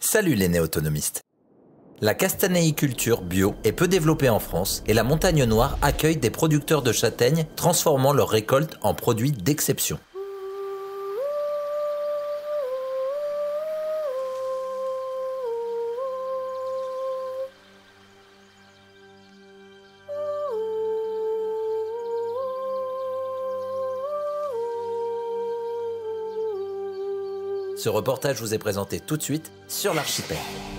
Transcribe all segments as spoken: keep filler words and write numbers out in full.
Salut les néo-autonomistes. La castanéiculture bio est peu développée en France et la Montagne Noire accueille des producteurs de châtaignes transformant leurs récoltes en produits d'exception. Ce reportage vous est présenté tout de suite sur l'Archipel.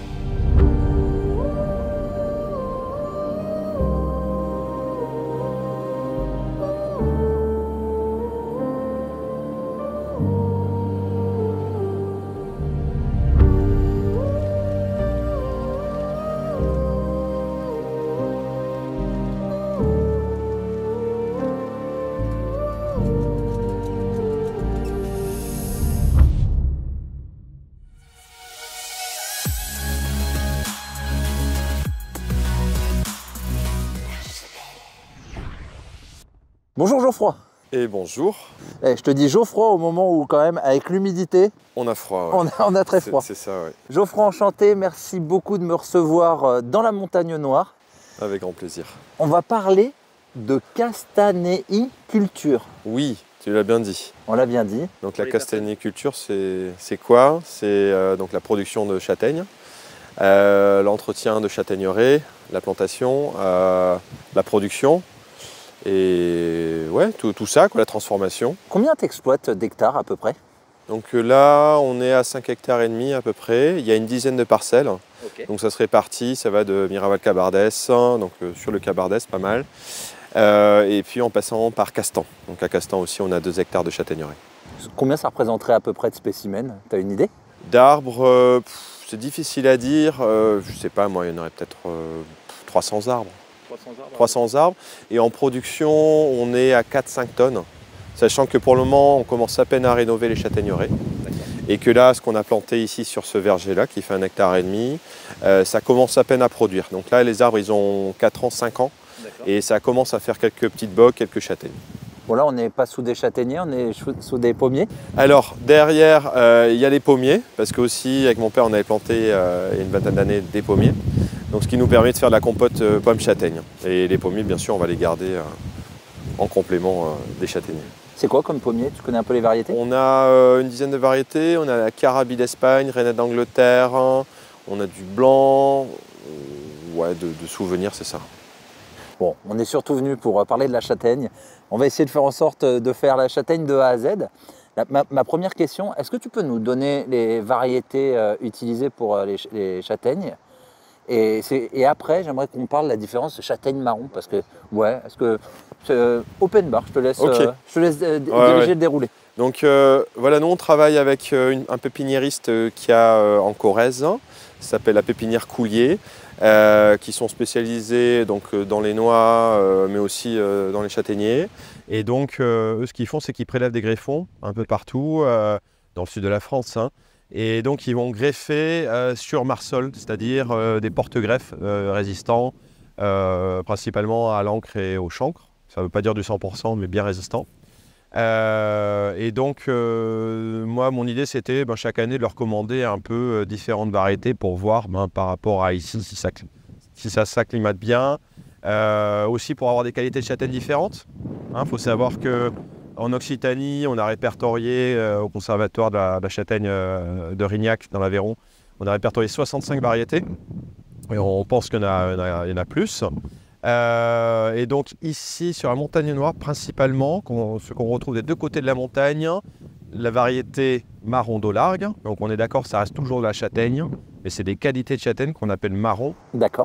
Bonjour Geoffroy. Et bonjour. Eh, je te dis Geoffroy au moment où quand même avec l'humidité, on a froid. Ouais. On, a, on a très froid. C'est ça, oui. Geoffroy, enchanté, merci beaucoup de me recevoir dans la Montagne Noire. Avec grand plaisir. On va parler de castanéiculture. Oui, tu l'as bien dit. On l'a bien dit. Donc la castanéiculture, c'est quoi? C'est euh, donc la production de châtaignes, euh, l'entretien de châtaigneraies, la plantation, euh, la production. Et ouais, tout, tout ça, quoi, la transformation. Combien tu exploites d'hectares à peu près? Donc là, on est à cinq hectares et demi à peu près. Il y a une dizaine de parcelles. Okay. Donc ça se répartit, ça va de Miraval-Cabardès, donc euh, sur le Cabardès, pas mal. Euh, et puis en passant par Castan. Donc à Castan aussi, on a deux hectares de châtaigneraies. Combien ça représenterait à peu près de spécimens? Tu as une idée? D'arbres, euh, c'est difficile à dire. Euh, je sais pas, moi, il y en aurait peut-être euh, trois cents arbres. trois cents arbres. Et en production, on est à quatre à cinq tonnes. Sachant que pour le moment, on commence à peine à rénover les châtaigneraies. Et que là, ce qu'on a planté ici sur ce verger-là, qui fait un hectare et demi, euh, ça commence à peine à produire. Donc là, les arbres, ils ont quatre ans, cinq ans. Et ça commence à faire quelques petites bogues, quelques châtaignes. Bon là, on n'est pas sous des châtaigniers, on est sous des pommiers. Alors, derrière, euh, il y a les pommiers. Parce que aussi, avec mon père, on avait planté euh, il y a une vingtaine d'années des pommiers. Donc, ce qui nous permet de faire de la compote euh, pomme-châtaigne. Et les pommiers, bien sûr, on va les garder euh, en complément euh, des châtaigniers. C'est quoi comme pommier? Tu connais un peu les variétés? On a euh, une dizaine de variétés. On a la Carabi d'Espagne, Renette d'Angleterre, on a du blanc. Euh, ouais, de, de souvenirs, c'est ça. Bon, on est surtout venu pour parler de la châtaigne. On va essayer de faire en sorte de faire la châtaigne de A à Z. La, ma, ma première question, est-ce que tu peux nous donner les variétés euh, utilisées pour euh, les, les châtaignes? Et, et après, j'aimerais qu'on parle de la différence de châtaigne marron, parce que, ouais, est-ce que euh, open bar, je te laisse, okay. euh, je te laisse euh, ouais, diriger ouais. le déroulé. Donc euh, voilà, nous on travaille avec euh, une, un pépiniériste euh, qui a euh, en Corrèze, ça s'appelle la pépinière Coulier, euh, qui sont spécialisés donc, euh, dans les noix, euh, mais aussi euh, dans les châtaigniers. Et donc, euh, eux, ce qu'ils font, c'est qu'ils prélèvent des greffons un peu partout, euh, dans le sud de la France, hein. Et donc, ils vont greffer euh, sur marsol, c'est-à-dire euh, des porte-greffes euh, résistants, euh, principalement à l'encre et au chancre. Ça ne veut pas dire du cent pour cent, mais bien résistant. Euh, et donc, euh, moi, mon idée, c'était ben, chaque année de leur commander un peu euh, différentes variétés pour voir ben, par rapport à ici si ça, si ça s'acclimate bien. Euh, aussi pour avoir des qualités de châtaigne différentes. Il hein, faut savoir que en Occitanie, on a répertorié euh, au conservatoire de la, de la châtaigne euh, de Rignac, dans l'Aveyron, on a répertorié soixante-cinq variétés. Et on pense qu'il y en a, il y en a, il y en a plus. Euh, et donc ici, sur la Montagne Noire, principalement, qu ce qu'on retrouve des deux côtés de la montagne, la variété marron d'Aulargue. Donc on est d'accord, ça reste toujours de la châtaigne, mais c'est des qualités de châtaigne qu'on appelle marron. D'accord.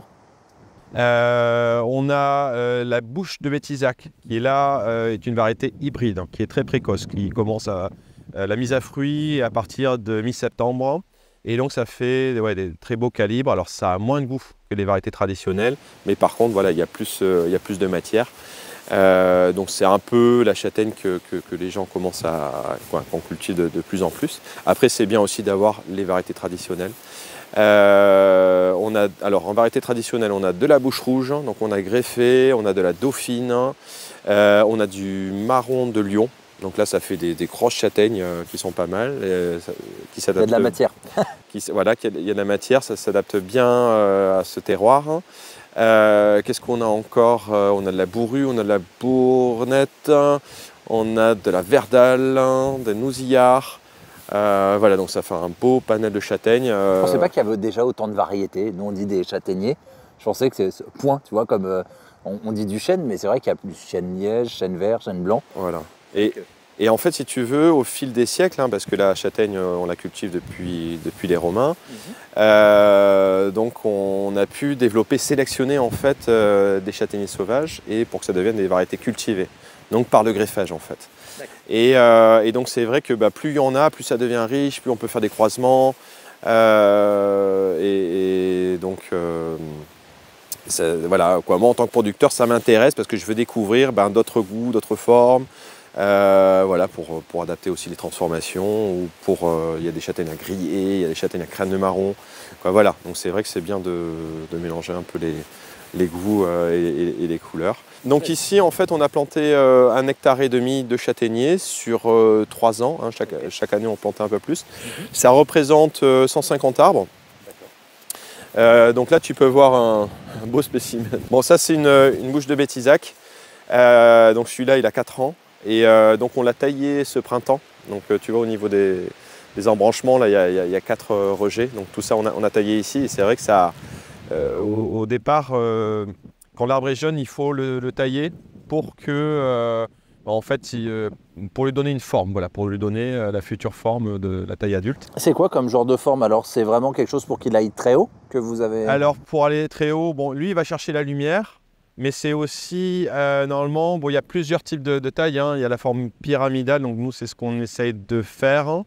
Euh, on a euh, la bouche de Métisac, qui est là, euh, est une variété hybride, hein, qui est très précoce, qui commence à euh, la mise à fruit à partir de mi-septembre. Et donc ça fait ouais, des très beaux calibres. Alors ça a moins de goût que les variétés traditionnelles, mais par contre voilà, il y a plus, euh, il y a plus de matière. Euh, donc c'est un peu la châtaigne que, que, que les gens commencent à quoi, qu'on cultive de, de plus en plus. Après c'est bien aussi d'avoir les variétés traditionnelles. Euh, on a, alors en variété traditionnelle, on a de la bouche rouge, donc on a greffé, on a de la dauphine, euh, on a du marron de Lyon, Donc là, ça fait des, des grosses châtaignes euh, qui sont pas mal, et, ça, qui Il y a de la matière. qui, voilà, il y a de la matière, ça s'adapte bien euh, à ce terroir. Hein. Euh, Qu'est-ce qu'on a encore? euh, On a de la bourrue, on a de la bournette, on a de la verdale, hein, des nousillards. Euh, voilà, donc ça fait un beau panel de châtaignes. Euh... Je ne pensais pas qu'il y avait déjà autant de variétés. Nous, on dit des châtaigniers. Je pensais que c'est ce point, tu vois, comme euh, on, on dit du chêne, mais c'est vrai qu'il y a plus chêne liège, chêne vert, chêne blanc. Voilà. Et, et en fait, si tu veux, au fil des siècles, hein, parce que la châtaigne, on la cultive depuis, depuis les Romains, mmh. euh, donc on a pu développer, sélectionner en fait euh, des châtaigniers sauvages et pour que ça devienne des variétés cultivées, donc par le greffage en fait. Et, euh, et donc c'est vrai que bah, plus il y en a, plus ça devient riche, plus on peut faire des croisements. Euh, et, et donc euh, ça, voilà, quoi. Moi en tant que producteur, ça m'intéresse parce que je veux découvrir ben, d'autres goûts, d'autres formes. Euh, voilà, pour, pour adapter aussi les transformations, ou pour, euh, il y a des châtaignes à griller, il y a des châtaignes à crème de marron, quoi, voilà. Donc c'est vrai que c'est bien de, de mélanger un peu les, les goûts euh, et, et, et les couleurs. Donc ici, en fait, on a planté euh, un hectare et demi de châtaigniers sur euh, trois ans, hein, chaque, chaque année on plantait un peu plus. Mm-hmm. Ça représente euh, cent cinquante arbres. Euh, donc là, tu peux voir un, un beau spécimen. Bon, ça c'est une, une bouche de Bétisac. Euh, donc celui-là, il a quatre ans. Et euh, donc on l'a taillé ce printemps. Donc euh, tu vois au niveau des, des embranchements, là il y a, y a, y a quatre euh, rejets. Donc tout ça on a, on a taillé ici et c'est vrai que ça... Euh, au, au départ, euh, quand l'arbre est jeune, il faut le, le tailler pour que... Euh, en fait, il, euh, pour lui donner une forme, voilà, pour lui donner euh, la future forme de la taille adulte. C'est quoi comme genre de forme alors? C'est vraiment quelque chose pour qu'il aille très haut que vous avez... Alors pour aller très haut, bon, lui il va chercher la lumière. Mais c'est aussi, euh, normalement, bon, il y a plusieurs types de, de tailles. Hein. Il y a la forme pyramidale, donc nous, c'est ce qu'on essaye de faire. Hein.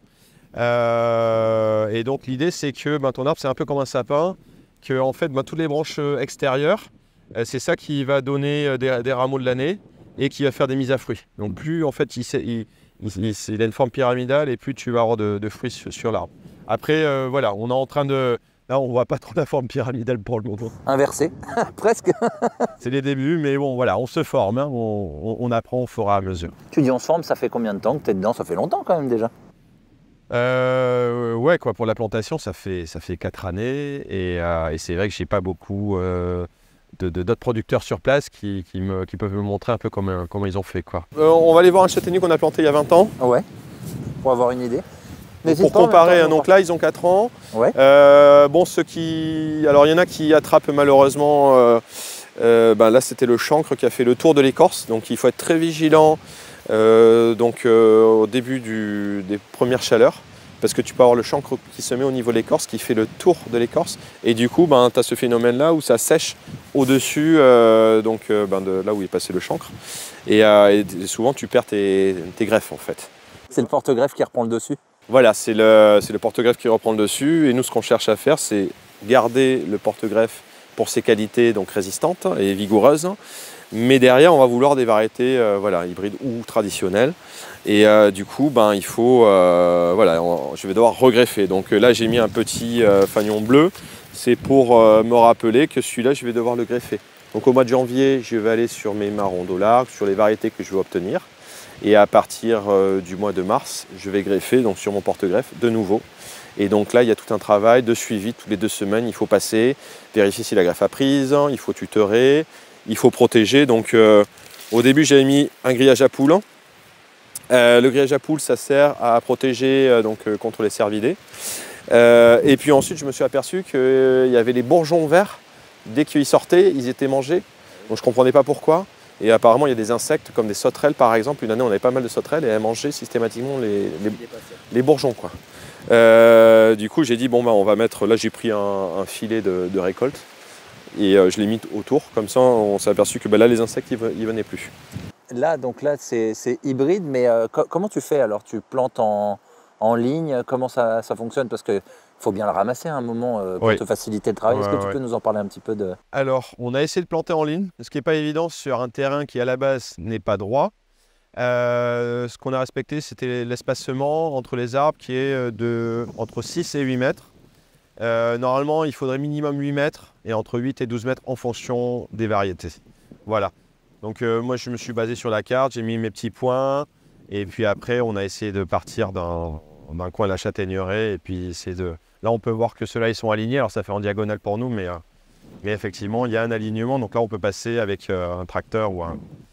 Euh, et donc, l'idée, c'est que ben, ton arbre, c'est un peu comme un sapin, que en fait, ben, toutes les branches extérieures, euh, c'est ça qui va donner des, des rameaux de l'année et qui va faire des mises à fruits. Donc, plus, en fait, il, il, il, il a une forme pyramidale et plus tu vas avoir de, de fruits sur, sur l'arbre. Après, euh, voilà, on est en train de... Là, on ne voit pas trop la forme pyramidale pour le moment. Inversé, presque. C'est les débuts, mais bon, voilà, on se forme, hein, on, on, on apprend au fur et à mesure. Tu dis on se forme, ça fait combien de temps que tu es dedans? Ça fait longtemps quand même déjà. Euh, ouais, quoi, pour la plantation, ça fait, ça fait quatre années. Et, euh, et c'est vrai que je n'ai pas beaucoup euh, de, de, d'autres producteurs sur place qui, qui, me, qui peuvent me montrer un peu comment, comment ils ont fait. Quoi. Euh, on va aller voir un châtaignier qu'on a planté il y a vingt ans. Ouais, pour avoir une idée. Pour comparer, temps, donc là ils ont quatre ans. Ouais. Euh, bon, ceux qui, alors il y en a qui attrapent malheureusement. Euh, euh, ben là c'était le chancre qui a fait le tour de l'écorce, donc il faut être très vigilant. Euh, donc euh, au début du, des premières chaleurs, parce que tu peux avoir le chancre qui se met au niveau de l'écorce, qui fait le tour de l'écorce, et du coup ben tu as ce phénomène là où ça sèche au-dessus, euh, donc euh, ben, de là où est passé le chancre, et, euh, et souvent tu perds tes, tes greffes en fait. C'est le porte-greffe qui reprend le dessus. Voilà, c'est le, c'est le porte-greffe qui reprend le dessus. Et nous, ce qu'on cherche à faire, c'est garder le porte-greffe pour ses qualités donc résistantes et vigoureuses. Mais derrière, on va vouloir des variétés euh, voilà, hybrides ou traditionnelles. Et euh, du coup, ben, il faut, euh, voilà, on, je vais devoir regreffer. Donc là, j'ai mis un petit euh, fanion bleu. C'est pour euh, me rappeler que celui-là, je vais devoir le greffer. Donc au mois de janvier, je vais aller sur mes marrons dollars, sur les variétés que je veux obtenir. Et à partir euh, du mois de mars, je vais greffer donc, sur mon porte-greffe de nouveau. Et donc là, il y a tout un travail de suivi. Toutes les deux semaines, il faut passer, vérifier si la greffe a prise, il faut tutorer, il faut protéger. Donc euh, au début, j'avais mis un grillage à poules. Euh, le grillage à poules, ça sert à protéger euh, donc, euh, contre les cervidés. Euh, et puis ensuite, je me suis aperçu qu'il euh, y avait les bourgeons verts. Dès qu'ils sortaient, ils étaient mangés. Donc je ne comprenais pas pourquoi. Et apparemment, il y a des insectes comme des sauterelles, par exemple. Une année, on avait pas mal de sauterelles et elles mangeaient systématiquement les, les, les bourgeons. Quoi. Euh, du coup, j'ai dit, bon, bah, on va mettre... Là, j'ai pris un, un filet de, de récolte et euh, je l'ai mis autour. Comme ça, on s'est aperçu que bah, là, les insectes, ils ne venaient plus. Là, donc là, c'est hybride, mais euh, co comment tu fais alors? Tu plantes en, en ligne? Comment ça, ça fonctionne? Parce que il faut bien le ramasser à un moment euh, pour oui. te faciliter le travail. Ouais, Est-ce que ouais. tu peux nous en parler un petit peu de... Alors, on a essayé de planter en ligne, ce qui n'est pas évident sur un terrain qui, à la base, n'est pas droit. Euh, ce qu'on a respecté, c'était l'espacement entre les arbres qui est de entre six et huit mètres. Euh, normalement, il faudrait minimum huit mètres et entre huit et douze mètres en fonction des variétés. Voilà. Donc, euh, moi, je me suis basé sur la carte, j'ai mis mes petits points. Et puis après, on a essayé de partir d'un d'un coin de la châtaigneraie. Et puis c'est de... Là, on peut voir que ceux-là, ils sont alignés. Alors ça fait en diagonale pour nous, mais, euh, mais effectivement, il y a un alignement. Donc là, on peut passer avec euh, un tracteur ou un,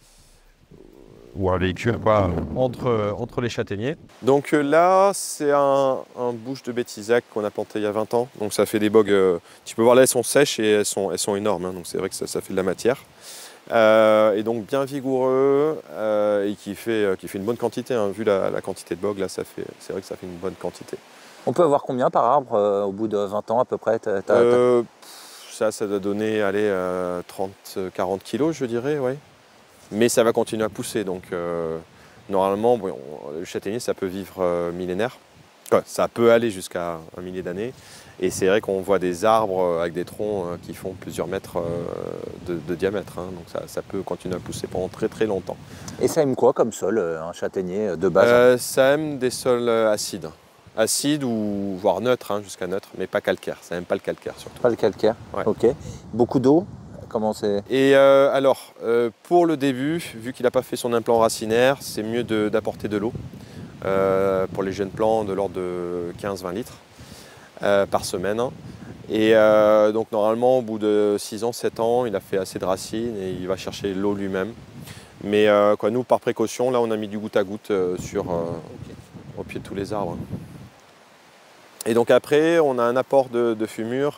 ou un véhicule quoi, entre, entre les châtaigniers. Donc euh, là, c'est un, un bouche de Bétisac qu'on a planté il y a vingt ans. Donc ça fait des bogues. Euh, tu peux voir là, elles sont sèches et elles sont, elles sont énormes. Hein, donc c'est vrai que ça, ça fait de la matière. Euh, et donc bien vigoureux euh, et qui fait, euh, qui fait une bonne quantité. Hein. Vu la, la quantité de bogues, là, ça fait, c'est vrai que ça fait une bonne quantité. On peut avoir combien par arbre euh, au bout de vingt ans à peu près? t'as, t'as, euh, Ça, ça doit donner allez, euh, trente à quarante kilos, je dirais, ouais. Mais ça va continuer à pousser. Donc euh, normalement, bon, on, le châtaignier, ça peut vivre euh, millénaire. Ouais, ça peut aller jusqu'à un millier d'années. Et c'est vrai qu'on voit des arbres avec des troncs qui font plusieurs mètres de, de diamètre. Hein. Donc ça, ça peut continuer à pousser pendant très très longtemps. Et ça aime quoi comme sol, un châtaignier de base? euh, Ça aime des sols acides. Acides ou voire neutres, hein, jusqu'à neutre, mais pas calcaire. Ça n'aime pas le calcaire surtout. Pas le calcaire, ouais. Ok. Beaucoup d'eau? Comment c'est? Et euh, alors, euh, pour le début, vu qu'il n'a pas fait son implant racinaire, c'est mieux de, d'apporter de l'eau. Euh, pour les jeunes plants, de l'ordre de quinze à vingt litres. Euh, par semaine. Et euh, donc normalement au bout de six ans, sept ans, il a fait assez de racines et il va chercher l'eau lui-même. Mais euh, quoi, nous par précaution, là on a mis du goutte à goutte euh, sur, euh, au pied de tous les arbres. Et donc après on a un apport de, de fumure,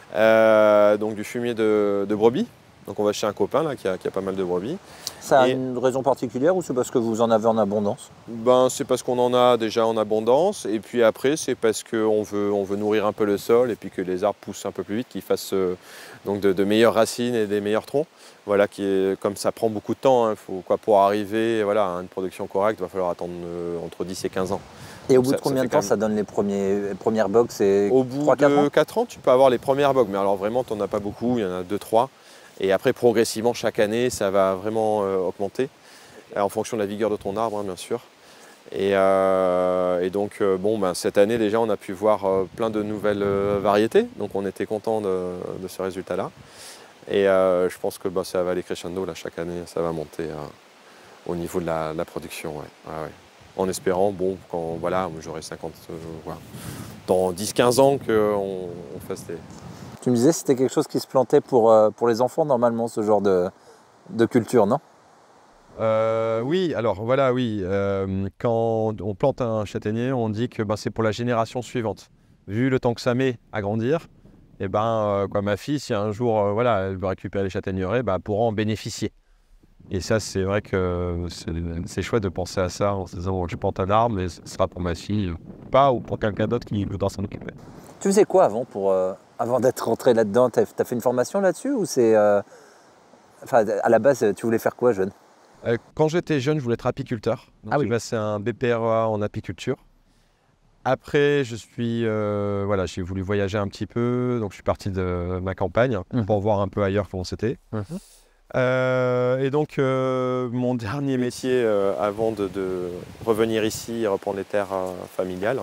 euh, donc du fumier de, de brebis. Donc on va chez un copain là, qui, a, qui a pas mal de brebis. Ça a et une raison particulière ou c'est parce que vous en avez en abondance? Ben, c'est parce qu'on en a déjà en abondance et puis après c'est parce qu'on veut, on veut nourrir un peu le sol et puis que les arbres poussent un peu plus vite, qu'ils fassent euh, donc de, de meilleures racines et des meilleurs troncs. Voilà, qui est, comme ça prend beaucoup de temps, hein, faut, quoi, pour arriver voilà, à une production correcte, il va falloir attendre euh, entre dix et quinze ans. Et au donc bout ça, de combien ça de temps même... ça donne les, premiers, les premières bogues? C'est Au bout trois, quatre de ans quatre ans, tu peux avoir les premières bogues, mais alors vraiment tu n'en as pas beaucoup, il y en a deux trois. Et après progressivement chaque année ça va vraiment euh, augmenter. En fonction de la vigueur de ton arbre, hein, bien sûr. Et, euh, et donc, euh, bon, ben, cette année, déjà, on a pu voir euh, plein de nouvelles euh, variétés. Donc, on était content de, de ce résultat-là. Et euh, je pense que bah, ça va aller crescendo, là, chaque année, ça va monter euh, au niveau de la, de la production. Ouais. Ouais, ouais. En espérant, bon, quand voilà, j'aurai cinquante, euh, voilà, dans dix à quinze ans, qu'on on fasse des... Tu me disais que c'était quelque chose qui se plantait pour, euh, pour les enfants, normalement, ce genre de, de culture, non? Euh, oui, alors voilà, oui. Euh, quand on plante un châtaignier, on dit que ben, c'est pour la génération suivante. Vu le temps que ça met à grandir, et ben, euh, quoi, ma fille, si un jour euh, voilà, elle veut récupérer les châtaigneraies, ben, elle pourra en bénéficier. Et ça, c'est vrai que c'est, c'est chouette de penser à ça en se disant je plante un arbre, mais ce sera pour ma fille, pas ou pour quelqu'un d'autre qui voudra s'en occuper. Tu faisais quoi avant, pour, euh, avant d'être rentré là-dedans? Tu as fait une formation là-dessus ou c'est... Euh... Enfin, à la base, tu voulais faire quoi, jeune? Quand j'étais jeune, je voulais être apiculteur. Donc, ah j'ai oui. passé un B P R E A en apiculture. Après, je suis, euh, voilà, j'ai voulu voyager un petit peu, donc je suis parti de ma campagne mmh. pour voir un peu ailleurs comment c'était. Mmh. Euh, et donc, euh, mon dernier métier, euh, avant de, de revenir ici et reprendre les terres euh, familiales,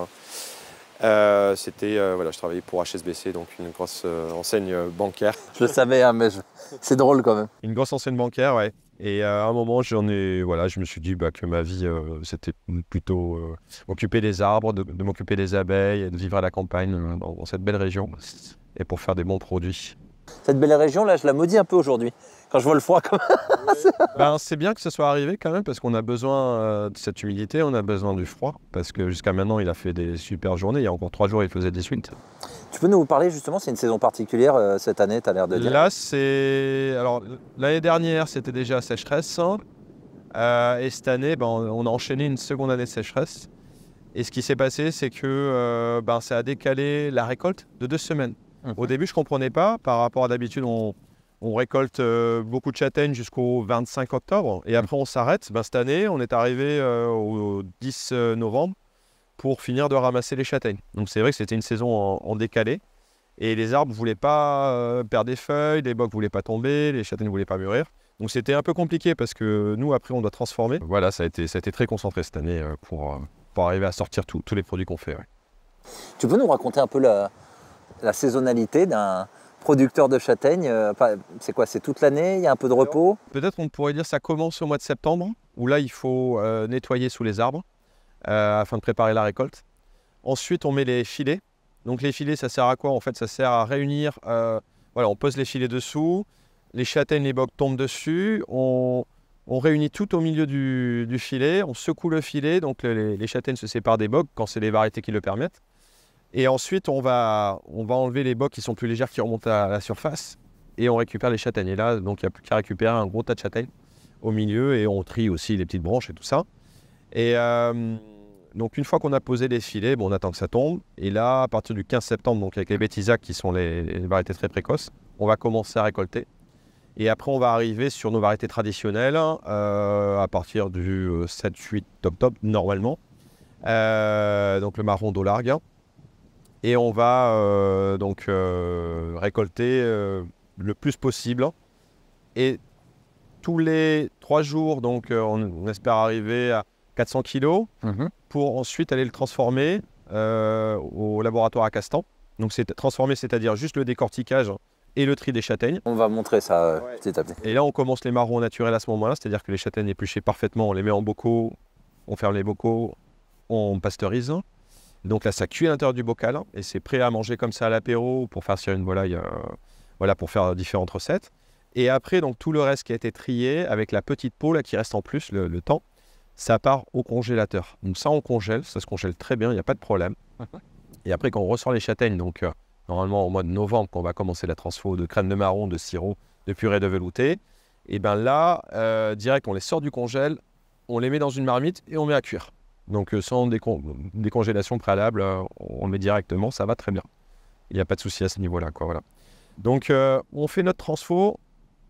euh, c'était, euh, voilà, je travaillais pour H S B C, donc une grosse euh, enseigne bancaire. Je le savais, hein, mais je... c'est drôle quand même. Une grosse enseigne bancaire, ouais. Et à un moment, j'en ai, voilà, je me suis dit bah, que ma vie, euh, c'était plutôt euh, m'occuper des arbres, de, de m'occuper des abeilles, et de vivre à la campagne euh, dans, dans cette belle région, et pour faire des bons produits. Cette belle région, là, je la maudis un peu aujourd'hui, quand je vois le froid. Comme... ben, c'est bien que ce soit arrivé quand même, parce qu'on a besoin euh, de cette humidité, on a besoin du froid, parce que jusqu'à maintenant, il a fait des super journées. Il y a encore trois jours, il faisait dix-huit. Tu peux nous parler justement, c'est une saison particulière euh, cette année, tu as l'air de dire? Là, c'est... Alors, l'année dernière, c'était déjà sécheresse. Hein. Euh, et cette année, ben, on a enchaîné une seconde année de sécheresse. Et ce qui s'est passé, c'est que euh, ben, ça a décalé la récolte de deux semaines. Mmh. Au début, je ne comprenais pas. Par rapport à d'habitude, on, on récolte euh, beaucoup de châtaignes jusqu'au vingt-cinq octobre. Et après, on s'arrête. Ben, cette année, on est arrivé euh, au dix novembre. Pour finir de ramasser les châtaignes. Donc c'est vrai que c'était une saison en, en décalé. Et les arbres ne voulaient pas euh, perdre des feuilles, les bogues ne voulaient pas tomber, les châtaignes ne voulaient pas mûrir. Donc c'était un peu compliqué parce que nous, après, on doit transformer. Voilà, ça a été, ça a été très concentré cette année euh, pour, euh, pour arriver à sortir tout, tous les produits qu'on fait. Ouais. Tu peux nous raconter un peu la, la saisonnalité d'un producteur de châtaignes, euh, c'est quoi? C'est toute l'année? Il y a un peu de repos? Peut-être on pourrait dire que ça commence au mois de septembre, où là il faut euh, nettoyer sous les arbres euh, afin de préparer la récolte. Ensuite on met les filets. Donc les filets, ça sert à quoi? En fait, ça sert à réunir, euh, voilà, on pose les filets dessous, les châtaignes, les bogues tombent dessus, on, on réunit tout au milieu du, du filet, on secoue le filet, donc les, les châtaignes se séparent des bogues quand c'est les variétés qui le permettent. Et ensuite, on va, on va enlever les bogues qui sont plus légères, qui remontent à la surface, et on récupère les châtaignes. Et là, donc, il n'y a plus qu'à récupérer un gros tas de châtaignes au milieu, et on trie aussi les petites branches et tout ça. Et euh, donc, une fois qu'on a posé les filets, bon, on attend que ça tombe. Et là, à partir du quinze septembre, donc avec les Bétisac, qui sont les, les variétés très précoces, on va commencer à récolter. Et après, on va arriver sur nos variétés traditionnelles euh, à partir du sept huit octobre, normalement. Euh, donc, le marron d'Olargue. Et on va euh, donc euh, récolter euh, le plus possible. Et tous les trois jours, donc, euh, on, on espère arriver à quatre cents kilos mmh. pour ensuite aller le transformer euh, au laboratoire à Castan. Donc c'est transformer, c'est-à-dire juste le décortiquage et le tri des châtaignes. On va montrer ça euh, ouais. petit à petit. Et là, on commence les marrons naturels à ce moment-là, c'est-à-dire que les châtaignes épluchées parfaitement, on les met en bocaux, on ferme les bocaux, on pasteurise. Donc là, ça cuit à l'intérieur du bocal et c'est prêt à manger comme ça à l'apéro pour faire sur une volaille, euh, voilà, pour faire différentes recettes. Et après, donc tout le reste qui a été trié avec la petite peau là, qui reste en plus le, le temps, ça part au congélateur. Donc ça, on congèle, ça se congèle très bien, il n'y a pas de problème. Et après, quand on ressort les châtaignes, donc euh, normalement au mois de novembre, quand on va commencer la transfo de crème de marron, de sirop, de purée de velouté, et bien là, euh, direct, on les sort du congèle, on les met dans une marmite et on met à cuire. Donc euh, sans décon décongélation préalable, euh, on le met directement, ça va très bien. Il n'y a pas de souci à ce niveau-là, quoi, voilà. Donc euh, on fait notre transfo,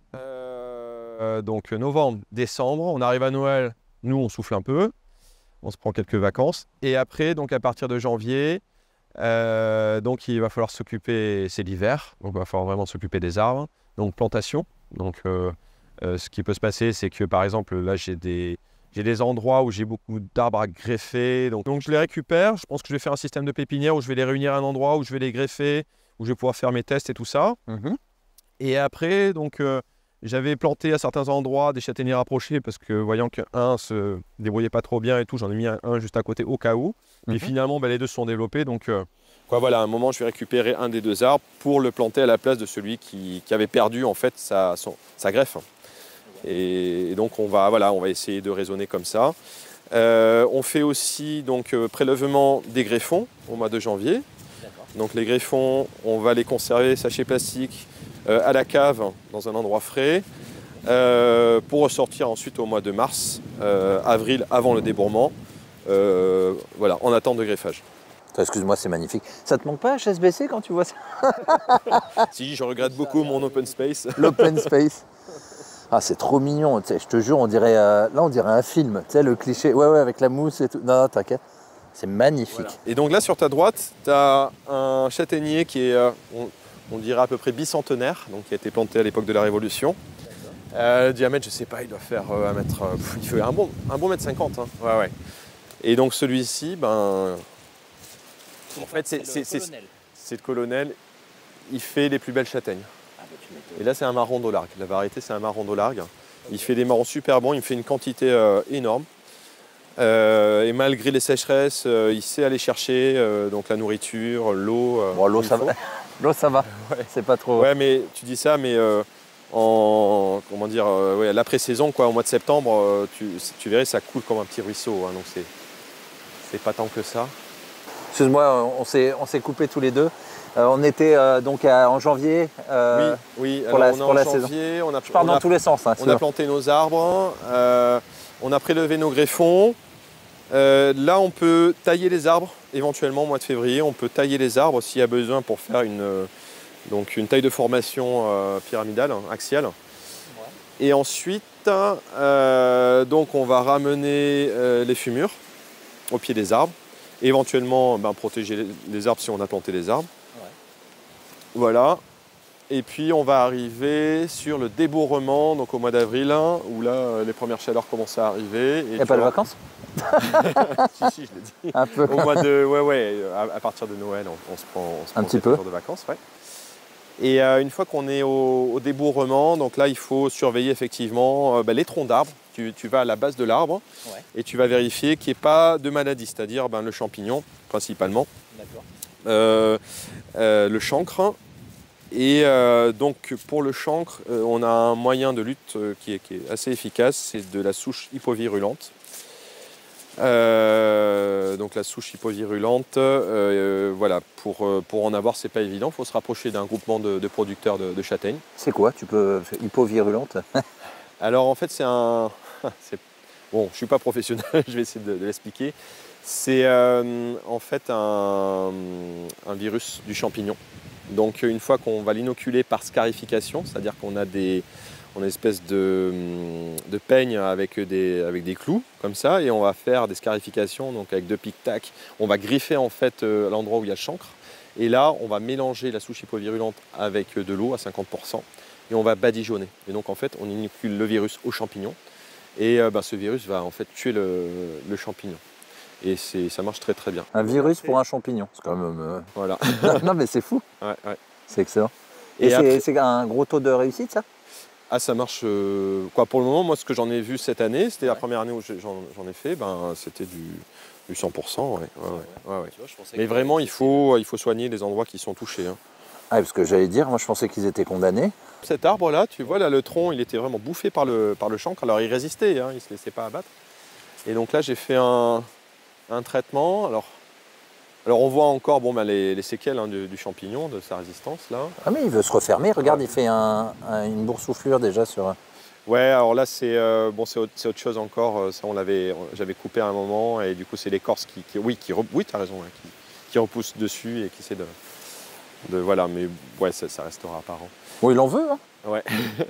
euh, donc novembre, décembre, on arrive à Noël, nous on souffle un peu, on se prend quelques vacances, et après, donc à partir de janvier, euh, donc il va falloir s'occuper, c'est l'hiver, donc il va falloir vraiment s'occuper des arbres, donc plantation. Donc euh, euh, ce qui peut se passer, c'est que par exemple, là j'ai des... J'ai des endroits où j'ai beaucoup d'arbres à greffer, donc, donc je les récupère. Je pense que je vais faire un système de pépinière où je vais les réunir à un endroit, où je vais les greffer, où je vais pouvoir faire mes tests et tout ça. Mmh. Et après, donc, euh, j'avais planté à certains endroits des châtaigniers rapprochés parce que voyant qu'un se débrouillait pas trop bien et tout, j'en ai mis un, un juste à côté au cas où. Mmh. Et finalement, bah, les deux se sont développés. Donc, euh, quoi, voilà, à un moment, je vais récupérer un des deux arbres pour le planter à la place de celui qui, qui avait perdu en fait sa, son, sa greffe. Et donc on va, voilà, on va essayer de raisonner comme ça. Euh, on fait aussi donc euh, prélèvement des greffons au mois de janvier. Donc les greffons, on va les conserver sachets plastiques euh, à la cave dans un endroit frais euh, pour ressortir ensuite au mois de mars, euh, avril avant le débourrement, euh, voilà, en attente de greffage. Excuse-moi, c'est magnifique. Ça te manque pas H S B C quand tu vois ça? Si, je regrette beaucoup mon open space. L'open space. Ah, c'est trop mignon, je te jure, on dirait, euh, là on dirait un film, tu sais, le cliché, ouais, ouais, avec la mousse et tout. Non, non, t'inquiète, c'est magnifique. Voilà. Et donc là, sur ta droite, tu as un châtaignier qui est, euh, on, on dirait à peu près bicentenaire, donc qui a été planté à l'époque de la Révolution. Euh, le diamètre, je sais pas, il doit faire euh, un mètre, euh, pff, il fait un bon, un bon mètre cinquante. Hein. Ouais, ouais. Et donc celui-ci, ben, en fait, c'est le colonel, il fait les plus belles châtaignes. Et là, c'est un marron d'Olargue. La variété, c'est un marron d'Olargue. Il fait des marrons super bons, il me fait une quantité euh, énorme. Euh, et malgré les sécheresses, euh, il sait aller chercher euh, donc la nourriture, l'eau. Euh, bon, l'eau, ça, ça va. Ouais. C'est pas trop. Ouais, mais tu dis ça, mais euh, en comment dire, euh, ouais, l'après-saison, quoi, au mois de septembre, euh, tu, tu verrais, ça coule comme un petit ruisseau. Hein, donc c'est, c'est pas tant que ça. Excuse-moi, on s'est, on s'est coupés tous les deux. Euh, on était euh, donc à, en janvier euh, oui, oui. pour Alors, la, on pour en la janvier, saison. On a, Je pars on dans a, tous les sens. Hein, on a planté nos arbres, euh, on a prélevé nos greffons. Euh, là, on peut tailler les arbres éventuellement au mois de février. On peut tailler les arbres s'il y a besoin pour faire une, euh, donc une taille de formation euh, pyramidale, axiale. Ouais. Et ensuite, euh, donc on va ramener euh, les fumures au pied des arbres. Et éventuellement, ben, protéger les, les arbres si on a planté les arbres. Voilà, et puis on va arriver sur le débourrement, donc au mois d'avril, où là les premières chaleurs commencent à arriver. Il n'y a pas de vacances? Si, si, je l'ai dit. Un peu. Au mois de, ouais, ouais, à, à partir de Noël, on, on se prend, on se prend un petit peu de vacances, ouais. Et euh, une fois qu'on est au, au débourrement, donc là il faut surveiller effectivement euh, ben, les troncs d'arbres. Tu, tu vas à la base de l'arbre Ouais. et tu vas vérifier qu'il n'y ait pas de maladie, c'est-à-dire ben, le champignon principalement, euh, euh, le chancre. Et euh, donc pour le chancre, euh, on a un moyen de lutte euh, qui, est, qui est assez efficace, c'est de la souche hypovirulente. Euh, donc la souche hypovirulente, euh, voilà, pour, pour en avoir, c'est pas évident. Il faut se rapprocher d'un groupement de, de producteurs de, de châtaignes. C'est quoi? Tu peux. Hypovirulente? Alors en fait, c'est un. c'est- Bon, je suis pas professionnel, je vais essayer de, de l'expliquer. C'est euh, en fait un, un virus du champignon. Donc une fois qu'on va l'inoculer par scarification, c'est-à-dire qu'on a des, on a une espèce de, de peigne avec des, avec des clous, comme ça, et on va faire des scarifications, donc avec deux pic-tac. On va griffer en fait euh, l'endroit où il y a le chancre. Et là, on va mélanger la souche hypovirulente avec de l'eau à cinquante pour cent et on va badigeonner. Et donc en fait, on inocule le virus au champignon et euh, bah, ce virus va en fait tuer le, le champignon. Et ça marche très très bien. Un virus pour un champignon. C'est quand même. Euh... Voilà. non, non, mais c'est fou. Ouais, ouais. C'est excellent. Et, Et c'est après- c'est un gros taux de réussite, ça? Ah, ça marche. euh, quoi, pour le moment, moi, ce que j'en ai vu cette année, c'était la Ouais. première année où j'ai- j'en j'en ai fait, ben, c'était du, du cent pour cent. Ouais, ouais, ouais, ouais, ouais. Tu vois, je pensais Mais que- vraiment, il faut, il faut soigner les endroits qui sont touchés, hein. Ah, parce que j'allais dire, moi je pensais qu'ils étaient condamnés. Cet arbre-là, tu vois, là, le tronc, il était vraiment bouffé par le, par le chancre. Alors, il résistait, hein, il ne se laissait pas abattre. Et donc là, j'ai fait un, un traitement. Alors, alors, on voit encore bon, ben, les, les séquelles hein, du, du champignon, de sa résistance, là. Ah, mais il veut se refermer. Regarde, il fait un- un- une boursouflure déjà sur. Ouais, alors là, c'est euh, bon, c'est autre, c'est autre chose encore. euh, Ça, on l'avait, j'avais coupé à un moment. Et du coup, c'est l'écorce qui, qui- oui, qui, re- oui, tu as raison, hein, qui, qui repousse dessus et qui essaie de, de... Voilà, mais ouais, ça, ça restera apparent. Bon, il en veut, hein. Ouais.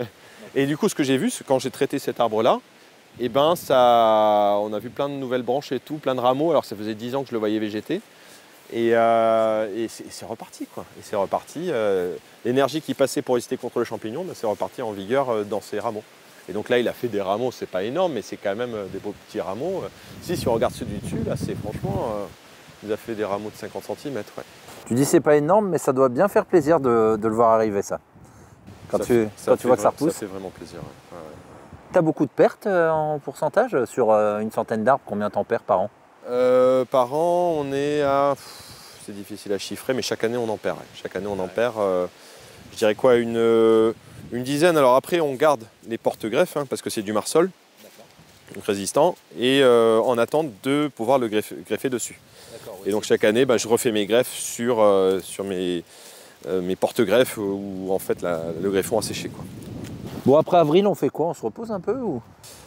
Et du coup, ce que j'ai vu, c'est quand j'ai traité cet arbre-là, eh ben, ça, on a vu plein de nouvelles branches et tout, plein de rameaux. Alors, ça faisait dix ans que je le voyais végéter. Et, euh, et c'est c'est reparti, quoi. Et c'est reparti. euh, L'énergie qui passait pour résister contre le champignon, ben, c'est reparti en vigueur euh, dans ces rameaux. Et donc là, il a fait des rameaux, c'est pas énorme, mais c'est quand même euh, des beaux petits rameaux. Euh, Si, si on regarde ceux du dessus, là, c'est franchement, euh, il a fait des rameaux de cinquante centimètres. Ouais. Tu dis c'est pas énorme, mais ça doit bien faire plaisir de, de le voir arriver, ça. Quand Ça tu, fait- ça quand tu fait vois que ça vra- repousse. Ça fait vraiment plaisir. Ouais. Ouais, ouais. T'as beaucoup de pertes euh, en pourcentage sur euh, une centaine d'arbres. Combien t'en perds par an? Euh, par an, on est à. pff, C'est difficile à chiffrer, mais chaque année, on en perd. Ouais. Chaque année, on en perd. euh, je dirais quoi, une, euh, une dizaine. Alors après, on garde les porte-greffes, hein, parce que c'est du marsol, donc résistant, et euh, en attente de pouvoir le greffer, greffer dessus. Et donc chaque année, bah, je refais mes greffes sur, euh, sur mes, euh, mes porte-greffes où en fait la- le greffon a séché, quoi. Bon, après avril, on fait quoi? On se repose un peu ou...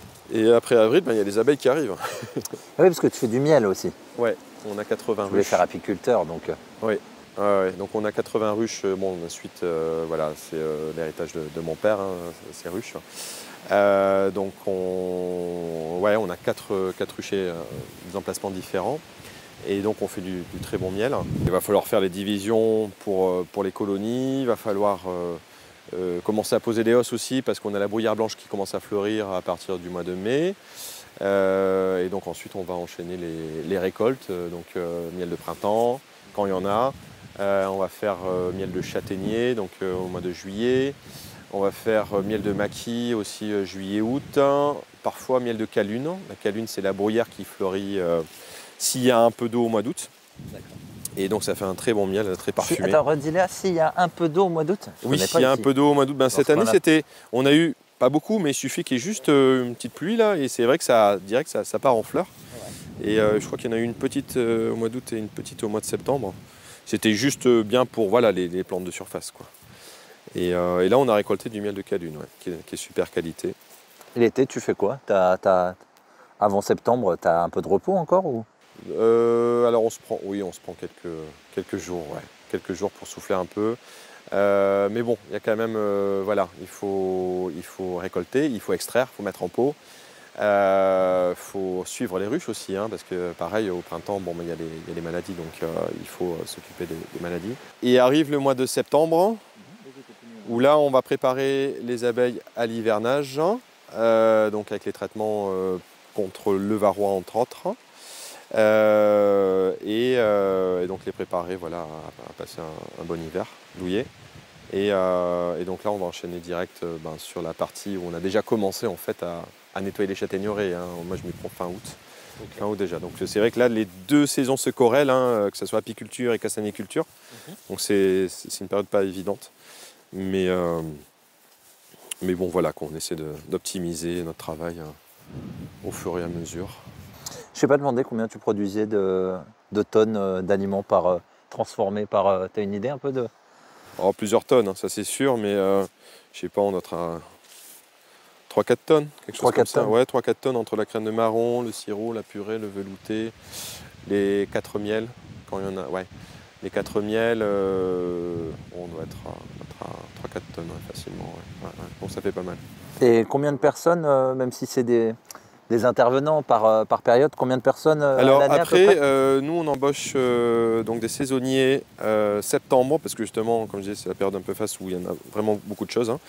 Et après avril, bah, il y a les abeilles qui arrivent. Ah oui, parce que tu fais du miel aussi. Ouais, on a quatre-vingts Je voulais ruches. faire apiculteur, donc. euh, Ouais, ouais, donc on a quatre-vingts ruches. euh, Bon, ensuite, euh, voilà, c'est euh, l'héritage de, de mon père, hein, ces ruches. Euh, donc on, ouais, on a quatre, quatre ruchers, euh, des emplacements différents. Et donc on fait du, du très bon miel. Il va falloir faire les divisions pour, euh, pour les colonies. Il va falloir euh, euh, commencer à poser des hausses aussi parce qu'on a la bruyère blanche qui commence à fleurir à partir du mois de mai. Euh, et donc ensuite on va enchaîner les, les récoltes, euh, donc euh, miel de printemps quand il y en a. Euh, on va faire euh, miel de châtaignier donc euh, au mois de juillet. On va faire euh, miel de maquis aussi euh, juillet-août. Parfois miel de calune. La calune c'est la bruyère qui fleurit euh, s'il y a un peu d'eau au mois d'août. Et donc ça fait un très bon miel, très Si, parfumé. attends, redis-le, s'il y a un peu d'eau au mois d'août. Je Oui, connais s'il pas y a un ici. peu d'eau au mois d'août. Ben, cette ce année, coin-là. c'était, on a eu pas beaucoup, mais il suffit qu'il y ait juste euh, une petite pluie là, et c'est vrai que ça, direct, ça, ça part en fleurs. Et euh, je crois qu'il y en a eu une petite euh, au mois d'août et une petite au mois de septembre. C'était juste euh, bien pour voilà les, les plantes de surface, quoi. Et, euh, et là, on a récolté du miel de calune, ouais, qui, est, qui est super qualité. L'été, tu fais quoi? T'as- t'as- Avant septembre, tu as un peu de repos encore ou... Euh, alors on se prend, oui, on se prend quelques, quelques jours, ouais, quelques jours pour souffler un peu. Euh, mais bon, il y a quand même, euh, voilà, il faut, il faut récolter, il faut extraire, il faut mettre en pot. Il euh, faut suivre les ruches aussi, hein, parce que pareil, au printemps, bon, il y, y a les maladies, donc euh, il faut euh, s'occuper des, des maladies. Et arrive le mois de septembre, où là, on va préparer les abeilles à l'hivernage, euh, donc avec les traitements euh, contre le varroa, entre autres. Euh, et, euh, et donc les préparer voilà, à, à passer un, un bon hiver douillet. Et, euh, et donc là, on va enchaîner direct euh, ben, sur la partie où on a déjà commencé en fait à, à nettoyer les châtaigneraies. Hein. Moi, je m'y prends fin août. Okay. Fin août déjà. Donc c'est vrai que là, les deux saisons se corrèlent, hein, que ce soit apiculture et castagniculture. Mm-hmm. Donc c'est une période pas évidente. Mais, euh, mais bon, voilà, qu'on essaie d'optimiser notre travail euh, au fur et à mesure. Je ne t'ai pas demandé combien tu produisais de, de tonnes d'aliments par euh, transformés par. Euh, tu as une idée un peu de. Oh, plusieurs tonnes, hein, ça c'est sûr, mais euh, je sais pas, on doit être à trois quatre tonnes, quelque chose comme ça. Ouais, trois quatre tonnes entre la crème de marron, le sirop, la purée, le velouté, les quatre miels, quand il y en a, ouais. Les quatre miels, euh, on doit être à, à trois quatre tonnes ouais, facilement. Ouais. Ouais, ouais. Bon, ça fait pas mal. Et combien de personnes, euh, même si c'est des, des intervenants par, euh, par période, combien de personnes euh, Alors à l'année après, à peu près euh, nous on embauche euh, donc des saisonniers euh, septembre, parce que justement, comme je disais, c'est la période un peu faste où il y en a vraiment beaucoup de choses. Hein.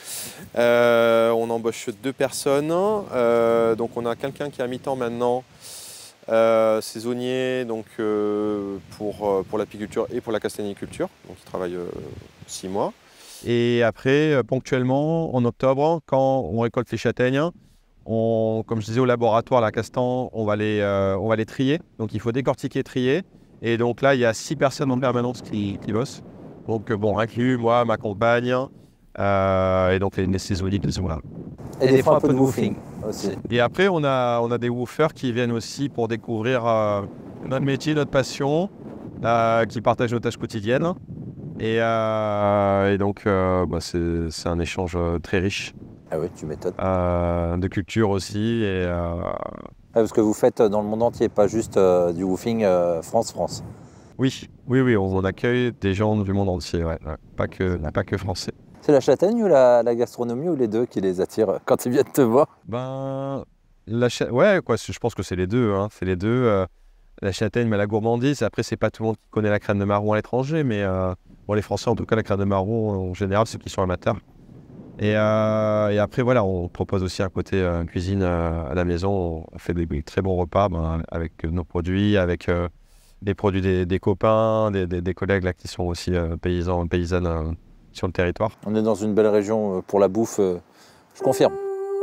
Euh, on embauche deux personnes. Euh, donc on a quelqu'un qui est à mi-temps maintenant. Euh, saisonnier donc, euh, pour, pour l'apiculture et pour la castagniculture, donc il travaille euh, six mois. Et après, euh, ponctuellement, en octobre, quand on récolte les châtaignes, on, comme je disais au laboratoire, la Castan, on va, les, euh, on va les trier. Donc il faut décortiquer, trier. Et donc là, il y a six personnes en permanence qui, qui bossent. Donc bon, inclus moi, ma compagne, euh, et donc les, les saisonniers qui sont là. Et, et des, des fois un peu de woofing aussi. Et après, on a, on a des woofers qui viennent aussi pour découvrir euh, notre métier, notre passion, euh, qui partagent nos tâches quotidiennes. Et, euh, et donc, euh, bah, c'est un échange très riche. Ah oui, tu m'étonnes. Euh, de culture aussi. Et, euh... ah, parce que vous faites dans le monde entier, pas juste euh, du woofing euh, France-France. Oui, oui, oui, on, on accueille des gens du monde entier, ouais, ouais. Pas que, pas que français. C'est la châtaigne ou la, la gastronomie ou les deux qui les attirent quand ils viennent te voir? Ben, la cha... ouais, quoi, je pense que c'est les deux. Hein, c'est les deux. Euh, la châtaigne, mais la gourmandise. Après, c'est pas tout le monde qui connaît la crème de marron à l'étranger, mais euh, bon, les Français, en tout cas, la crème de marron, en général, ceux qui sont amateurs. Et, euh, et après, voilà, on propose aussi un côté euh, cuisine euh, à la maison. On fait des, des très bons repas ben, avec nos produits, avec euh, des produits des, des copains, des, des, des collègues là, qui sont aussi euh, paysans, paysannes euh, sur le territoire. On est dans une belle région pour la bouffe, euh, je confirme.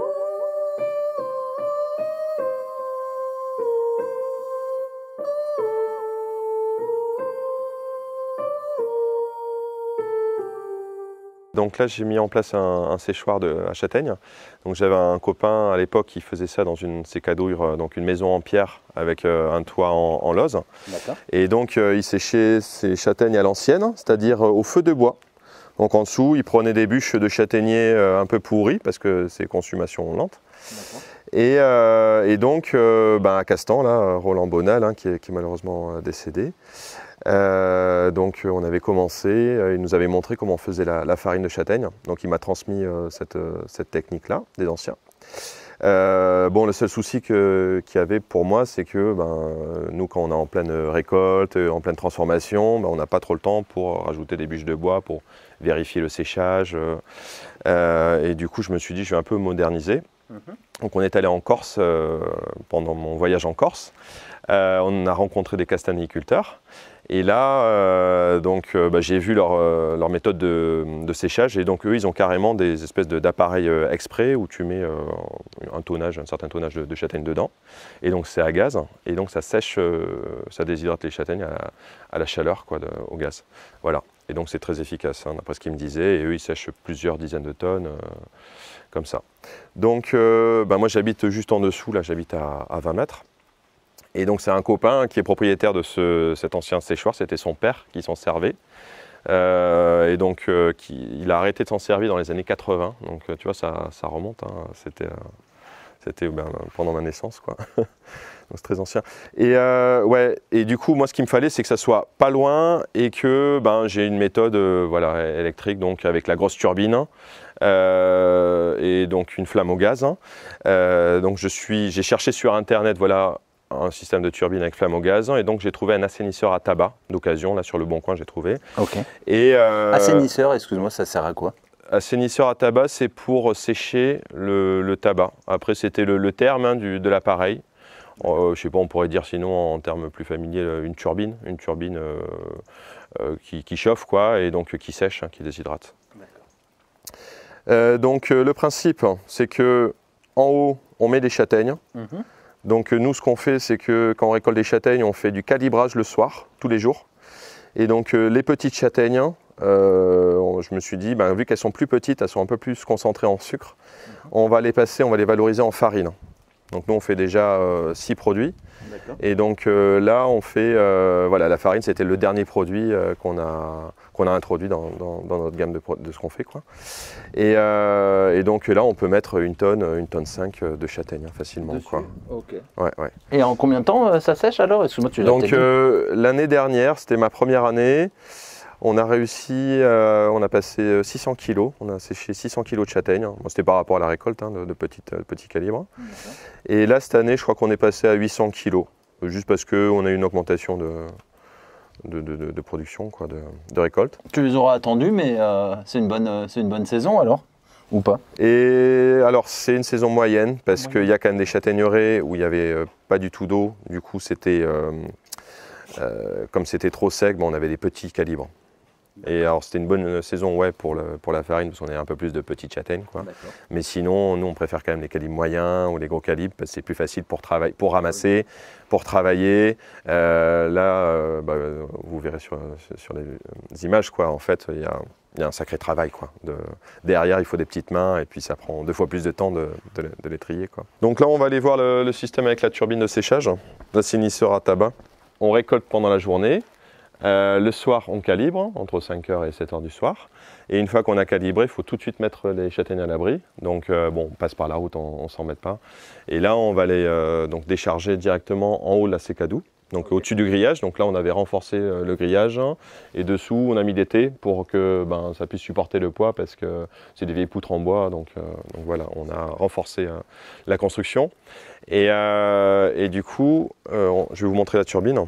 Donc là, j'ai mis en place un, un séchoir de, à châtaigne. Donc j'avais un copain à l'époque qui faisait ça dans une sécadouille, donc une maison en pierre avec euh, un toit en, en lose. Et donc euh, il séchait ses châtaignes à l'ancienne, c'est-à-dire euh, au feu de bois. Donc en dessous, il prenait des bûches de châtaigniers euh, un peu pourries parce que c'est consommation lente. Et, euh, et donc euh, ben, à Castan, là, Roland Bonal, hein, qui, est, qui est malheureusement décédé. Euh, donc on avait commencé, euh, il nous avait montré comment on faisait la, la farine de châtaigne, donc il m'a transmis euh, cette, cette technique-là, des anciens. Euh, bon, le seul souci qu'il y avait pour moi, c'est que ben, nous, quand on est en pleine récolte, en pleine transformation, ben, on n'a pas trop le temps pour rajouter des bûches de bois, pour vérifier le séchage. Euh, et du coup, je me suis dit, je vais un peu moderniser. Mm-hmm. Donc on est allé en Corse, euh, pendant mon voyage en Corse. Euh, on a rencontré des castagniculteurs. Et là, euh, donc, euh, bah, j'ai vu leur, euh, leur méthode de, de séchage. Et donc, eux, ils ont carrément des espèces d'appareils de, euh, exprès où tu mets euh, un tonnage, un certain tonnage de, de châtaigne dedans. Et donc, c'est à gaz. Et donc, ça sèche, euh, ça déshydrate les châtaignes à, à la chaleur, quoi, de, au gaz. Voilà. Et donc, c'est très efficace, hein, d'après ce qu'ils me disaient. Et eux, ils sèchent plusieurs dizaines de tonnes, euh, comme ça. Donc, euh, bah, moi, j'habite juste en dessous. Là, j'habite à, à vingt mètres. Et donc c'est un copain qui est propriétaire de ce, cet ancien séchoir, c'était son père qui s'en servait. Euh, et donc euh, qui, il a arrêté de s'en servir dans les années quatre-vingts, donc tu vois ça, ça remonte, hein. C'était euh, ben, pendant ma naissance, quoi. Donc c'est très ancien. Et, euh, ouais, et du coup moi ce qu'il me fallait c'est que ça soit pas loin et que ben, j'ai une méthode euh, voilà, électrique, donc avec la grosse turbine. Euh, et donc une flamme au gaz. Hein. Euh, donc je suis, j'ai cherché sur internet, voilà, un système de turbine avec flamme au gaz, et donc j'ai trouvé un assainisseur à tabac d'occasion, là sur le Bon Coin j'ai trouvé. Ok. Et euh, assainisseur, excuse-moi, ça sert à quoi? Assainisseur à tabac, c'est pour sécher le, le tabac. Après c'était le, le terme, hein, du, de l'appareil. Euh, je sais pas, on pourrait dire sinon en termes plus familiers une turbine, une turbine euh, euh, qui, qui chauffe, quoi, et donc qui sèche, hein, qui déshydrate. Euh, donc euh, le principe, c'est que en haut, on met des châtaignes. Mmh. Donc euh, nous, ce qu'on fait, c'est que quand on récolte des châtaignes, on fait du calibrage le soir, tous les jours. Et donc euh, les petites châtaignes, euh, je me suis dit, ben, vu qu'elles sont plus petites, elles sont un peu plus concentrées en sucre, mmh. on va les passer, on va les valoriser en farine. Donc nous, on fait déjà euh, six produits. Et donc euh, là, on fait, euh, voilà, la farine, c'était le dernier produit euh, qu'on a, qu'on a introduit dans, dans, dans notre gamme de, de ce qu'on fait, quoi. Et, euh, et donc là, on peut mettre une tonne, une tonne cinq de châtaigne hein, facilement, dessus. Quoi. Ok. Ouais, ouais. Et en combien de temps euh, ça sèche alors? Excuse-moi, tu l'as Donc euh, l'année dernière, c'était ma première année. On a réussi, euh, on a passé six cents kilos, on a séché six cents kilos de châtaignes. Bon, c'était par rapport à la récolte hein, de, de, petite, de petit calibre. Et là, cette année, je crois qu'on est passé à huit cents kilos, juste parce qu'on a eu une augmentation de, de, de, de, de production, quoi, de, de récolte. Tu les auras attendus, mais euh, c'est une, une bonne saison alors? Ou pas? Et alors, c'est une saison moyenne, parce qu'il y a quand même des châtaigneraies où il n'y avait euh, pas du tout d'eau. Du coup, c'était, euh, euh, comme c'était trop sec, bon, on avait des petits calibres. Et alors c'était une bonne saison ouais, pour, le, pour la farine parce qu'on a un peu plus de petites châtaignes. Quoi. Mais sinon, nous on préfère quand même les calibres moyens ou les gros calibres parce que c'est plus facile pour, pour ramasser, pour travailler. Euh, là, euh, bah, vous verrez sur, sur les images, quoi. En fait, il y a, y a un sacré travail. Quoi. De, derrière, il faut des petites mains et puis ça prend deux fois plus de temps de, de, de les trier. Quoi. Donc là, on va aller voir le, le système avec la turbine de séchage, l'assainisseur à tabac. On récolte pendant la journée. Euh, le soir, on calibre entre cinq heures et sept heures du soir. Et une fois qu'on a calibré, il faut tout de suite mettre les châtaignes à l'abri. Donc, euh, bon, on passe par la route, on ne s'en met pas. Et là, on va les euh, donc décharger directement en haut de la sécadou, donc okay. au-dessus du grillage. Donc là, on avait renforcé euh, le grillage. Et dessous, on a mis des T pour que ben, ça puisse supporter le poids parce que c'est des vieilles poutres en bois. Donc, euh, donc voilà, on a renforcé euh, la construction. Et, euh, et du coup, euh, je vais vous montrer la turbine.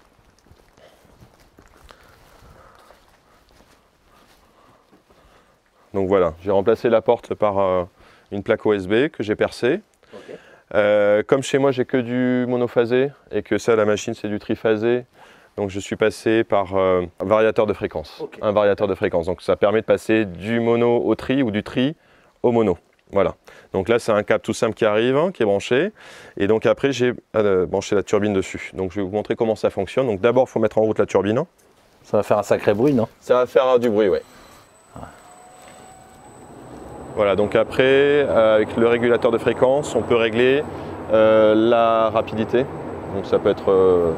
Donc voilà, j'ai remplacé la porte par euh, une plaque O S B que j'ai percée. Okay. Euh, comme chez moi, j'ai que du monophasé et que ça, la machine, c'est du triphasé. Donc je suis passé par euh, un variateur de fréquence. Okay. Un variateur de fréquence. Donc ça permet de passer du mono au tri ou du tri au mono. Voilà. Donc là, c'est un câble tout simple qui arrive, hein, qui est branché. Et donc après, j'ai euh, branché la turbine dessus. Donc je vais vous montrer comment ça fonctionne. Donc d'abord, il faut mettre en route la turbine. Ça va faire un sacré bruit, non? Ça va faire du bruit, oui. Voilà, donc après, euh, avec le régulateur de fréquence, on peut régler euh, la rapidité. Donc ça peut être euh,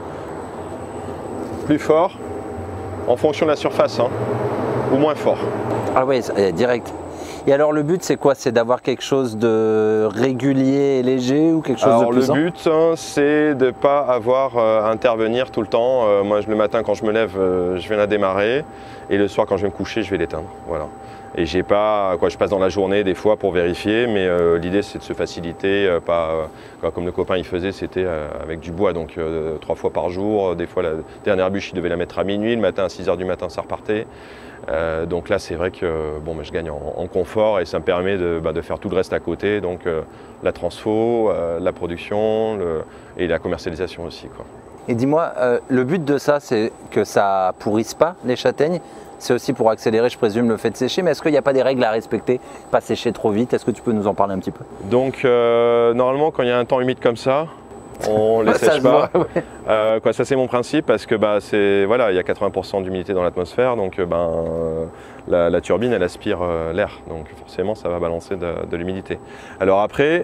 plus fort en fonction de la surface, hein, ou moins fort. Ah oui, direct. Et alors le but c'est quoi? C'est d'avoir quelque chose de régulier et léger ou quelque chose alors, de plus? Le but hein, c'est de ne pas avoir euh, à intervenir tout le temps. Euh, moi le matin quand je me lève, euh, je viens la démarrer et le soir quand je vais me coucher, je vais l'éteindre. Voilà. Et j'ai pas, quoi, je passe dans la journée des fois pour vérifier, mais euh, l'idée c'est de se faciliter, euh, pas euh, quoi, comme le copain il faisait, c'était euh, avec du bois, donc euh, trois fois par jour. Des fois la dernière bûche il devait la mettre à minuit, le matin à six heures du matin ça repartait. Euh, donc là c'est vrai que bon, bah, je gagne en, en confort et ça me permet de, bah, de faire tout le reste à côté, donc euh, la transfo, euh, la production le, et la commercialisation aussi, quoi. Et dis-moi, euh, le but de ça c'est que ça pourrisse pas les châtaignes? C'est aussi pour accélérer, je présume, le fait de sécher, mais est-ce qu'il n'y a pas des règles à respecter? Pas sécher trop vite, est-ce que tu peux nous en parler un petit peu? Donc, euh, normalement, quand il y a un temps humide comme ça, on ne les sèche pas. Voit, ouais. euh, quoi, ça, c'est mon principe, parce que bah, voilà, il y a quatre-vingts pour cent d'humidité dans l'atmosphère, donc ben, euh, la, la turbine, elle aspire euh, l'air, donc forcément, ça va balancer de, de l'humidité. Alors après,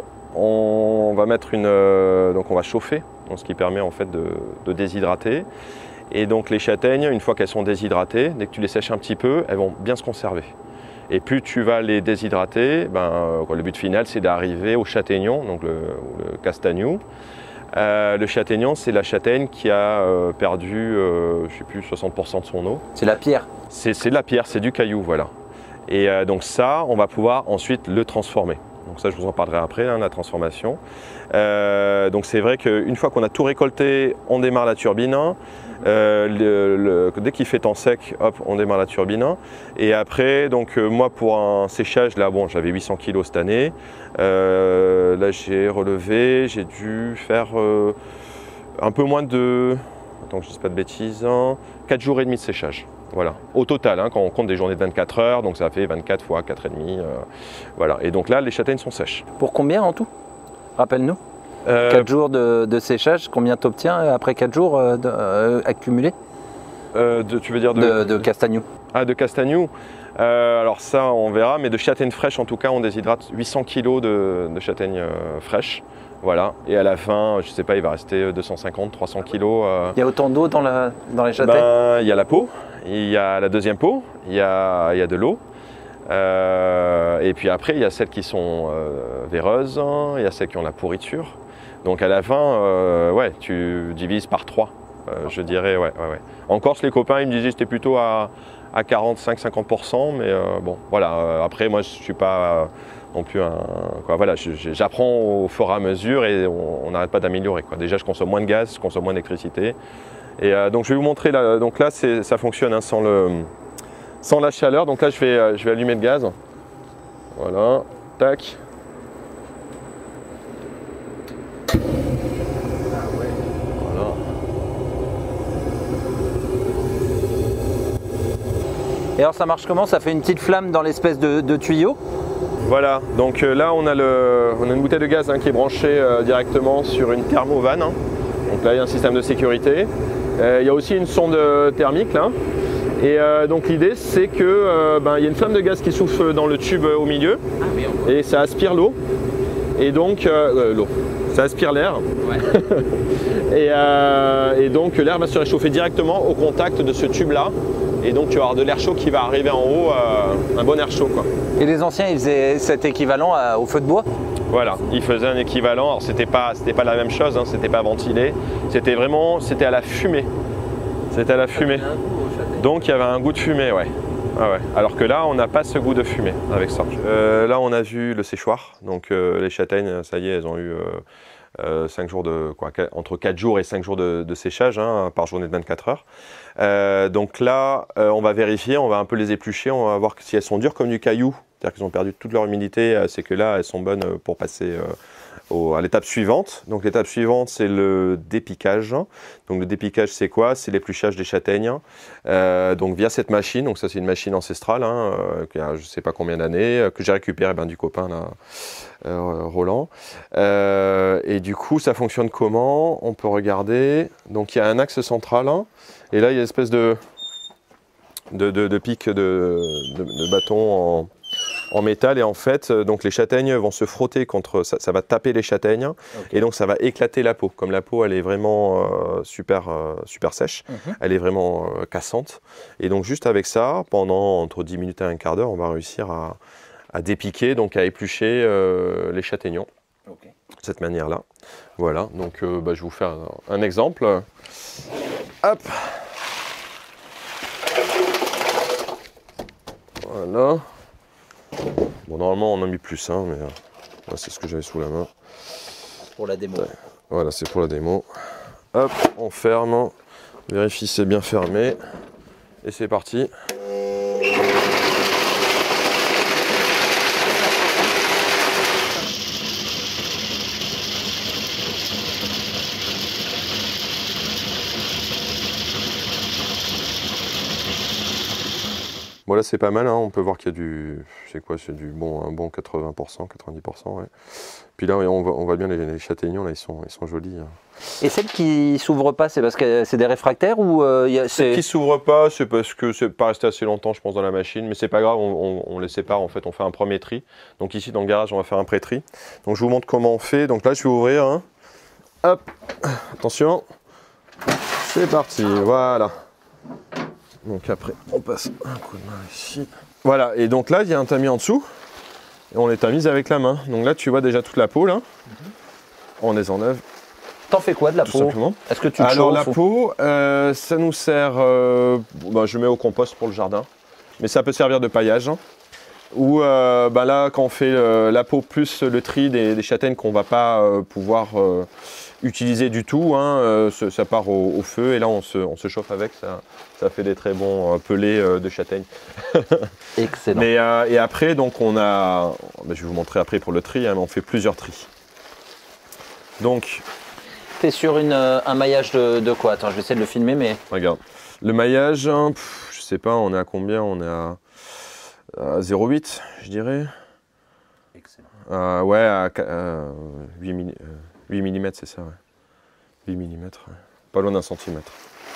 on va mettre une... Euh, donc on va chauffer, donc, ce qui permet en fait de, de déshydrater. Et donc les châtaignes, une fois qu'elles sont déshydratées, dès que tu les sèches un petit peu, elles vont bien se conserver. Et plus tu vas les déshydrater, ben, le but final c'est d'arriver au châtaignon, donc le, le castagnou. Euh, le châtaignon, c'est la châtaigne qui a euh, perdu, euh, je sais plus, soixante pour cent de son eau. C'est la pierre? C'est de la pierre, c'est du caillou, voilà. Et euh, donc ça, on va pouvoir ensuite le transformer. Donc ça, je vous en parlerai après, hein, la transformation. Euh, donc c'est vrai qu'une fois qu'on a tout récolté, on démarre la turbine. Euh, le, le, dès qu'il fait temps sec, hop, on démarre la turbine. Et après, donc euh, moi pour un séchage, là bon, j'avais huit cents kilos cette année. Euh, là j'ai relevé, j'ai dû faire euh, un peu moins de, attends que je ne dise pas de bêtises, hein, quatre jours et demi de séchage. Voilà, au total, hein, quand on compte des journées de vingt-quatre heures, donc ça fait vingt-quatre fois quatre virgule cinq. Euh, voilà, et donc là, les châtaignes sont sèches. Pour combien en tout? Rappelle-nous. Euh, quatre jours de, de séchage, combien tu obtiens après quatre jours euh, de, euh, accumulés euh, de, Tu veux dire de, de, de castagnou? Ah, de castagnou. Euh, alors ça, on verra, mais de châtaignes fraîches, en tout cas, on déshydrate huit cents kilos de, de châtaignes euh, fraîches. Voilà, et à la fin, je sais pas, il va rester deux cent cinquante, trois cents kilos. Euh... Il y a autant d'eau dans, la, dans les châtaignes? Ben, il y a la peau, il y a la deuxième peau, il y a, il y a de l'eau. Euh, et puis après, il y a celles qui sont euh, véreuses, il y a celles qui ont la pourriture. Donc à la fin, euh, ouais, tu divises par trois, euh, je dirais. Ouais, ouais, ouais. En Corse, les copains, ils me disaient que c'était plutôt à, à quarante-cinq à cinquante pour cent, mais euh, bon, voilà. Euh, après, moi, je suis pas euh, non plus un. Quoi, voilà, j'apprends au fur et à mesure et on n'arrête pas d'améliorer. Déjà, je consomme moins de gaz, je consomme moins d'électricité. Et euh, donc, je vais vous montrer là. Donc là, ça fonctionne hein, sans le. Sans la chaleur, donc là je vais, je vais allumer le gaz. Voilà, tac. Voilà. Et alors ça marche comment? Ça fait une petite flamme dans l'espèce de, de tuyau? Voilà, donc euh, là on a, le, on a une bouteille de gaz hein, qui est branchée euh, directement sur une thermovanne. Hein. Donc là il y a un système de sécurité. Euh, il y a aussi une sonde thermique là. Et euh, donc l'idée c'est que euh, ben, y a une flamme de gaz qui souffle dans le tube au milieu et ça aspire l'eau et donc euh, euh, l'eau, ça aspire l'air ouais. et, euh, et donc l'air va se réchauffer directement au contact de ce tube là et donc tu vas avoir de l'air chaud qui va arriver en haut, euh, un bon air chaud quoi. Et les anciens ils faisaient cet équivalent à, au feu de bois? Voilà, ils faisaient un équivalent, alors c'était pas, c'était pas la même chose, hein, c'était pas ventilé, c'était vraiment, c'était à la fumée, c'était à la fumée. Donc il y avait un goût de fumée, ouais. Ah ouais. Alors que là, on n'a pas ce goût de fumée avec ça. Euh, là, on a vu le séchoir. Donc euh, les châtaignes, ça y est, elles ont eu euh, euh, cinq jours de, quoi, entre quatre jours et cinq jours de, de séchage hein, par journée de vingt-quatre heures. Euh, donc là, euh, on va vérifier, on va un peu les éplucher, on va voir si elles sont dures comme du caillou. C'est-à-dire qu'ils ont perdu toute leur humidité, c'est que là, elles sont bonnes pour passer euh, au, à l'étape suivante. Donc l'étape suivante, c'est le dépiquage. Donc le dépiquage, c'est quoi? C'est l'épluchage des châtaignes. Euh, donc via cette machine, donc ça c'est une machine ancestrale, hein, euh, qui a je ne sais pas combien d'années, euh, que j'ai récupéré ben, du copain là, euh, Roland. Euh, et du coup, ça fonctionne comment? On peut regarder. Donc il y a un axe central, hein, et là il y a une espèce de, de, de, de pic de, de, de bâton en en métal et en fait donc les châtaignes vont se frotter contre ça, ça va taper les châtaignes okay. Et donc ça va éclater la peau. Comme la peau elle est vraiment euh, super euh, super sèche, mm-hmm. Elle est vraiment euh, cassante et donc juste avec ça pendant entre dix minutes et un quart d'heure on va réussir à, à dépiquer, donc à éplucher euh, les châtaignons okay. De cette manière là. Voilà, donc euh, bah, je vais vous faire un, un exemple. Hop. Voilà. Bon, normalement on en a mis plus, hein, mais euh, c'est ce que j'avais sous la main. Pour la démo. Ouais. Voilà, c'est pour la démo. Hop, on ferme, on vérifie si c'est bien fermé, et c'est parti. Bon là c'est pas mal, hein. On peut voir qu'il y a du, c'est quoi, c'est du bon, un bon quatre-vingts pour cent, quatre-vingt-dix pour cent, ouais. Puis là on voit, on voit bien les, les châtaignons, là ils sont, ils sont jolis. Hein. Et celles qui s'ouvrent pas, c'est parce que c'est des réfractaires ou euh, y a, celles qui s'ouvrent pas, c'est parce que c'est pas resté assez longtemps je pense dans la machine, mais c'est pas grave, on, on, on les sépare en fait, on fait un premier tri. Donc ici dans le garage on va faire un pré-tri. Donc je vous montre comment on fait, donc là je vais ouvrir, hein. Hop, attention, c'est parti, voilà. Donc après, on passe un coup de main ici. Voilà, et donc là, il y a un tamis en dessous. Et on les tamise avec la main. Donc là, tu vois déjà toute la peau, là. Mm-hmm. On les enlève. T'en fais quoi de la tout peau? Simplement. Est-ce que tu Alors chauffes, la peau, euh, ça nous sert... Euh, bah, je mets au compost pour le jardin. Mais ça peut servir de paillage. Hein. Ou euh, bah là, quand on fait euh, la peau plus le tri des, des châtaignes qu'on ne va pas euh, pouvoir... Euh, utiliser du tout, hein, euh, ça part au, au feu et là on se, on se chauffe avec, ça, ça fait des très bons euh, pelés euh, de châtaigne. Excellent. Mais, euh, et après, donc on a, ben, je vais vous montrer après pour le tri, hein, mais on fait plusieurs tris. Donc, tu es sur une, euh, un maillage de, de quoi? Attends, je vais essayer de le filmer, mais... Regarde, le maillage, hein, pff, je sais pas, on est à combien? On est à, à zéro virgule huit, je dirais. Excellent. Euh, ouais, à euh, huit millimètres, c'est ça, ouais. huit millimètres, ouais. Pas loin d'un centimètre.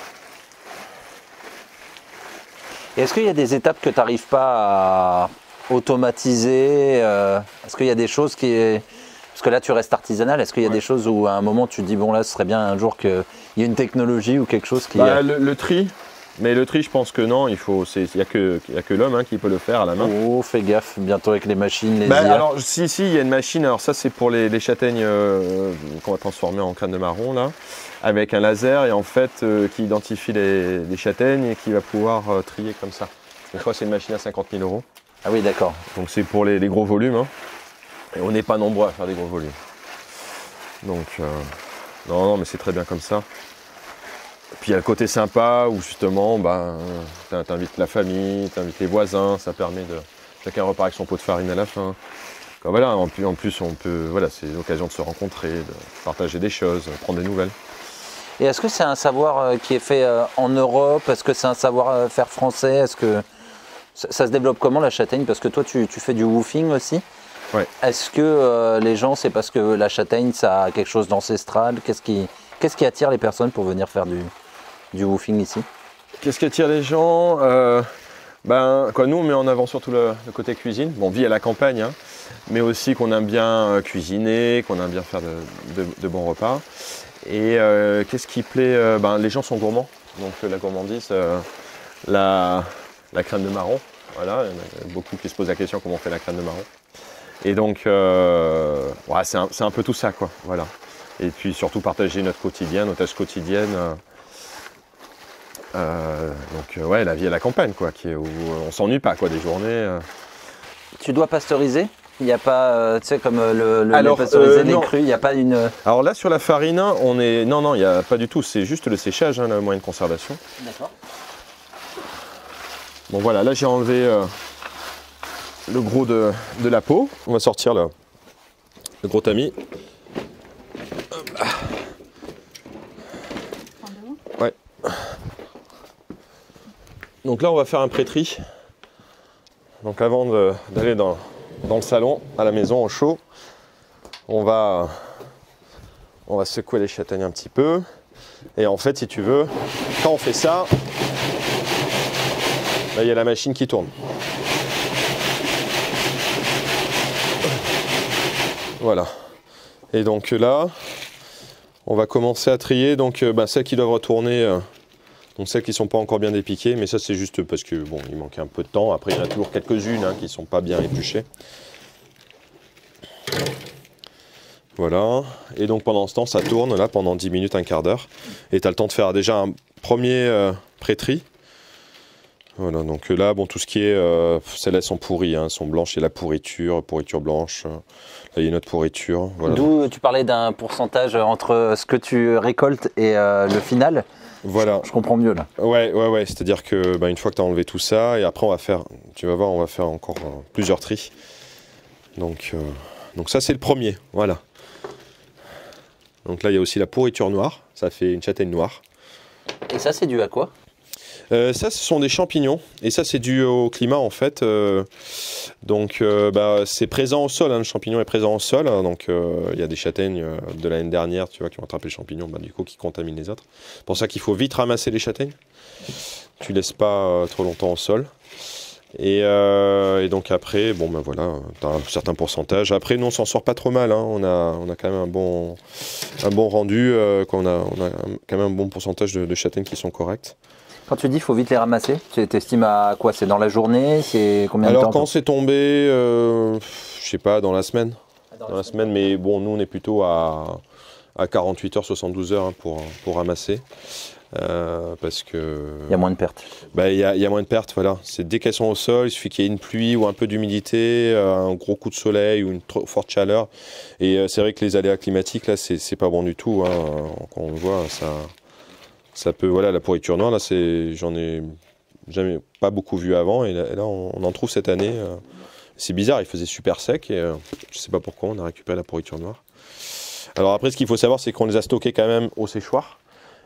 Et est-ce qu'il y a des étapes que tu n'arrives pas à automatiser euh, Est-ce qu'il y a des choses qui... Est... Parce que là, tu restes artisanal. Est-ce qu'il y a ouais. des choses où, à un moment, tu te dis, bon, là, ce serait bien un jour qu'il y ait une technologie ou quelque chose qui... Bah, le, le tri. Mais le tri, je pense que non. Il n'y a que, y a que l'homme hein, qui peut le faire à la main. Oh, fais gaffe, bientôt avec les machines, les bah, I A. Alors, si, si, il y a une machine. Alors, ça, c'est pour les, les châtaignes euh, qu'on va transformer en crème de marron, là, avec un laser, et en fait, euh, qui identifie les, les châtaignes et qui va pouvoir euh, trier comme ça. Je crois que c'est une machine à cinquante mille euros. Ah oui, d'accord. Donc, c'est pour les, les gros volumes. Hein. Et on n'est pas nombreux à faire des gros volumes. Donc, euh, non, non, mais c'est très bien comme ça. Et puis il y a le côté sympa où justement, bah, t'invites la famille, t'invites les voisins, ça permet de. Chacun repart avec son pot de farine à la fin. Donc, voilà, en plus, en plus, on peut. Voilà, c'est l'occasion de se rencontrer, de partager des choses, de prendre des nouvelles. Et est-ce que c'est un savoir qui est fait en Europe? Est-ce que c'est un savoir-faire français? Est-ce que ça se développe comment la châtaigne? Parce que toi, tu, tu fais du woofing aussi. Ouais. Est-ce que euh, les gens, c'est parce que la châtaigne, ça a quelque chose d'ancestral? Qu'est-ce qui, qu'est-ce qui attire les personnes pour venir faire du, du woofing ici? Qu'est-ce qui attire les gens? euh, ben, quoi, Nous, on met en avant surtout le, le côté cuisine. Bon, on vit à la campagne, hein, mais aussi qu'on aime bien cuisiner, qu'on aime bien faire de, de, de bons repas. Et euh, qu'est-ce qui plaît? euh, ben, Les gens sont gourmands. Donc la gourmandise, euh, la, la crème de marron. Voilà, il y en a beaucoup qui se posent la question comment on fait la crème de marron. Et donc, euh, ouais, c'est un, un peu tout ça, quoi. Voilà. Et puis surtout partager notre quotidien, nos tâches quotidiennes. Euh, euh, donc, ouais, la vie à la campagne, quoi, qui est où on s'ennuie pas, quoi, des journées. Euh. Tu dois pasteuriser? Il n'y a pas, euh, tu sais, comme le, le Alors, lait pasteurisé, euh, lait non. cru, il n'y a pas une... Alors là, sur la farine, on est... Non, non, il n'y a pas du tout. C'est juste le séchage, hein, le moyen de conservation. D'accord. Bon, voilà, là, j'ai enlevé... Euh, le gros de, de la peau. On va sortir le, le gros tamis. Ouais. Donc là, on va faire un pré-tri. Donc avant d'aller dans, dans le salon, à la maison, au chaud, on va, on va secouer les châtaignes un petit peu. Et en fait, si tu veux, quand on fait ça, là, il y a la machine qui tourne. Voilà. Et donc là, on va commencer à trier donc euh, bah, celles qui doivent retourner, euh, donc celles qui ne sont pas encore bien dépiquées, mais ça c'est juste parce que bon, il manquait un peu de temps. Après, il y en a toujours quelques-unes hein, qui ne sont pas bien épluchées. Voilà. Et donc pendant ce temps, ça tourne là pendant dix minutes, un quart d'heure. Et tu as le temps de faire déjà un premier euh, pré-tri. Voilà, donc là, bon, tout ce qui est, euh, celles-là sont pourries, hein, sont blanches, il y a la pourriture, pourriture blanche, là il y a une autre pourriture. Voilà. D'où tu parlais d'un pourcentage entre ce que tu récoltes et euh, le final. Voilà. Je, je comprends mieux là. Ouais, ouais, ouais, c'est-à-dire que bah, une fois que tu as enlevé tout ça, et après on va faire, tu vas voir, on va faire encore euh, plusieurs tris. Donc, euh, donc ça c'est le premier, voilà. Donc là il y a aussi la pourriture noire, ça fait une châtaigne noire. Et ça c'est dû à quoi? Euh, ça, ce sont des champignons, et ça, c'est dû au climat, en fait. Euh, donc, euh, bah, c'est présent au sol, hein, le champignon est présent au sol. Hein, donc, il euh, y a des châtaignes euh, de l'année dernière, tu vois, qui ont attrapé les champignons, bah, du coup, qui contaminent les autres. C'est pour ça qu'il faut vite ramasser les châtaignes. Tu laisses pas euh, trop longtemps au sol. Et, euh, et donc après, bon, ben voilà, tu as un certain pourcentage. Après, nous, on s'en sort pas trop mal. Hein. On, a, on a quand même un bon, un bon rendu. Euh, on, a, on a quand même un bon pourcentage de, de châtaignes qui sont correctes. Quand tu dis qu'il faut vite les ramasser, tu estimes à quoi? C'est dans la journée? C'est combien de temps? Alors quand c'est tombé, euh, je sais pas, dans la semaine. Dans, dans la semaine, semaine, mais bon, nous on est plutôt à, à quarante-huit heures, soixante-douze heures hein, pour, pour ramasser. Euh, parce que... Il y a moins de pertes. Bah, il y a, il y a moins de pertes, voilà. C'est dès qu'elles sont au sol, il suffit qu'il y ait une pluie ou un peu d'humidité, un gros coup de soleil ou une trop forte chaleur. Et euh, c'est vrai que les aléas climatiques, là, c'est pas bon du tout. Hein. Quand on le voit, ça... Ça peut, voilà, la pourriture noire, là, c'est, j'en ai jamais pas beaucoup vu avant, et là, et là on, on en trouve cette année. Euh, c'est bizarre, il faisait super sec, et euh, je sais pas pourquoi on a récupéré la pourriture noire. Alors après, ce qu'il faut savoir, c'est qu'on les a stockés quand même au séchoir,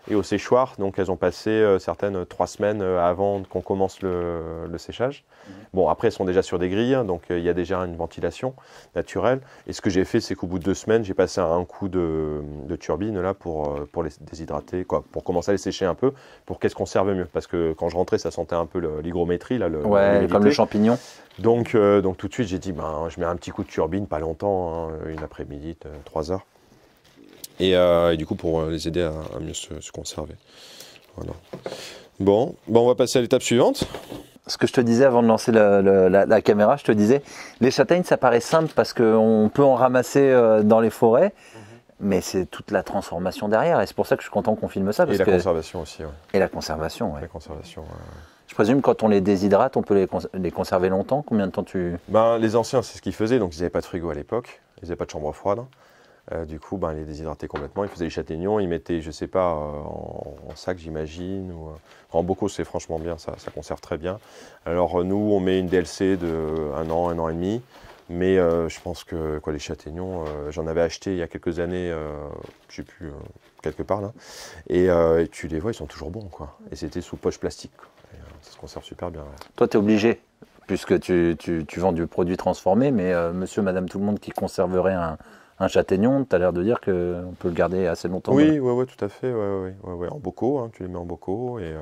et au séchoir. Donc elles ont passé euh, certaines trois semaines avant qu'on commence le, le séchage. Mmh. Bon, après elles sont déjà sur des grilles, donc il euh, y a déjà une ventilation naturelle. Et ce que j'ai fait, c'est qu'au bout de deux semaines, j'ai passé un coup de, de turbine là pour, euh, pour les déshydrater, quoi, pour commencer à les sécher un peu, pour qu'elles se conservent mieux. Parce que quand je rentrais, ça sentait un peu l'hygrométrie. Là, le, ouais, comme le champignon. Donc, euh, donc tout de suite, j'ai dit, ben, je mets un petit coup de turbine, pas longtemps, hein, une après-midi, trois heures. Et, euh, et du coup, pour les aider à, à mieux se, se conserver. Voilà. Bon, bon, on va passer à l'étape suivante. Ce que je te disais avant de lancer le, le, la, la caméra, je te disais, les châtaignes, ça paraît simple parce qu'on peut en ramasser dans les forêts, mmh. mais c'est toute la transformation derrière. Et c'est pour ça que je suis content qu'on filme ça. Parce et la que... conservation aussi. Ouais. Et la conservation, oui. La conservation, ouais. Je présume quand on les déshydrate, on peut les, cons les conserver longtemps. Combien de temps tu... Ben, les anciens, c'est ce qu'ils faisaient. Donc, ils n'avaient pas de frigo à l'époque. Ils n'avaient pas de chambre froide. Euh, du coup, ben, ils les déshydrataient complètement. Ils faisaient les châtaignions. Ils mettaient, je ne sais pas, euh, en, en sac, j'imagine. Ou, euh, en bocaux, c'est franchement bien. Ça, ça conserve très bien. Alors, euh, nous, on met une D L C de un an, un an et demi. Mais euh, je pense que quoi, les châtaignions, euh, j'en avais acheté il y a quelques années, euh, je ne sais plus, euh, quelque part là. Et, euh, et tu les vois, ils sont toujours bons, quoi. Et c'était sous poche plastique, quoi. Et, euh, ça se conserve super bien. Ouais. Toi, tu es obligé, puisque tu, tu, tu vends du produit transformé, mais euh, monsieur, madame, tout le monde qui conserverait un, un châtaignon, tu as l'air de dire qu'on peut le garder assez longtemps. Oui, ouais, ouais, tout à fait. Ouais, ouais, ouais, ouais. En bocaux, hein, tu les mets en bocaux. Et, euh,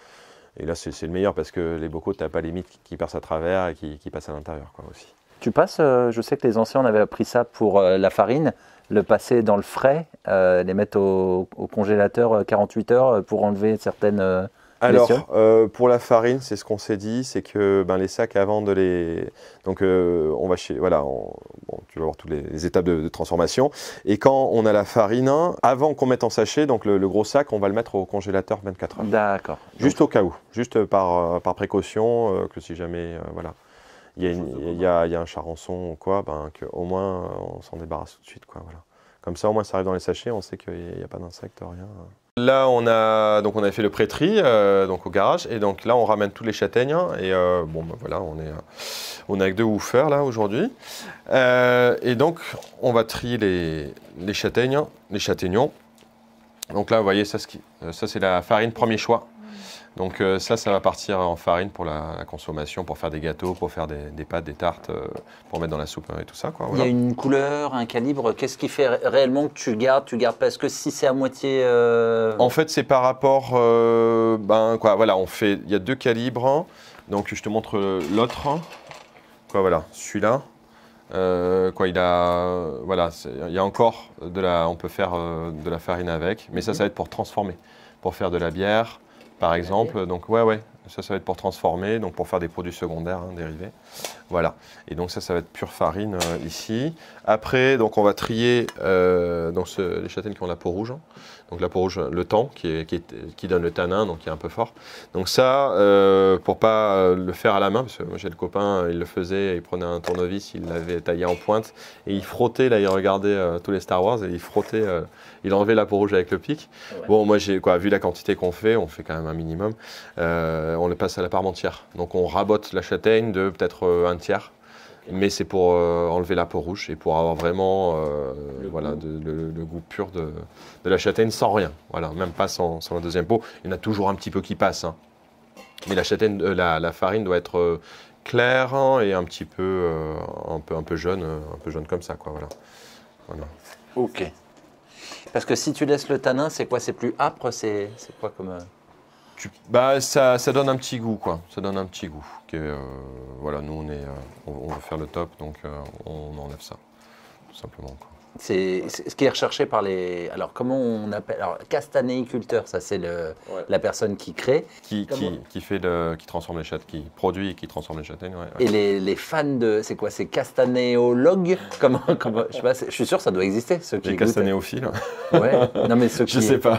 et là, c'est le meilleur parce que les bocaux, tu n'as pas les mites qui, qui passent à travers et qui, qui passent à l'intérieur, quoi, aussi. Tu passes, euh, je sais que les anciens, on avait appris ça pour euh, la farine, le passer dans le frais, euh, les mettre au, au congélateur quarante-huit heures pour enlever certaines euh, Alors, euh, pour la farine, c'est ce qu'on s'est dit, c'est que ben, les sacs, avant de les... Donc, euh, on va chez... Voilà, on... bon, tu vas voir toutes les, les étapes de, de transformation. Et quand on a la farine, avant qu'on mette en sachet, donc le, le gros sac, on va le mettre au congélateur vingt-quatre heures. D'accord. Juste donc... au cas où, juste par, par précaution, euh, que si jamais... Euh, voilà. Il y, a une, il, y a, il y a un charançon ou quoi, ben, qu'au moins on s'en débarrasse tout de suite, quoi, voilà. Comme ça, au moins ça arrive dans les sachets, on sait qu'il n'y a pas d'insectes, rien. Là, on a, donc on a fait le pré-tri euh, donc au garage, et donc là, on ramène tous les châtaignes, et euh, bon, ben, voilà, on est, on est avec deux woofers là aujourd'hui. Euh, et donc, on va trier les, les châtaignes, les châtaignons. Donc là, vous voyez, ça, ça c'est la farine premier choix. Donc euh, ça, ça va partir en farine pour la, la consommation, pour faire des gâteaux, pour faire des, des pâtes, des tartes, euh, pour mettre dans la soupe et tout ça, quoi. Voilà. Il y a une couleur, un calibre. Qu'est-ce qui fait réellement que tu gardes, tu gardes parce que si c'est à moitié. Euh... En fait, c'est par rapport, euh, ben quoi, voilà, on fait. Il y a deux calibres. Donc je te montre l'autre. Quoi, voilà, celui-là. Euh, quoi, il a, voilà, il y a encore de la, on peut faire euh, de la farine avec, mais ça, ça va être pour transformer, pour faire de la bière. Par exemple, donc ouais, ouais, ça, ça va être pour transformer, donc pour faire des produits secondaires, hein, dérivés. Voilà. Et donc ça, ça va être pure farine euh, ici. Après, donc on va trier euh, donc ce, les châtaignes qui ont la peau rouge. Donc la peau rouge, le temps qui, est, qui, est, qui donne le tanin, donc qui est un peu fort. Donc ça, euh, pour pas le faire à la main, parce que moi j'ai le copain, il le faisait, il prenait un tournevis, il l'avait taillé en pointe et il frottait. Là, il regardait euh, tous les Star Wars et il frottait, euh, il enlevait la peau rouge avec le pic. Ouais. Bon, moi j'ai quoi, vu la quantité qu'on fait, on fait quand même un minimum. Euh, on le passe à la parmentière. Donc on rabote la châtaigne de peut-être euh, un tiers. Mais c'est pour euh, enlever la peau rouge et pour avoir vraiment euh, le, voilà, goût. De, le, le goût pur de, de la châtaigne sans rien. Voilà, même pas sans, sans la deuxième peau. Il y en a toujours un petit peu qui passe. Hein. Mais la, châtaigne, euh, la, la farine doit être euh, claire hein, et un petit peu, euh, un peu, un peu jaune, un peu jaune comme ça, quoi. Voilà. Voilà. Ok. Parce que si tu laisses le tanin, c'est quoi? C'est plus âpre? C'est quoi comme... Euh... Tu, bah, ça, ça donne un petit goût, quoi. Ça donne un petit goût. Que, euh, voilà, nous, on, est, euh, on, on veut faire le top, donc euh, on enlève ça, tout simplement, quoi. C'est ce qui est recherché par les... Alors, comment on appelle... Alors, castanéiculteur, ça, c'est ouais. la personne qui crée. Qui, qui, qui, fait le, qui transforme les châtaignes, qui produit et qui transforme les châtaignes, ouais, ouais. Et les, les fans de... C'est quoi? C'est castanéologue? Comment, comment, je sais pas, je suis sûr que ça doit exister, ceux qui Les castanéophiles. Ouais, non mais ceux qui... Je sais pas.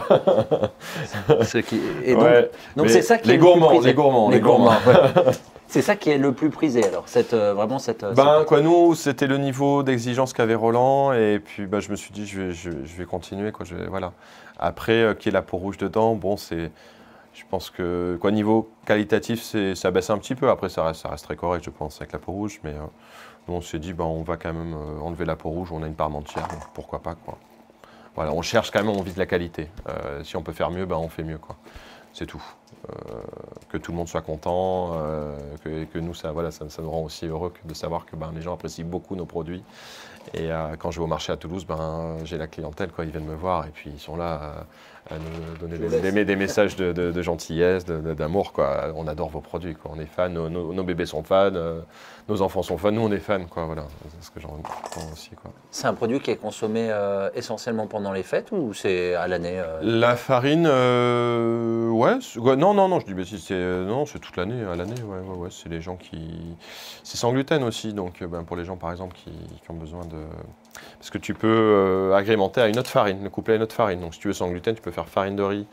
ceux qui... Et donc, ouais, donc c'est ça qui les est gourmands, le plus prisé. Les gourmands, les les gourmands. Ouais. C'est ça qui est le plus prisé, alors, cette, euh, vraiment cette... Euh, ben, cette... quoi, nous, c'était le niveau d'exigence qu'avait Roland, et puis bah, je me suis dit, je vais, je, je vais continuer, quoi, je vais, voilà. Après, euh, qu'il y ait la peau rouge dedans, bon, c'est... Je pense que, quoi, niveau qualitatif, ça baisse un petit peu, après, ça reste, ça reste très correct, je pense, avec la peau rouge, mais euh, nous, on s'est dit, ben, on va quand même euh, enlever la peau rouge, on a une parmentière, donc pourquoi pas, quoi. Voilà, on cherche quand même, on vise la qualité. Euh, si on peut faire mieux, ben on fait mieux, quoi. C'est tout. Euh, que tout le monde soit content, euh, que, que nous, ça, voilà, ça, ça nous rend aussi heureux que de savoir que ben, les gens apprécient beaucoup nos produits. Et euh, quand je vais au marché à Toulouse, ben, j'ai la clientèle, quoi, ils viennent me voir et puis ils sont là à, à nous donner des, des, des messages de, de, de gentillesse, d'amour. On adore vos produits, quoi. On est fans, nos, nos, nos bébés sont fans, euh, nos enfants sont fans, nous on est fans. Voilà. C'est ce que j'en pense aussi. C'est un produit qui est consommé euh, essentiellement pendant les fêtes ou c'est à l'année euh... La farine, euh, ouais, ouais, non, non, non, je dis, mais si c'est non, c'est toute l'année, à l'année, ouais, ouais, ouais, c'est les gens qui, c'est sans gluten aussi, donc ben, pour les gens par exemple qui, qui ont besoin de, parce que tu peux euh, agrémenter à une autre farine, le coupler à une autre farine, donc si tu veux sans gluten, tu peux faire farine de riz,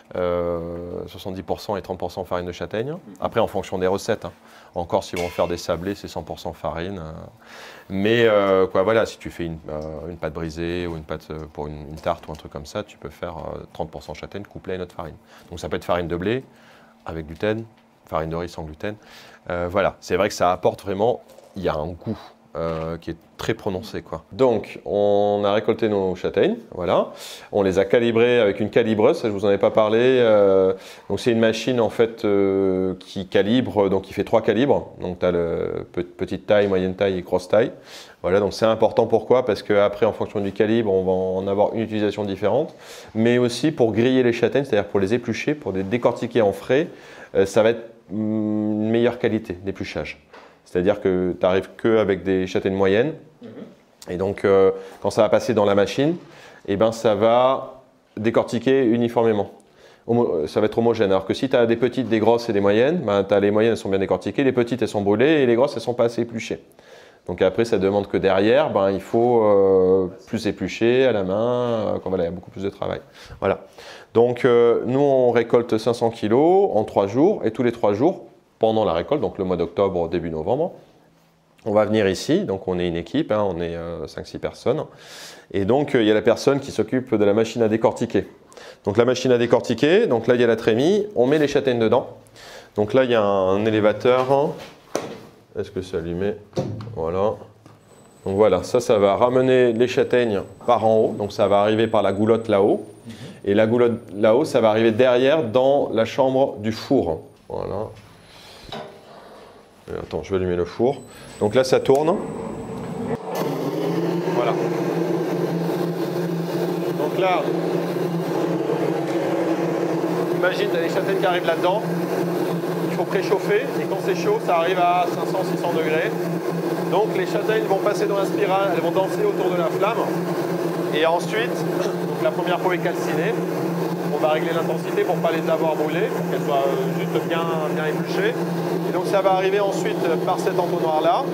euh, soixante-dix pour cent et trente pour cent farine de châtaigne, après en fonction des recettes, hein. Encore s'ils vont faire des sablés, c'est cent pour cent farine, euh, mais euh, quoi, voilà, si tu fais une, euh, une pâte brisée ou une pâte pour une, une tarte ou un truc comme ça, tu peux faire euh, trente pour cent châtaigne couplé à une autre farine. Donc ça peut être farine de blé avec gluten, farine de riz sans gluten. Euh, voilà, c'est vrai que ça apporte vraiment, il y a un goût euh, qui est très prononcé, quoi. Donc on a récolté nos châtaignes, voilà. On les a calibrées avec une calibreuse, ça je vous en ai pas parlé. Euh, donc c'est une machine en fait euh, qui calibre, donc qui fait trois calibres. Donc tu as le petite taille, moyenne taille et grosse taille. Voilà, donc c'est important, pourquoi? Parce qu'après en fonction du calibre, on va en avoir une utilisation différente. Mais aussi pour griller les châtaignes, c'est-à-dire pour les éplucher, pour les décortiquer en frais, euh, ça va être une meilleure qualité d'épluchage. C'est-à-dire que tu n'arrives qu'avec des châtaignes moyennes. Mmh. Et donc, euh, quand ça va passer dans la machine, eh ben, ça va décortiquer uniformément. Homo ça va être homogène. Alors que si tu as des petites, des grosses et des moyennes, ben, as les moyennes elles sont bien décortiquées, les petites elles sont brûlées et les grosses elles ne sont pas assez épluchées. Donc après, ça demande que derrière, ben, il faut euh, plus éplucher à la main. Euh, voilà, il y a beaucoup plus de travail. Voilà. Donc, euh, nous, on récolte cinq cents kilos en trois jours et tous les trois jours, pendant la récolte, donc le mois d'octobre, début novembre, on va venir ici, donc on est une équipe, hein, on est euh, cinq six personnes, et donc euh, il y a la personne qui s'occupe de la machine à décortiquer. Donc la machine à décortiquer, donc là il y a la trémie, on met les châtaignes dedans, donc là il y a un, un élévateur, est-ce que c'est allumé? Voilà. Donc voilà, ça, ça va ramener les châtaignes par en haut, donc ça va arriver par la goulotte là-haut, et la goulotte là-haut, ça va arriver derrière dans la chambre du four. Voilà. Et attends, je vais allumer le four. Donc là, ça tourne. Voilà. Donc là, imagine, tu as les châtaignes qui arrivent là-dedans. Il faut préchauffer. Et quand c'est chaud, ça arrive à cinq cents à six cents degrés. Donc les châtaignes vont passer dans la spirale, elles vont danser autour de la flamme. Et ensuite, donc la première peau est calcinée. On va régler l'intensité pour ne pas les avoir brûlées, pour qu'elles soient juste bien, bien épluchées. Et donc ça va arriver ensuite par cet entonnoir là.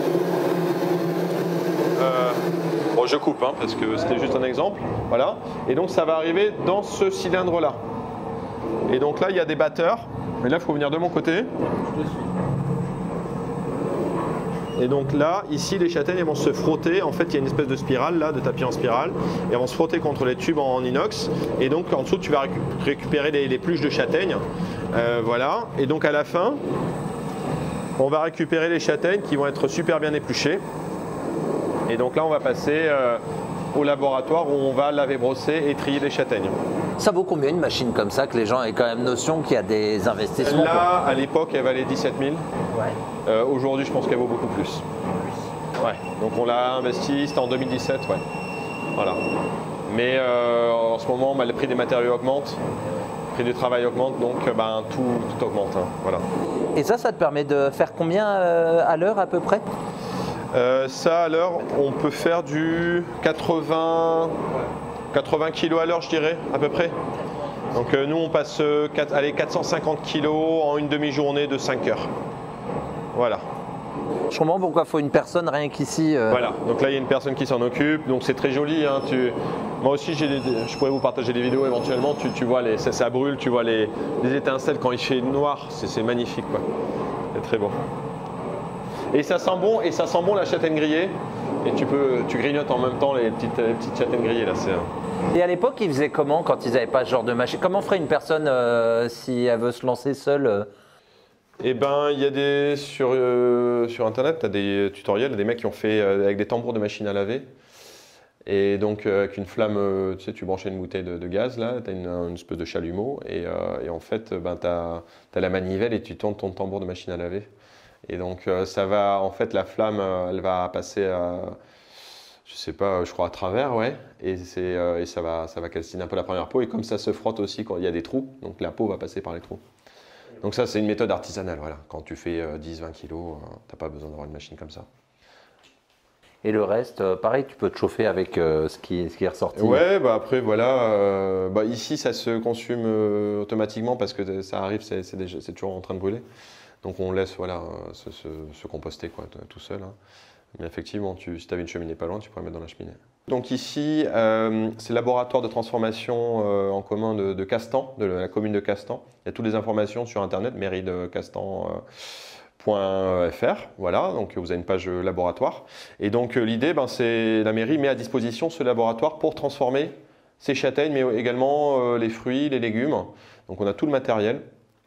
Euh, bon, je coupe hein, parce que c'était juste un exemple. Voilà. Et donc ça va arriver dans ce cylindre là. Et donc là il y a des batteurs. Mais là il faut venir de mon côté. Je te suis. Et donc là, ici, les châtaignes elles vont se frotter. En fait, il y a une espèce de spirale, là, de tapis en spirale. Et elles vont se frotter contre les tubes en inox. Et donc, en dessous, tu vas récupérer les, les pluches de châtaignes. Euh, voilà. Et donc, à la fin, on va récupérer les châtaignes qui vont être super bien épluchées. Et donc là, on va passer euh, au laboratoire où on va laver, brosser et trier les châtaignes. Ça vaut combien une machine comme ça, que les gens aient quand même notion qu'il y a des investissements? Là, à l'époque, elle valait dix-sept mille. Ouais. Euh, Aujourd'hui, je pense qu'elle vaut beaucoup plus. Ouais. Donc on l'a investi, c'était en deux mille dix-sept, ouais. Voilà. Mais euh, en ce moment, bah, le prix des matériaux augmente, le prix du travail augmente, donc ben, tout, tout augmente. Hein. Voilà. Et ça, ça te permet de faire combien euh, à l'heure à peu près? euh, Ça, à l'heure, on peut faire du quatre-vingts kilos à l'heure, je dirais, à peu près. Donc euh, nous, on passe euh, quatre, allez, quatre cent cinquante kilos en une demi-journée de cinq heures. Voilà. Je comprends pourquoi il faut une personne rien qu'ici. Euh... Voilà, donc là il y a une personne qui s'en occupe, donc c'est très joli. Hein, tu... Moi aussi, des... je pourrais vous partager des vidéos éventuellement, tu, tu vois, les... ça, ça brûle, tu vois les, les étincelles quand il fait noir, c'est magnifique, quoi. C'est très beau. Et ça sent bon, et ça sent bon la châtaigne grillée, et tu, peux, tu grignotes en même temps les petites, les petites châtaignes grillées. Là, et à l'époque, ils faisaient comment quand ils n'avaient pas ce genre de machine? Comment ferait une personne euh, si elle veut se lancer seule euh... Eh ben, il y a des sur euh, sur internet, tu as des tutoriels, des mecs qui ont fait euh, avec des tambours de machine à laver. Et donc avec une flamme, euh, tu sais, tu branches une bouteille de, de gaz, là, tu as une, une espèce de chalumeau, et, euh, et en fait, ben, tu as, as la manivelle et tu tournes ton tambour de machine à laver. Et donc euh, ça va, en fait, la flamme, euh, elle va passer à, je sais pas, je crois à travers, ouais, et, euh, et ça va, ça va calciner un peu la première peau, et comme ça se frotte aussi quand il y a des trous, donc la peau va passer par les trous. Donc ça, c'est une méthode artisanale, voilà. Quand tu fais euh, dix vingt kilos, euh, tu n'as pas besoin d'avoir une machine comme ça. Et le reste, euh, pareil, tu peux te chauffer avec euh, ce, qui, ce qui est ressorti. Ouais, bah après voilà, euh, bah ici ça se consume euh, automatiquement parce que ça arrive, c'est toujours en train de brûler. Donc on laisse voilà, se, se, se composter quoi, tout seul. Hein. Mais effectivement, tu, si tu avais une cheminée pas loin, tu pourrais mettre dans la cheminée. Donc ici, euh, c'est le laboratoire de transformation euh, en commun de, de Castan, de la commune de Castan. Il y a toutes les informations sur internet, mairie de Castan. Euh, .fr, voilà, donc vous avez une page laboratoire. Et donc l'idée, ben, c'est la mairie met à disposition ce laboratoire pour transformer ces châtaignes, mais également euh, les fruits, les légumes. Donc on a tout le matériel.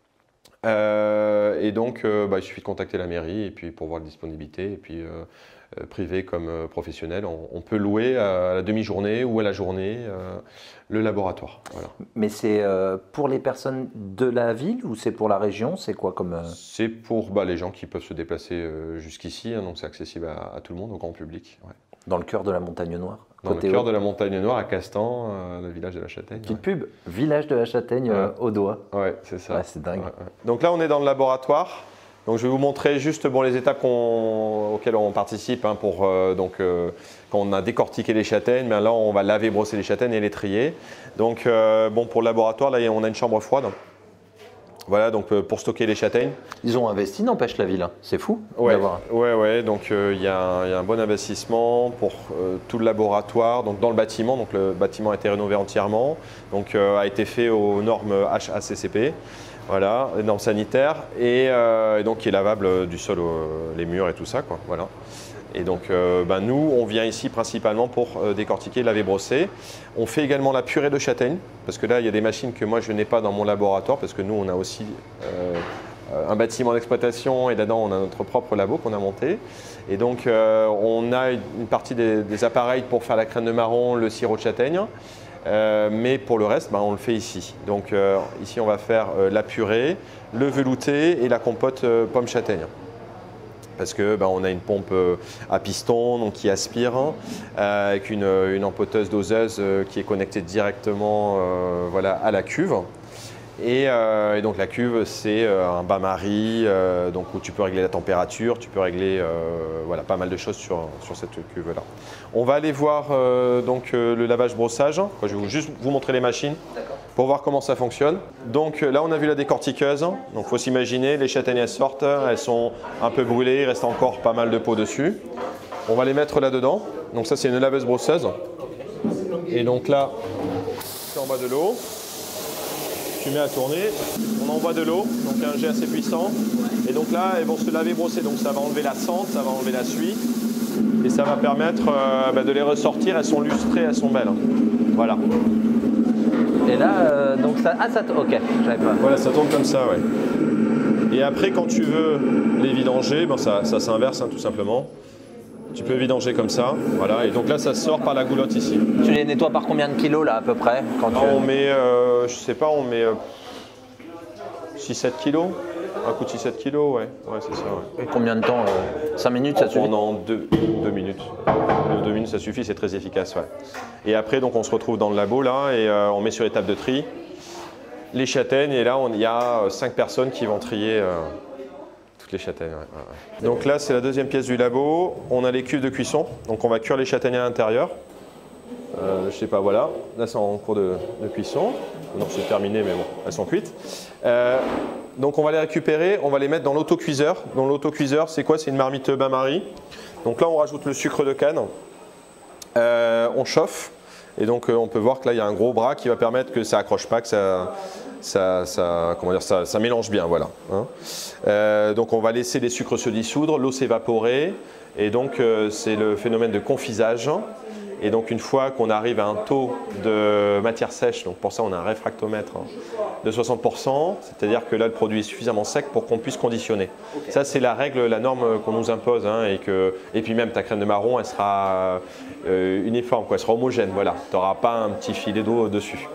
Euh, et donc euh, bah, il suffit de contacter la mairie et puis pour voir la disponibilité. Et puis euh, euh, privé comme euh, professionnel, on, on peut louer à la demi-journée ou à la journée euh, le laboratoire. Voilà. Mais c'est euh, pour les personnes de la ville ou c'est pour la région? C'est quoi comme… Euh... C'est pour bah, les gens qui peuvent se déplacer euh, jusqu'ici, hein, donc c'est accessible à, à tout le monde, au grand public. Ouais. Dans le cœur de la Montagne Noire? Dans le cœur de la Montagne Noire, à Castan, euh, le village de la Châtaigne. Petite ouais. pub, village de la Châtaigne ouais. euh, au doigt. Ouais, c'est ça. Ouais, c'est dingue. Ouais, ouais. Donc là, on est dans le laboratoire. Donc je vais vous montrer juste bon, les étapes on, auxquelles on participe hein, pour euh, donc, euh, quand on a décortiqué les châtaignes. Ben là, on va laver, brosser les châtaignes et les trier. Donc euh, bon, pour le laboratoire, là, on a une chambre froide. Voilà, donc euh, pour stocker les châtaignes. Ils ont investi, n'empêche la ville. C'est fou. Ouais, ouais, ouais. Donc il euh, y, y a un bon investissement pour euh, tout le laboratoire, donc dans le bâtiment. Donc le bâtiment a été rénové entièrement, donc euh, a été fait aux normes H A C C P. Voilà, les normes sanitaires et, euh, et donc qui est lavable euh, du sol, euh, les murs et tout ça, quoi. Voilà. Et donc, euh, ben nous, on vient ici principalement pour euh, décortiquer, laver, brosser. On fait également la purée de châtaigne, parce que là, il y a des machines que moi, je n'ai pas dans mon laboratoire, parce que nous, on a aussi euh, un bâtiment d'exploitation et là-dedans, on a notre propre labo qu'on a monté. Et donc, euh, on a une partie des, des appareils pour faire la crème de marron, le sirop de châtaigne. Euh, mais pour le reste, ben, on le fait ici. Donc euh, ici, on va faire euh, la purée, le velouté et la compote euh, pomme châtaigne. Parce que ben, on a une pompe euh, à piston donc, qui aspire, euh, avec une, une empoteuse doseuse euh, qui est connectée directement euh, voilà, à la cuve. Et, euh, et donc la cuve, c'est euh, un bain-marie, euh, donc où tu peux régler la température, tu peux régler euh, voilà, pas mal de choses sur, sur cette cuve-là. On va aller voir euh, donc, euh, le lavage-brossage. Je vais vous, juste vous montrer les machines pour voir comment ça fonctionne. Donc là, on a vu la décortiqueuse. Donc il faut s'imaginer, les châtaignes elles sortent, elles sont un peu brûlées, il reste encore pas mal de peau dessus. On va les mettre là-dedans. Donc ça, c'est une laveuse-brosseuse. Et donc là, c'est en bas de l'eau. Tu mets à tourner, on envoie de l'eau, donc un jet assez puissant. Et donc là, elles vont se laver, brosser, donc ça va enlever la sente, ça va enlever la suie. Et ça va permettre euh, bah, de les ressortir, elles sont lustrées, elles sont belles. Voilà. Et là, euh, donc ça, ah ça, ok, j'avais pas. Voilà, ça tourne comme ça, ouais. Et après, quand tu veux les vidanger, ben, ça, ça s'inverse hein, tout simplement. Tu peux vidanger comme ça, voilà, et donc là ça sort par la goulotte ici. Tu les nettoies par combien de kilos là à peu près quand tu... On met, euh, je sais pas, on met euh, six sept kilos, un coup de six sept kilos, ouais, ouais c'est ça. Ouais. Et combien de temps euh, cinq minutes ça suffit? Pendant deux minutes. deux minutes ça suffit, c'est très efficace, ouais. Et après donc on se retrouve dans le labo là et euh, on met sur les tables de tri les châtaignes et là il y a cinq personnes qui vont trier. Euh, les châtaignes. Ouais, ouais. Donc là, c'est la deuxième pièce du labo. On a les cuves de cuisson. Donc on va cuire les châtaignes à l'intérieur. Euh, je sais pas, voilà. Là, c'est en cours de, de cuisson. Non, c'est terminé, mais bon, elles sont cuites. Euh, donc on va les récupérer. On va les mettre dans l'autocuiseur. Dans l'autocuiseur, c'est quoi? C'est une marmite bain-marie. Donc là, on rajoute le sucre de canne. Euh, on chauffe. Et donc, euh, on peut voir que là, il y a un gros bras qui va permettre que ça accroche pas, que ça... Ça, ça, comment dire, ça, ça mélange bien, voilà. Hein. Euh, donc on va laisser les sucres se dissoudre, l'eau s'évaporer, et donc euh, c'est le phénomène de confisage. Et donc une fois qu'on arrive à un taux de matière sèche, donc pour ça on a un réfractomètre hein, de soixante pour cent, c'est-à-dire que là le produit est suffisamment sec pour qu'on puisse conditionner. Okay. Ça c'est la règle, la norme qu'on nous impose hein, et, que, et puis même ta crème de marron elle sera euh, uniforme, quoi, elle sera homogène, voilà. Tu n'auras pas un petit filet d'eau dessus.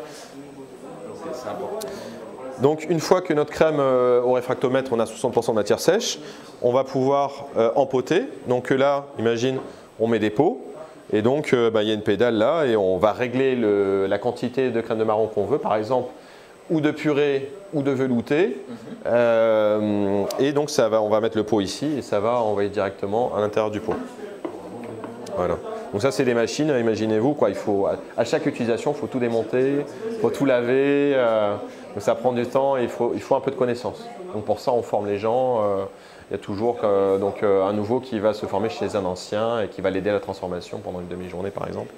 Donc une fois que notre crème euh, au réfractomètre on a soixante pour cent de matière sèche, on va pouvoir euh, empoter. Donc là, imagine, on met des pots. Et donc, euh, bah, y a une pédale là et on va régler le, la quantité de crème de marron qu'on veut, par exemple, ou de purée ou de velouté. Mm-hmm. euh, et donc, ça va, on va mettre le pot ici et ça va envoyer directement à l'intérieur du pot. Voilà. Donc ça, c'est des machines, imaginez-vous, quoi. Il faut, à chaque utilisation, il faut tout démonter, il faut tout laver. Euh, donc ça prend du temps et il faut, il faut un peu de connaissance. Donc pour ça, on forme les gens. Euh, Il y a toujours euh, donc, euh, un nouveau qui va se former chez un ancien et qui va l'aider à la transformation pendant une demi-journée par exemple.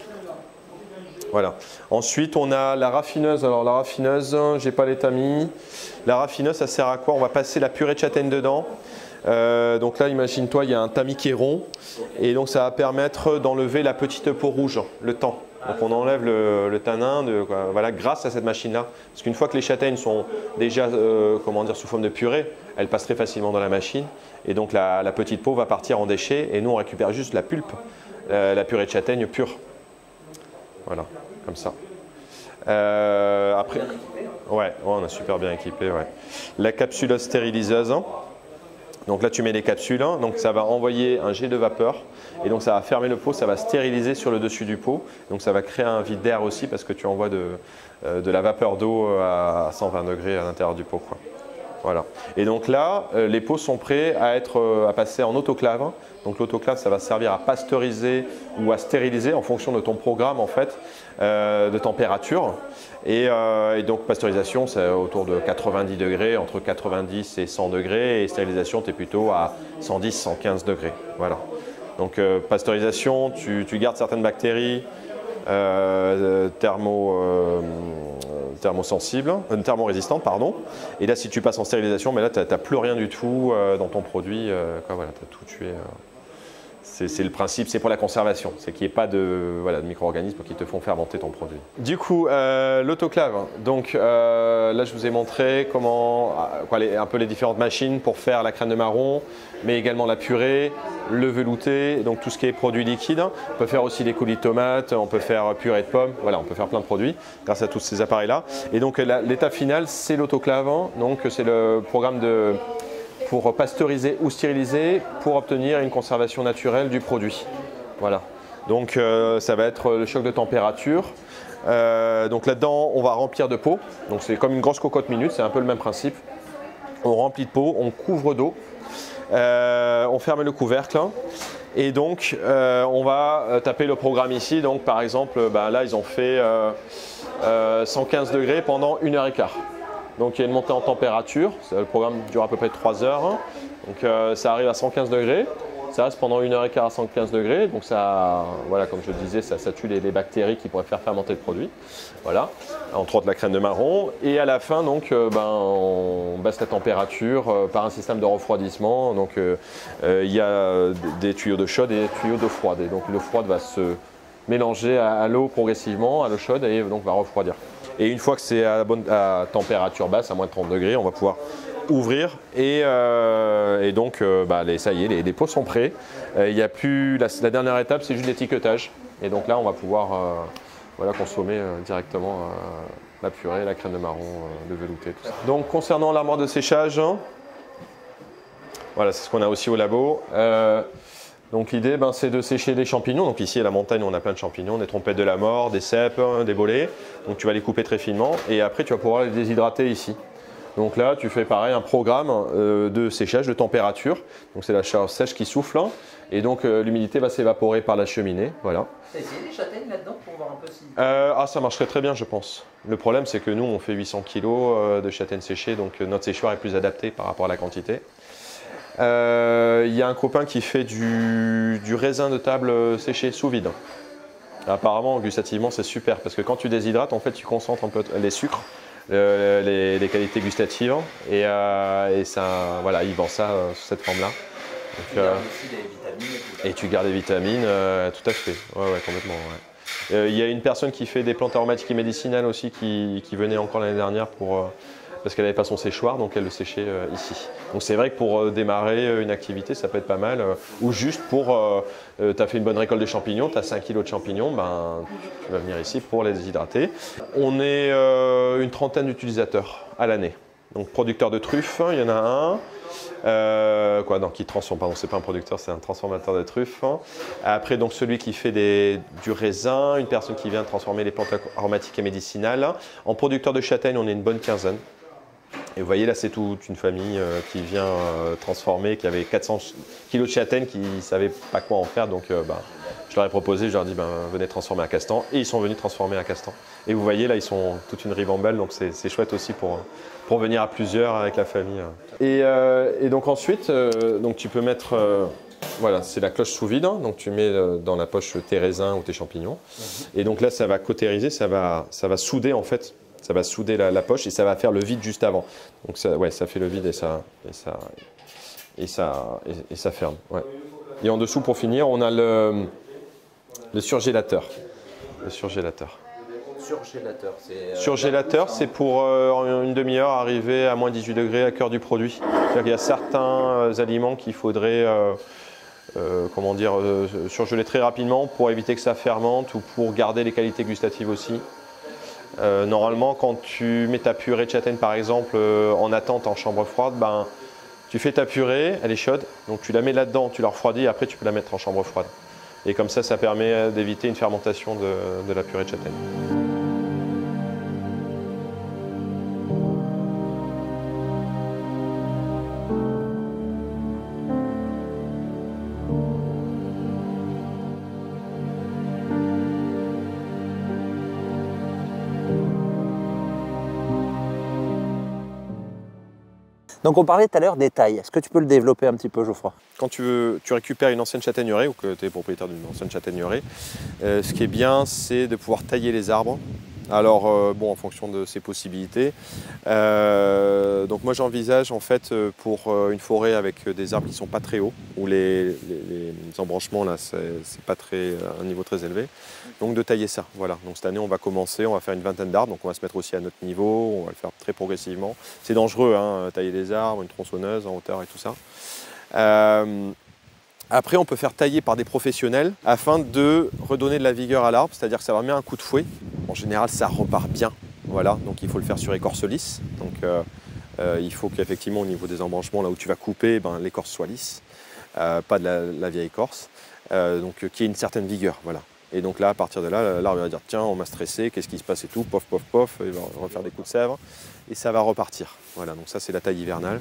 Voilà. Ensuite, on a la raffineuse. Alors la raffineuse, j'ai pas l'état mis. La raffineuse, ça sert à quoi? On va passer la purée de châtaigne dedans. Euh, donc là, imagine-toi, il y a un tamis qui est rond et donc ça va permettre d'enlever la petite peau rouge, le temps. Donc on enlève le, le tanin de, voilà, grâce à cette machine-là. Parce qu'une fois que les châtaignes sont déjà euh, comment dire, sous forme de purée, elles passent très facilement dans la machine. Et donc la, la petite peau va partir en déchets et nous on récupère juste la pulpe, euh, la purée de châtaigne pure. Voilà, comme ça. Euh, après, ouais, ouais, on a super bien équipé. Ouais. La capsule stériliseuse. Donc là, tu mets les capsules, hein, donc ça va envoyer un jet de vapeur et donc ça va fermer le pot, ça va stériliser sur le dessus du pot. Donc ça va créer un vide d'air aussi parce que tu envoies de, euh, de la vapeur d'eau à cent vingt degrés à l'intérieur du pot, quoi. Voilà. Et donc là, euh, les pots sont prêts à, être, euh, à passer en autoclave. Donc l'autoclave, ça va servir à pasteuriser ou à stériliser en fonction de ton programme en fait, euh, de température. Et, euh, et donc pasteurisation, c'est autour de quatre-vingt-dix degrés, entre quatre-vingt-dix et cent degrés. Et stérilisation, tu es plutôt à cent dix, cent quinze degrés. Voilà. Donc euh, pasteurisation, tu, tu gardes certaines bactéries euh, thermo, euh, thermosensibles, euh, thermorésistantes, pardon. Et là, si tu passes en stérilisation, mais là, tu n'as plus rien du tout euh, dans ton produit. Euh, quoi, voilà, tu as tout tué. Euh. C'est le principe, c'est pour la conservation, c'est qu'il n'y ait pas de, voilà, de micro-organismes qui te font fermenter ton produit. Du coup, euh, l'autoclave, donc euh, là je vous ai montré comment, quoi, les, un peu les différentes machines pour faire la crème de marron, mais également la purée, le velouté, donc tout ce qui est produit liquide. On peut faire aussi des coulis de tomates, on peut faire purée de pommes, voilà, on peut faire plein de produits grâce à tous ces appareils-là. Et donc l'étape finale, c'est l'autoclave, donc c'est le programme de... pour pasteuriser ou stériliser pour obtenir une conservation naturelle du produit. Voilà. Donc euh, ça va être le choc de température. Euh, donc là-dedans, on va remplir de peau. Donc c'est comme une grosse cocotte minute, c'est un peu le même principe. On remplit de peau, on couvre d'eau, euh, on ferme le couvercle. Et donc euh, on va taper le programme ici. Donc par exemple, ben, là ils ont fait euh, euh, cent quinze degrés pendant une heure et quart. Donc il y a une montée en température, le programme dure à peu près trois heures, donc euh, ça arrive à cent quinze degrés, ça reste pendant une heure et quart à cent quinze degrés, donc ça, voilà, comme je le disais, ça, ça tue les, les bactéries qui pourraient faire fermenter le produit, voilà, entre autres la crème de marron, et à la fin, donc, euh, ben, on baisse la température euh, par un système de refroidissement, donc euh, euh, il y a des tuyaux d'eau chaude et des tuyaux d'eau froide, et donc l'eau froide va se mélanger à, à l'eau progressivement, à l'eau chaude, et donc va refroidir. Et une fois que c'est à, à température basse, à moins de trente degrés, on va pouvoir ouvrir et, euh, et donc euh, bah, les, ça y est, les, les pots sont prêts. Euh, il y a plus, la, la dernière étape, c'est juste l'étiquetage. Et donc là, on va pouvoir euh, voilà, consommer euh, directement euh, la purée, la crème de marron, euh, le velouté, tout ça. Donc concernant l'armoire de séchage, voilà, c'est ce qu'on a aussi au labo. Euh, Donc l'idée, ben, c'est de sécher des champignons. Donc ici à la montagne, on a plein de champignons, des trompettes de la mort, des cèpes, des bolets. Donc tu vas les couper très finement et après tu vas pouvoir les déshydrater ici. Donc là, tu fais pareil un programme euh, de séchage, de température. Donc c'est la chaleur sèche qui souffle et donc euh, l'humidité va s'évaporer par la cheminée. Voilà. Tu as essayé les châtaignes là-dedans pour voir un peu si… euh, Ah, ça marcherait très bien, je pense. Le problème, c'est que nous, on fait huit cents kilos de châtaignes séchées, donc euh, notre séchoir est plus adapté par rapport à la quantité. Il euh, y a un copain qui fait du, du raisin de table séché sous vide. Apparemment, gustativement, c'est super parce que quand tu déshydrates, en fait, tu concentres un peu les sucres, le, les, les qualités gustatives et, euh, et ça, voilà, il vend ça euh, sous cette forme-là. Donc, euh, et tu gardes les vitamines, euh, tout à fait. Ouais, ouais, complètement. Il ouais. euh, y a une personne qui fait des plantes aromatiques et médicinales aussi qui, qui venait encore l'année dernière pour, euh, parce qu'elle n'avait pas son séchoir, donc elle le séchait euh, ici. Donc c'est vrai que pour euh, démarrer une activité, ça peut être pas mal. Euh, ou juste pour, euh, euh, tu as fait une bonne récolte de champignons, tu as cinq kilos de champignons, ben, tu vas venir ici pour les déshydrater. On est euh, une trentaine d'utilisateurs à l'année. Donc producteur de truffes, il y en a un. Euh, quoi, non, qui transforme, pardon, c'est pas un producteur, c'est un transformateur de truffes. Après, donc celui qui fait des, du raisin, une personne qui vient transformer les plantes aromatiques et médicinales. En producteur de châtaigne, on est une bonne quinzaine. Et vous voyez, là, c'est toute une famille euh, qui vient euh, transformer, qui avait quatre cents kilos de châtaigne, qui ne savaient pas quoi en faire. Donc, euh, bah, je leur ai proposé, je leur ai dit, ben, venez transformer à Castan. Et ils sont venus transformer à Castan. Et vous voyez, là, ils sont toute une ribambelle, donc c'est chouette aussi pour, pour venir à plusieurs avec la famille. Et, euh, et donc ensuite, euh, donc, tu peux mettre, euh, voilà, c'est la cloche sous vide. Hein, donc tu mets euh, dans la poche tes raisins ou tes champignons. Mmh. Et donc là, ça va cautériser, ça va, ça va souder en fait. Ça va souder la, la poche et ça va faire le vide juste avant. Donc ça, ouais, ça fait le vide et ça, et ça, et ça, et, et ça ferme. Ouais. Et en dessous, pour finir, on a le, le surgélateur. Le surgélateur. Surgélateur, c'est euh, Surgélateur, c'est pour euh, en une demi-heure arriver à moins dix-huit degrés à cœur du produit. C'est-à-dire qu'il y a certains euh, aliments qu'il faudrait euh, euh, comment dire, euh, surgeler très rapidement pour éviter que ça fermente ou pour garder les qualités gustatives aussi. Euh, normalement, quand tu mets ta purée de châtaigne, par exemple, euh, en attente en chambre froide, ben, tu fais ta purée, elle est chaude, donc tu la mets là-dedans, tu la refroidis et après tu peux la mettre en chambre froide. Et comme ça, ça permet d'éviter une fermentation de, de la purée de châtaigne. Donc on parlait tout à l'heure des tailles. Est-ce que tu peux le développer un petit peu, Geoffroy? Quand tu, veux, tu récupères une ancienne châtaigneraie ou que tu es propriétaire d'une ancienne châtaigneraie, euh, ce qui est bien, c'est de pouvoir tailler les arbres. Alors, euh, bon, en fonction de ses possibilités. Euh, donc moi, j'envisage en fait pour une forêt avec des arbres qui ne sont pas très hauts, où les, les, les embranchements là, c'est pas très, un niveau très élevé. Donc de tailler ça. Voilà. Donc cette année, on va commencer, on va faire une vingtaine d'arbres. Donc on va se mettre aussi à notre niveau, on va le faire très progressivement. C'est dangereux, hein, tailler des arbres, une tronçonneuse en hauteur et tout ça. Euh, Après, on peut faire tailler par des professionnels afin de redonner de la vigueur à l'arbre, c'est-à-dire que ça va mettre un coup de fouet. En général, ça repart bien. Voilà, donc il faut le faire sur écorce lisse. Donc euh, euh, il faut qu'effectivement, au niveau des embranchements, là où tu vas couper, ben, l'écorce soit lisse, euh, pas de la, la vieille écorce, euh, donc euh, qu'il y ait une certaine vigueur. Voilà. Et donc là, à partir de là, l'arbre va dire tiens, on m'a stressé, qu'est-ce qui se passe et tout, pof, pof, pof, il va refaire des coups de sèvre et ça va repartir. Voilà, donc ça c'est la taille hivernale.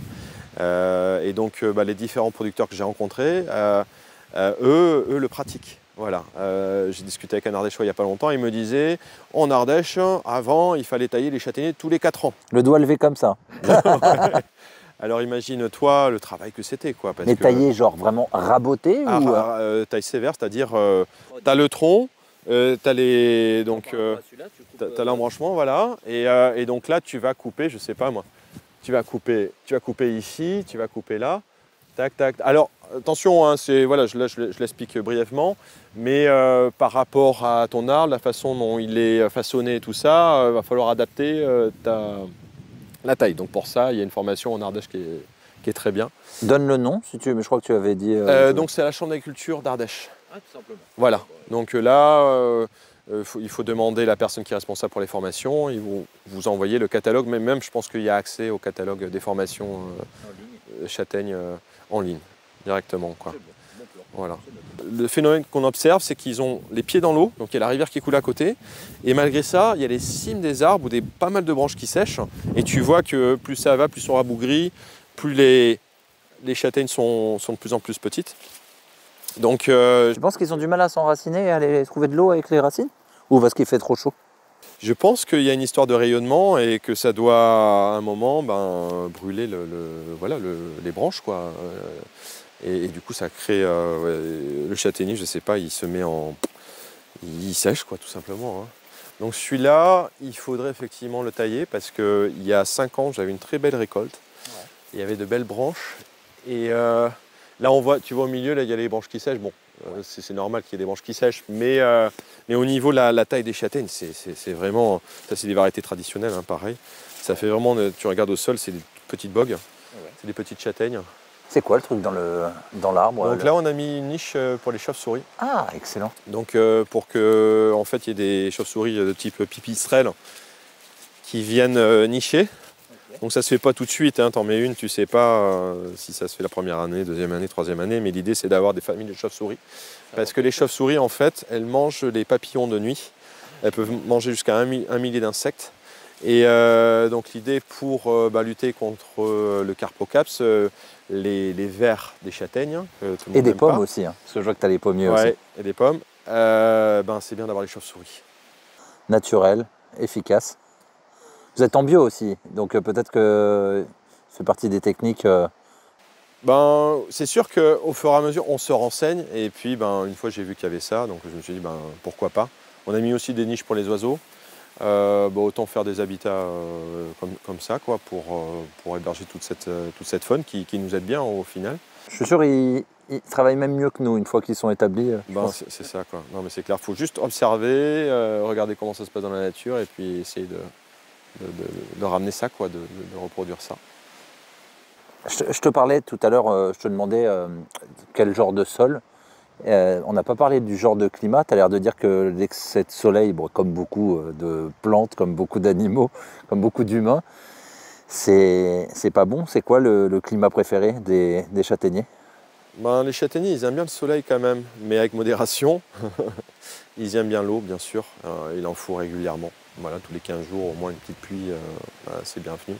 Euh, et donc euh, bah, les différents producteurs que j'ai rencontrés, euh, euh, eux, eux le pratiquent. Voilà. Euh, j'ai discuté avec un Ardéchois il n'y a pas longtemps, il me disait en Ardèche, avant, il fallait tailler les châtaigniers tous les quatre ans. Le doigt levé comme ça. Ouais. Alors imagine-toi le travail que c'était. Mais que... tailler genre vraiment raboté ah, ou... euh, taille sévère, c'est-à-dire euh, tu as le tronc, euh, tu as les... donc euh, tu as l'embranchement, voilà. Et, euh, et donc là, tu vas couper, je sais pas moi, tu vas couper, tu vas couper ici, tu vas couper là, tac, tac. Alors attention, hein, c'est voilà, je, je, je l'explique brièvement, mais euh, par rapport à ton arbre, la façon dont il est façonné et tout ça, il euh, va falloir adapter euh, ta, la taille. Donc pour ça, il y a une formation en Ardèche qui est, qui est très bien. Donne le nom, si tu, mais je crois que tu avais dit. Euh, euh, donc c'est la Chambre d'agriculture d'Ardèche. Ah, tout simplement. Voilà. Donc là. Euh, Euh, faut, il faut demander la personne qui est responsable pour les formations, ils vont vous envoyer le catalogue, mais même je pense qu'il y a accès au catalogue des formations euh, châtaignes euh, en ligne, directement. Quoi. Bon, bon plan. Voilà. Le phénomène qu'on observe, c'est qu'ils ont les pieds dans l'eau, donc il y a la rivière qui coule à côté, et malgré ça, il y a les cimes des arbres ou des, pas mal de branches qui sèchent, et tu vois que plus ça va, plus ils sont rabougris, plus les, les châtaignes sont, sont de plus en plus petites. Donc, euh, tu penses qu'ils ont du mal à s'enraciner et à aller trouver de l'eau avec les racines? Ou parce qu'il fait trop chaud? Je pense qu'il y a une histoire de rayonnement et que ça doit à un moment ben, brûler le, le, voilà, le, les branches. Quoi. Et, et du coup ça crée euh, ouais, le châtaignier, je ne sais pas, il se met en... il sèche quoi, tout simplement. Hein. Donc celui-là, il faudrait effectivement le tailler parce qu'il y a cinq ans, j'avais une très belle récolte. Ouais. Il y avait de belles branches et... Euh, Là, on voit, tu vois au milieu, là, il y a les branches qui sèchent. Bon, euh, c'est normal qu'il y ait des branches qui sèchent, mais, euh, mais au niveau de la, la taille des châtaignes, c'est vraiment... Ça, c'est des variétés traditionnelles, hein, pareil. Ça fait vraiment... Tu regardes au sol, c'est des petites bogues. Ouais. C'est des petites châtaignes. C'est quoi le truc dans le dans l'arbre? Donc là, on a mis une niche pour les chauves-souris. Ah, excellent. Donc euh, pour que, en fait, il y ait des chauves-souris de type pipistrelle qui viennent euh, nicher. Okay. Donc ça se fait pas tout de suite, hein. T'en mets une, tu sais pas euh, si ça se fait la première année, deuxième année, troisième année, mais l'idée c'est d'avoir des familles de chauves-souris. Parce que les chauves-souris, en fait, elles mangent les papillons de nuit. Elles peuvent manger jusqu'à un, un millier d'insectes. Et euh, donc l'idée pour euh, bah, lutter contre euh, le carpocaps, euh, les, les vers des châtaignes. Euh, tout le et des pommes pas. aussi, hein, parce que je vois que tu as les pommiers ouais, aussi. Et des pommes, euh, ben, c'est bien d'avoir les chauves-souris. Naturel, efficace. Vous êtes en bio aussi, donc euh, peut-être que ça fait partie des techniques. Euh... Ben, c'est sûr qu'au fur et à mesure, on se renseigne. Et puis, ben, une fois, j'ai vu qu'il y avait ça, donc je me suis dit, ben, pourquoi pas. On a mis aussi des niches pour les oiseaux. Euh, bah, autant faire des habitats euh, comme, comme ça quoi, pour, euh, pour héberger toute cette, euh, toute cette faune qui, qui nous aide bien au final. Je suis sûr qu'ils ils travaillent même mieux que nous une fois qu'ils sont établis. Ben, c'est ça quoi. Non mais c'est clair, il faut juste observer, euh, regarder comment ça se passe dans la nature et puis essayer de, de, de, de ramener ça, quoi, de, de reproduire ça. Je, je te parlais tout à l'heure, euh, je te demandais euh, quel genre de sol. Euh, on n'a pas parlé du genre de climat. Tu as l'air de dire que l'excès de soleil, bon, comme beaucoup de plantes, comme beaucoup d'animaux, comme beaucoup d'humains, c'est pas bon. C'est quoi le, le climat préféré des, des châtaigniers? Ben, les châtaigniers, ils aiment bien le soleil quand même, mais avec modération. Ils aiment bien l'eau, bien sûr. Euh, il en faut régulièrement. Voilà, tous les quinze jours, au moins une petite pluie, euh, ben, c'est bienvenu.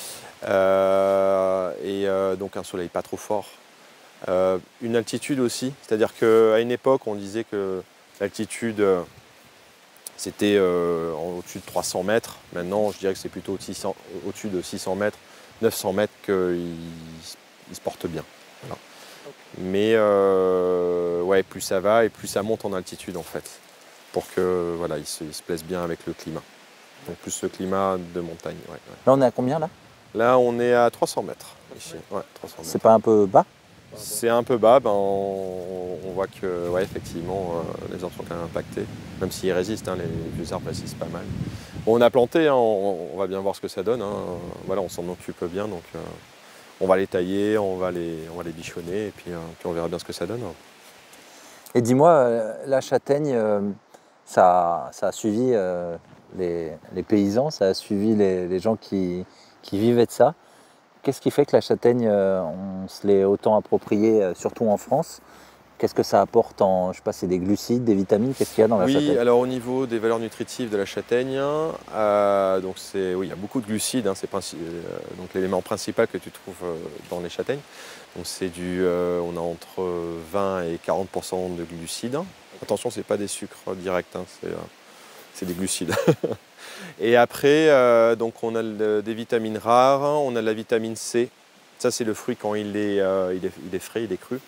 Euh, et euh, donc un soleil pas trop fort. Euh, une altitude aussi, c'est-à-dire qu'à une époque, on disait que l'altitude, euh, c'était euh, au-dessus de trois cents mètres. Maintenant, je dirais que c'est plutôt au-dessus de six cents mètres, neuf cents mètres qu'il il se porte bien. Voilà. Okay. Mais euh, ouais, plus ça va et plus ça monte en altitude, en fait, pour que voilà, il se, il se plaise bien avec le climat. Donc plus le climat de montagne. Ouais, ouais. Là, on est à combien, là? Là, on est à trois cents mètres. Ici. Ouais, c'est pas un peu bas? C'est un peu bas, ben on, on voit que ouais, effectivement, euh, les arbres sont quand même impactés, même s'ils résistent, hein, les vieux arbres résistent pas mal. Bon, on a planté, hein, on, on va bien voir ce que ça donne, hein. Voilà, on s'en occupe bien, donc euh, on va les tailler, on va les, on va les bichonner, et puis, euh, puis on verra bien ce que ça donne. Et dis-moi, la châtaigne, euh, ça, ça a suivi euh, les, les paysans, ça a suivi les, les gens qui, qui vivaient de ça. Qu'est-ce qui fait que la châtaigne, on se l'est autant appropriée, surtout en France? Qu'est-ce que ça apporte en, je sais pas, c'est des glucides, des vitamines, qu'est-ce qu'il y a dans la oui, châtaigne? Oui, alors au niveau des valeurs nutritives de la châtaigne, euh, donc c'est, oui, il y a beaucoup de glucides, hein, c'est euh, donc l'élément principal que tu trouves euh, dans les châtaignes. Donc c'est du, euh, on a entre vingt et quarante pour cent de glucides. Attention, c'est pas des sucres directs, hein, c'est euh, des glucides. Et après, euh, donc on a le, des vitamines rares, on a la vitamine C. Ça, c'est le fruit quand il est, euh, il est, il est frais, il est cru.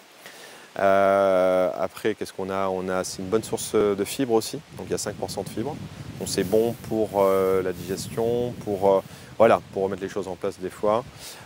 Euh, après, qu'est-ce qu'on a? On a, c'est une bonne source de fibres aussi. Donc il y a cinq pour cent de fibres. Donc c'est bon pour euh, la digestion, pour, euh, voilà, pour remettre les choses en place des fois.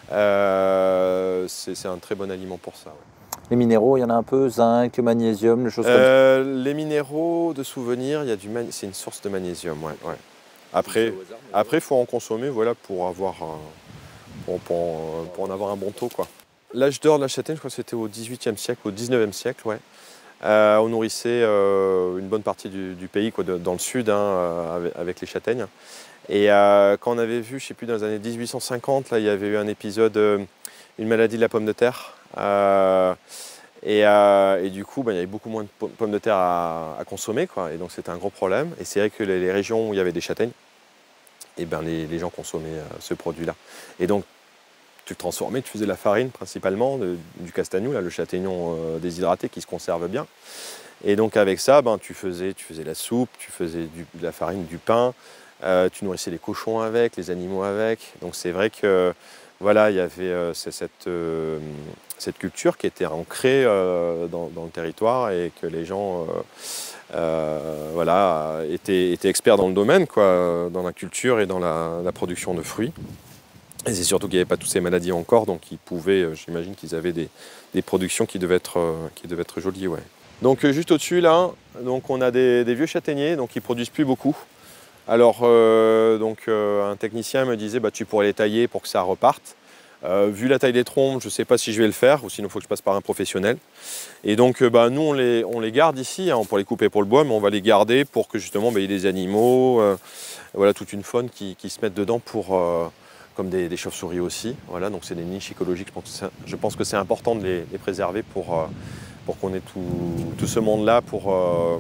Euh, c'est un très bon aliment pour ça. Ouais. Les minéraux, il y en a un peu, zinc, magnésium, les choses comme euh, ça. Les minéraux de souvenir, il y a du c'est une source de magnésium, ouais. ouais. Après, après, il faut en consommer, voilà, pour avoir, pour, pour, pour en avoir un bon taux, quoi. L'âge d'or de la châtaigne, je crois que c'était au dix-huitième siècle, au dix-neuvième siècle, ouais. Euh, on nourrissait euh, une bonne partie du, du pays, quoi, de, dans le sud, hein, avec, avec les châtaignes. Et euh, quand on avait vu, je ne sais plus, dans les années mille huit cent cinquante, là, il y avait eu un épisode, euh, une maladie de la pomme de terre. Euh, Et, euh, et du coup, ben, il y avait beaucoup moins de pommes de terre à, à consommer, quoi. Et donc c'était un gros problème. Et c'est vrai que les, les régions où il y avait des châtaignes, et ben, les, les gens consommaient euh, ce produit-là. Et donc tu le transformais, tu faisais la farine principalement, de, du castagnou, là, le châtaignon euh, déshydraté qui se conserve bien. Et donc avec ça, ben, tu, faisais, tu faisais la soupe, tu faisais du, de la farine, du pain, euh, tu nourrissais les cochons avec, les animaux avec. Donc c'est vrai que voilà, il y avait euh, cette, euh, cette culture qui était ancrée euh, dans, dans le territoire et que les gens euh, euh, voilà, étaient, étaient experts dans le domaine, quoi, dans la culture et dans la, la production de fruits. Et c'est surtout qu'il n'y avait pas toutes ces maladies encore, donc ils pouvaient, euh, j'imagine qu'ils avaient des, des productions qui devaient être, euh, qui devaient être jolies. Ouais. Donc euh, juste au-dessus là, donc, on a des, des vieux châtaigniers, donc ils ne produisent plus beaucoup. Alors euh, donc, euh, un technicien me disait bah, tu pourrais les tailler pour que ça reparte. Euh, vu la taille des trompes, je ne sais pas si je vais le faire, ou sinon il faut que je passe par un professionnel. Et donc euh, bah, nous on les, on les garde ici, hein, pour les couper pour le bois, mais on va les garder pour que justement bah, il y ait des animaux, euh, voilà, toute une faune qui, qui se mettent dedans pour... Euh, comme des, des chauves-souris aussi. Voilà, donc c'est des niches écologiques. Je pense que c'est, je pense que c'est important de les, les préserver pour, euh, pour qu'on ait tout, tout ce monde-là pour, euh,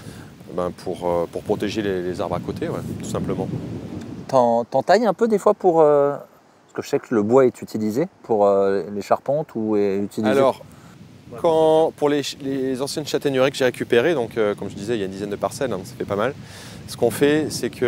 ben pour, euh, pour protéger les, les arbres à côté, ouais, tout simplement. T'en, t'en tailles un peu des fois pour... Euh, parce que je sais que le bois est utilisé pour euh, les charpentes ou est utilisé... Alors, quand, pour les, les anciennes châtaigneraies que j'ai récupérées, donc euh, comme je disais, il y a une dizaine de parcelles, hein, ça fait pas mal. Ce qu'on fait, c'est que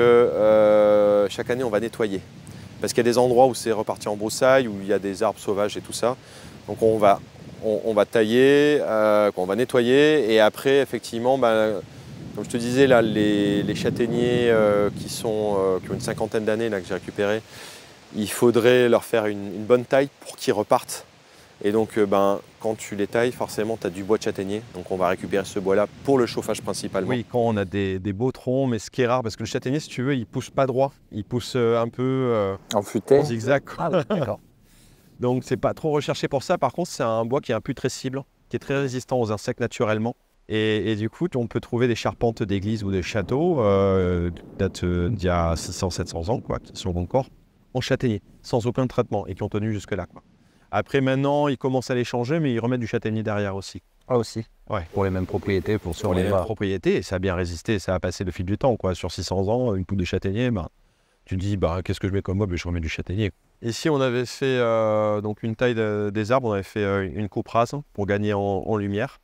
euh, chaque année, on va nettoyer. Parce qu'il y a des endroits où c'est reparti en broussailles, où il y a des arbres sauvages et tout ça. Donc on va, on, on va tailler, euh, on va nettoyer, et après, effectivement, ben, comme je te disais, là, les, les châtaigniers euh, qui, sont, euh, qui ont une cinquantaine d'années là, que j'ai récupérés, il faudrait leur faire une, une bonne taille pour qu'ils repartent. Et donc, euh, ben, quand tu les tailles, forcément, tu as du bois de châtaignier. Donc, on va récupérer ce bois-là pour le chauffage principalement. Oui, quand on a des, des beaux troncs, mais ce qui est rare, parce que le châtaignier, si tu veux, il ne pousse pas droit. Il pousse un peu euh, en futé. en zigzag. Ah oui, d'accord. Donc, c'est pas trop recherché pour ça. Par contre, c'est un bois qui est imputrescible, qui est très résistant aux insectes naturellement. Et, et du coup, on peut trouver des charpentes d'églises ou de châteaux, euh, datent d'il y a six cents à sept cents ans, quoi, qui sont encore en châtaignier, sans aucun traitement, et qui ont tenu jusque-là, quoi. Après, maintenant, ils commencent à les changer, mais ils remettent du châtaignier derrière aussi. Ah aussi. Ouais. Pour les mêmes propriétés, pour sur Pour les les bas. propriétés, et ça a bien résisté, ça a passé le fil du temps, quoi. Sur six cents ans, une poutre de châtaignier, bah, tu te dis, bah, qu'est-ce que je mets comme bois? Je remets du châtaignier. Ici, on avait fait euh, donc une taille de, des arbres, on avait fait euh, une coupe rase pour gagner en, en lumière.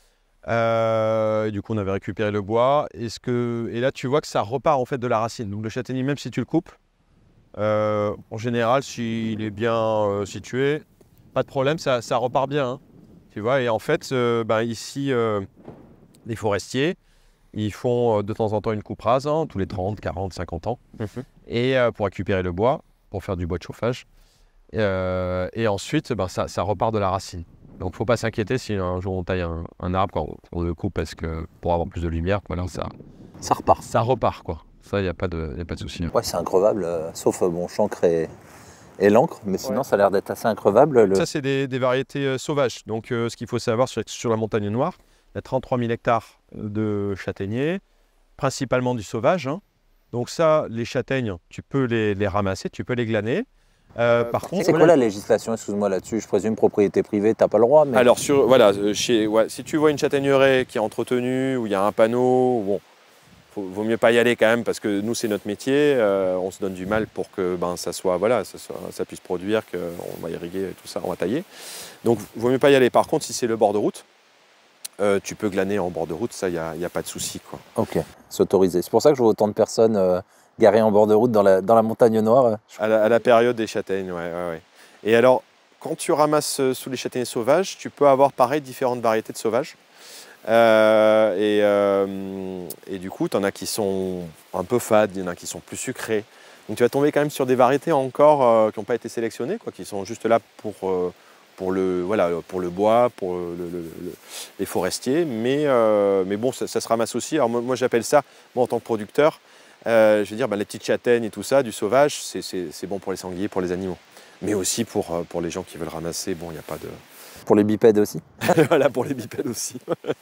Euh, du coup, on avait récupéré le bois. Et, ce que, et là, tu vois que ça repart en fait de la racine. Donc le châtaignier, même si tu le coupes, euh, en général, s'il est bien euh, situé, pas de problème, ça, ça repart bien. Hein. Tu vois, et en fait, euh, ben, ici, euh, les forestiers, ils font euh, de temps en temps une coupe rase, hein, tous les trente, quarante, cinquante ans, mmh. et euh, pour récupérer le bois, pour faire du bois de chauffage. Et, euh, et ensuite, ben, ça, ça repart de la racine. Donc, il ne faut pas s'inquiéter si un jour on taille un, un arbre, quand on, on le coupe parce que pour avoir plus de lumière, voilà, ça, ça repart. Ça repart, quoi. Ça, il n'y a pas de, y a pas de souci. Ouais, c'est increvable, euh, sauf euh, bon, chancre et, et l'encre, mais sinon, ouais. Ça a l'air d'être assez increvable. Le... Ça, c'est des, des variétés euh, sauvages. Donc, euh, ce qu'il faut savoir sur, sur la montagne noire, il y a trente-trois mille hectares de châtaigniers, principalement du sauvage. Hein. Donc ça, les châtaignes, tu peux les, les ramasser, tu peux les glaner. Euh, par contre, c'est quoi la législation, excuse-moi là-dessus, je présume propriété privée, tu n'as pas le droit. Mais... Alors, sur, voilà, chez, ouais, si tu vois une châtaigneraie qui est entretenue, où il y a un panneau, bon, faut, vaut mieux pas y aller quand même, parce que nous, c'est notre métier, euh, on se donne du mal pour que ben, ça, soit, voilà, ça, soit, ça puisse produire, qu'on va irriguer, tout ça, on va tailler. Donc, vaut mieux pas y aller. Par contre, si c'est le bord de route, euh, tu peux glaner en bord de route, ça, il n'y a, y a pas de souci, quoi. Ok, c'est autorisé. C'est pour ça que je vois autant de personnes... Euh... garé en bord de route dans la, dans la montagne noire. À la, à la période des châtaignes, ouais, ouais, ouais. Et alors, quand tu ramasses sous les châtaigniers sauvages, tu peux avoir pareil différentes variétés de sauvages. Euh, et, euh, et du coup, tu en as qui sont un peu fades, il y en a qui sont plus sucrés. Donc tu vas tomber quand même sur des variétés encore euh, qui n'ont pas été sélectionnées, quoi, qui sont juste là pour, euh, pour, le, voilà, pour le bois, pour le, le, le, les forestiers. Mais, euh, mais bon, ça, ça se ramasse aussi. Alors moi, moi j'appelle ça, moi en tant que producteur, Euh, je veux dire, bah, les petites châtaignes et tout ça, du sauvage, c'est bon pour les sangliers, pour les animaux. Mais aussi pour, pour les gens qui veulent ramasser, bon, il n'y a pas de... Pour les bipèdes aussi. Voilà, pour les bipèdes aussi.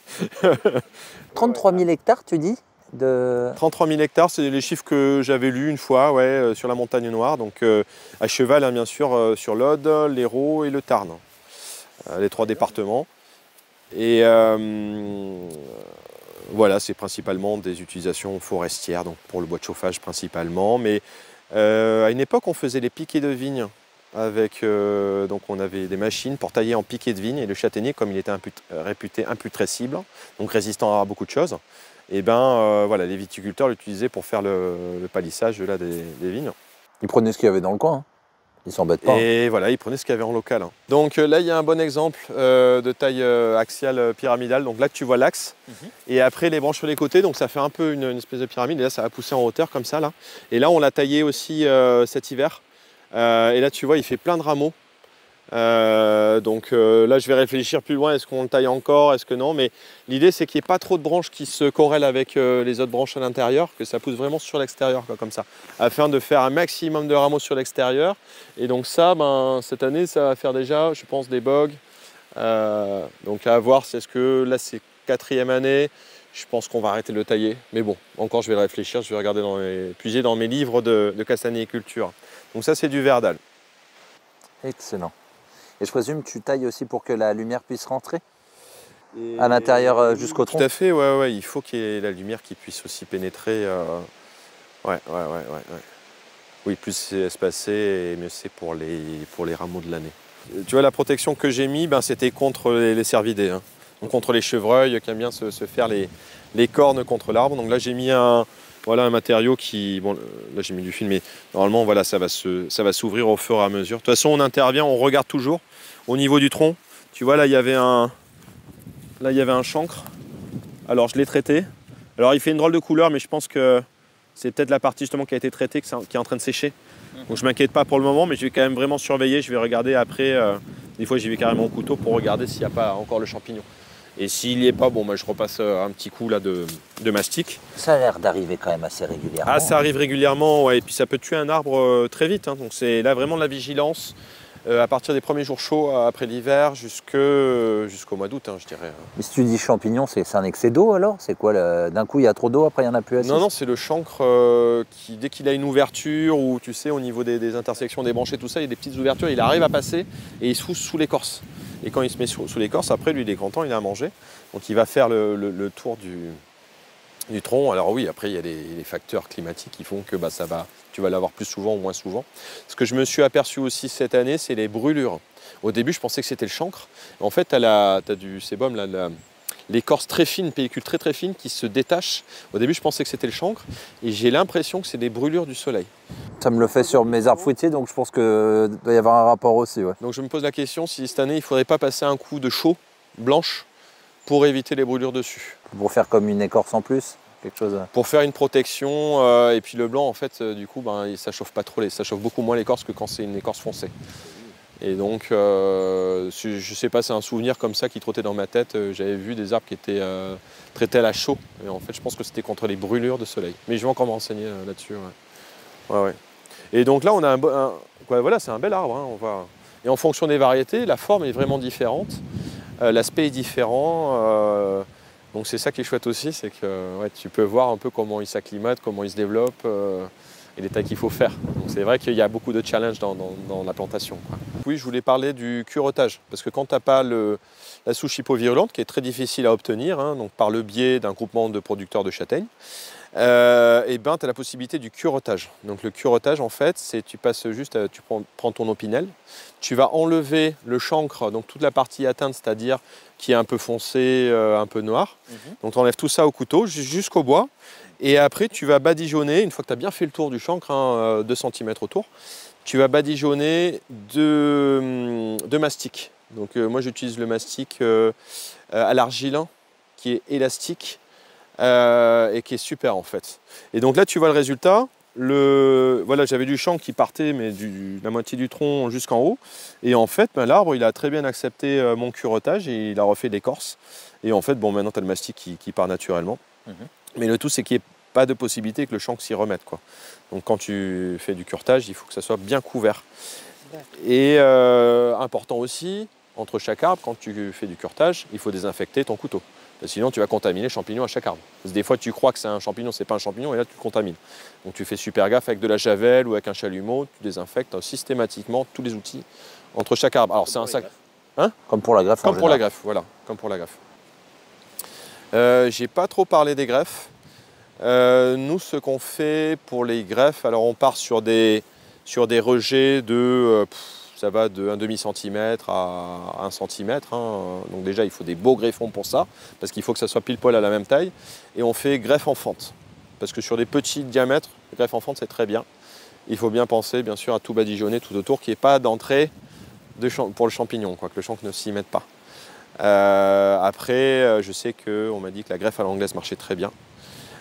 trente-trois mille hectares, tu dis de... trente-trois mille hectares, c'est les chiffres que j'avais lus une fois, ouais, euh, sur la montagne noire. Donc euh, à cheval, hein, bien sûr, euh, sur l'Aude, l'Hérault et le Tarn. Euh, les trois départements. Et... Euh, Voilà, c'est principalement des utilisations forestières, donc pour le bois de chauffage principalement. Mais euh, à une époque, on faisait les piquets de vigne. Avec, euh, donc on avait des machines pour tailler en piquets de vigne. Et le châtaignier, comme il était imput réputé imputrescible, donc résistant à beaucoup de choses, et ben euh, voilà, les viticulteurs l'utilisaient pour faire le, le palissage là, des, des vignes. Ils prenaient ce qu'il y avait dans le coin. Hein. Ils s'embêtent pas. Et hein. Voilà, ils prenaient ce qu'il y avait en local. Hein. Donc euh, là, il y a un bon exemple euh, de taille euh, axiale euh, pyramidale. Donc là, tu vois l'axe. Mm-hmm. Et après, les branches sur les côtés. Donc ça fait un peu une, une espèce de pyramide. Et là, ça va pousser en hauteur comme ça. Là. Et là, on l'a taillé aussi euh, cet hiver Euh, et là, tu vois, il fait plein de rameaux. Euh, donc euh, là, je vais réfléchir plus loin. Est-ce qu'on le taille encore? Est-ce que non? Mais l'idée, c'est qu'il n'y ait pas trop de branches qui se corrèlent avec euh, les autres branches à l'intérieur, que ça pousse vraiment sur l'extérieur, comme ça, afin de faire un maximum de rameaux sur l'extérieur. Et donc ça, ben, cette année, ça va faire déjà, je pense, des bogues. Euh, donc à voir, c'est ce que là, c'est quatrième année. Je pense qu'on va arrêter de le tailler. Mais bon, encore, je vais réfléchir. Je vais regarder dans les, puiser dans mes livres de, de castanéiculture. Donc ça, c'est du verdal. Excellent. Et je présume que tu tailles aussi pour que la lumière puisse rentrer Et à l'intérieur euh, jusqu'au tronc? Tout à fait, ouais, ouais. Il faut qu'il y ait la lumière qui puisse aussi pénétrer. Euh... Ouais, ouais, ouais, ouais, ouais. Oui, plus c'est espacé et mieux c'est pour les, pour les rameaux de l'année. Tu vois, la protection que j'ai mis, ben, c'était contre les, les cervidés, hein. Donc contre les chevreuils qui aiment bien se, se faire les, les cornes contre l'arbre. Donc là, j'ai mis un, voilà, un matériau qui... Bon, là, j'ai mis du fil, mais normalement, voilà, ça va se, ça va s'ouvrir au fur et à mesure. De toute façon, on intervient, on regarde toujours au niveau du tronc. Tu vois, là, il y avait un, là, il y avait un chancre. Alors, je l'ai traité. Alors, il fait une drôle de couleur, mais je pense que c'est peut-être la partie justement qui a été traitée, qui est en train de sécher. Donc, je ne m'inquiète pas pour le moment, mais je vais quand même vraiment surveiller. Je vais regarder après. Euh, des fois, j'y vais carrément au couteau pour regarder s'il n'y a pas encore le champignon. Et s'il n'y est pas, bon, bah, je repasse un petit coup là, de, de mastic. Ça a l'air d'arriver quand même assez régulièrement. Ah, ça arrive régulièrement, ouais, et puis ça peut tuer un arbre euh, très vite. Hein, donc c'est là vraiment de la vigilance euh, à partir des premiers jours chauds après l'hiver jusqu'au mois d'août, hein, je dirais. Mais si tu dis champignon, c'est un excès d'eau alors? C'est quoi le... D'un coup, il y a trop d'eau, après il n'y en a plus assez? Non, non, c'est le chancre euh, qui, dès qu'il a une ouverture, ou tu sais, au niveau des, des intersections des branches et tout ça, il y a des petites ouvertures, il arrive à passer et il se fout sous l'écorce. Et quand il se met sous, sous l'écorce, après, lui, il est grand temps, il a à manger. Donc il va faire le, le, le tour du, du tronc. Alors oui, après, il y a les, les facteurs climatiques qui font que bah, ça va, tu vas l'avoir plus souvent ou moins souvent. Ce que je me suis aperçu aussi cette année, c'est les brûlures. Au début, je pensais que c'était le chancre. En fait, tu as, as du sébum, là, la, l'écorce très fine, une pellicule très très fine qui se détache. Au début, je pensais que c'était le chancre. Et j'ai l'impression que c'est des brûlures du soleil. Ça me le fait sur mes arbres fruitiers, donc je pense qu'il doit y avoir un rapport aussi. Ouais. Donc je me pose la question si cette année, il ne faudrait pas passer un coup de chaux blanche pour éviter les brûlures dessus. Pour faire comme une écorce en plus, quelque chose. Pour faire une protection, euh, et puis le blanc, en fait, euh, du coup, ben, ça chauffe pas trop, les, ça chauffe beaucoup moins l'écorce que quand c'est une écorce foncée. Et donc, euh, je ne sais pas, c'est un souvenir comme ça qui trottait dans ma tête. J'avais vu des arbres qui étaient euh, traités à la chaux. Et en fait, je pense que c'était contre les brûlures de soleil. Mais je vais encore me renseigner euh, là-dessus. Ouais. Ouais, ouais. Et donc là, on a un, un ouais, voilà, c'est un bel arbre. Hein, on va... Et en fonction des variétés, la forme est vraiment différente. Euh, L'aspect est différent. Euh... Donc c'est ça qui est chouette aussi, c'est que ouais, tu peux voir un peu comment il s'acclimate, comment il se développe. Euh... et les tailles qu'il faut faire. Donc c'est vrai qu'il y a beaucoup de challenges dans, dans, dans la plantation, quoi. Oui, je voulais parler du curetage, parce que quand tu n'as pas le, la souche hypovirulente, qui est très difficile à obtenir, hein, donc par le biais d'un groupement de producteurs de châtaignes, euh, et ben, tu as la possibilité du curetage. Donc le curetage, en fait, c'est tu passes juste, à, tu prends, prends ton opinel, tu vas enlever le chancre, donc toute la partie atteinte, c'est-à-dire qui est un peu foncé, euh, un peu noir. Mm-hmm. Donc tu enlèves tout ça au couteau jusqu'au bois. Et après, tu vas badigeonner, une fois que tu as bien fait le tour du chancre, hein, deux centimètres autour, tu vas badigeonner de, de mastic. Donc euh, moi, j'utilise le mastic euh, à l'argile, qui est élastique euh, et qui est super en fait. Et donc là, tu vois le résultat. Le, voilà, j'avais du chancre qui partait, mais du, la moitié du tronc jusqu'en haut. Et en fait, ben, l'arbre, il a très bien accepté euh, mon curetage et il a refait l'écorce. Et en fait, bon, maintenant, tu as le mastic qui, qui part naturellement. Mmh. Mais le tout, c'est qu'il n'y ait pas de possibilité que le chancre s'y remette, quoi. Donc quand tu fais du curetage, il faut que ça soit bien couvert. Et euh, important aussi, entre chaque arbre, quand tu fais du curetage, il faut désinfecter ton couteau. Parce que sinon, tu vas contaminer les champignons à chaque arbre. Parce que des fois, tu crois que c'est un champignon, c'est pas un champignon, et là, tu le contamines. Donc tu fais super gaffe avec de la javel ou avec un chalumeau, tu désinfectes systématiquement tous les outils entre chaque arbre. Alors c'est un sac. Hein? Comme pour la greffe. Comme pour la greffe, voilà. Comme pour la greffe. Euh, j'ai pas trop parlé des greffes. Euh, nous, ce qu'on fait pour les greffes, alors on part sur des, sur des rejets de, euh, pff, ça va de un demi centimètre à un centimètre. Hein. Donc déjà, il faut des beaux greffons pour ça, parce qu'il faut que ça soit pile poil à la même taille. Et on fait greffe en fente, parce que sur des petits diamètres, greffe en fente, c'est très bien. Il faut bien penser, bien sûr, à tout badigeonner tout autour, qu'il n'y ait pas d'entrée de pour le champignon, quoi, que le chancre ne s'y mette pas. Euh, après, je sais qu'on m'a dit que la greffe à l'anglaise marchait très bien.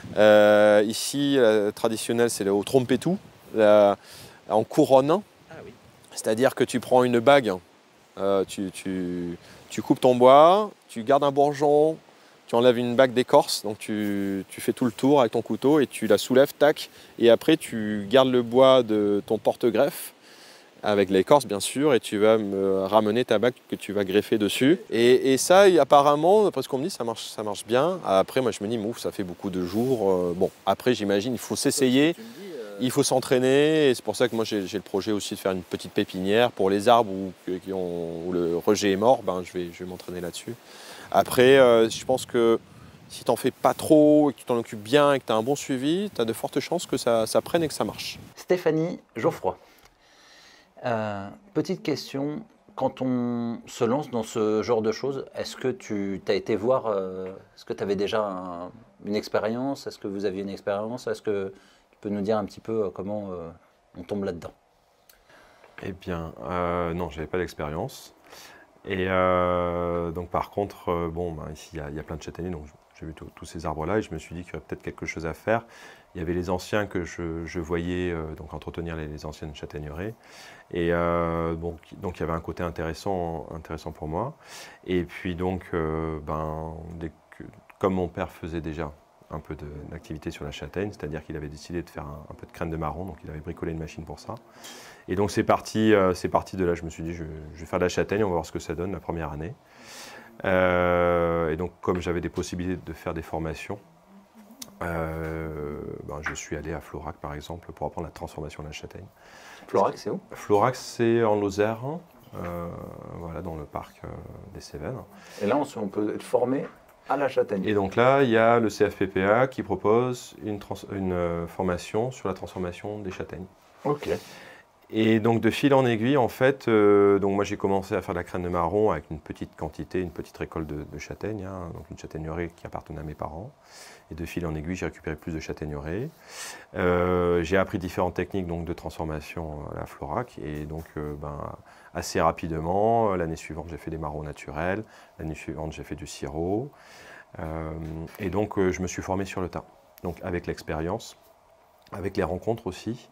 Euh, ici, la traditionnelle, c'est le trompetou, la, en couronne. Ah oui. C'est-à-dire que tu prends une bague, euh, tu, tu, tu coupes ton bois, tu gardes un bourgeon, tu enlèves une bague d'écorce, donc tu, tu fais tout le tour avec ton couteau et tu la soulèves, tac, et après tu gardes le bois de ton porte-greffe, avec l'écorce bien sûr, et tu vas me ramener ta bague que tu vas greffer dessus. Et, et ça, apparemment, d'après ce qu'on me dit, ça marche, ça marche bien. Après, moi je me dis, ouf, ça fait beaucoup de jours. Euh, bon, après j'imagine, il faut s'essayer. Il faut s'entraîner et c'est pour ça que moi j'ai le projet aussi de faire une petite pépinière pour les arbres où, qui ont, où le rejet est mort, ben, je vais, je vais m'entraîner là-dessus. Après, euh, je pense que si tu n'en fais pas trop et que tu t'en occupes bien et que tu as un bon suivi, tu as de fortes chances que ça, ça prenne et que ça marche. Stéphanie Geoffroy, euh, petite question, quand on se lance dans ce genre de choses, est-ce que tu as été voir, euh, est-ce que tu avais déjà un, une expérience, est-ce que vous aviez une expérience, est-ce que tu peux nous dire un petit peu comment euh, on tombe là-dedans? Eh bien, euh, non, je n'avais pas d'expérience. Et euh, donc, par contre, euh, bon, ben, ici, il y, y a plein de châtaigniers, donc j'ai vu tous ces arbres-là et je me suis dit qu'il y aurait peut-être quelque chose à faire. Il y avait les anciens que je, je voyais, euh, donc entretenir les, les anciennes châtaigneraies. Et euh, bon, donc, il y avait un côté intéressant, intéressant pour moi. Et puis, donc, euh, ben, dès que, comme mon père faisait déjà un peu d'activité sur la châtaigne, c'est-à-dire qu'il avait décidé de faire un, un peu de crème de marron, donc il avait bricolé une machine pour ça. Et donc c'est parti, euh, c'est parti de là, je me suis dit je, je vais faire de la châtaigne, on va voir ce que ça donne la première année. Euh, et donc comme j'avais des possibilités de faire des formations, euh, ben, je suis allé à Florac par exemple pour apprendre la transformation de la châtaigne. Florac, c'est où? Florac, c'est en Lozère, euh, voilà, dans le parc euh, des Cévennes. Et là on, on peut être formé à la châtaigne. Et donc là, il y a le C F P P A qui propose une, une euh, formation sur la transformation des châtaignes. Ok. Et donc de fil en aiguille, en fait, euh, donc moi j'ai commencé à faire de la crème de marron avec une petite quantité, une petite récolte de, de châtaignes, hein, donc une châtaigneraie qui appartenait à mes parents. Et de fil en aiguille, j'ai récupéré plus de châtaigneraies. Euh, j'ai appris différentes techniques donc, de transformation à la Florac. Et donc euh, ben, assez rapidement, l'année suivante, j'ai fait des marrons naturels. L'année suivante, j'ai fait du sirop. Euh, et donc euh, je me suis formé sur le tas, donc avec l'expérience, avec les rencontres aussi.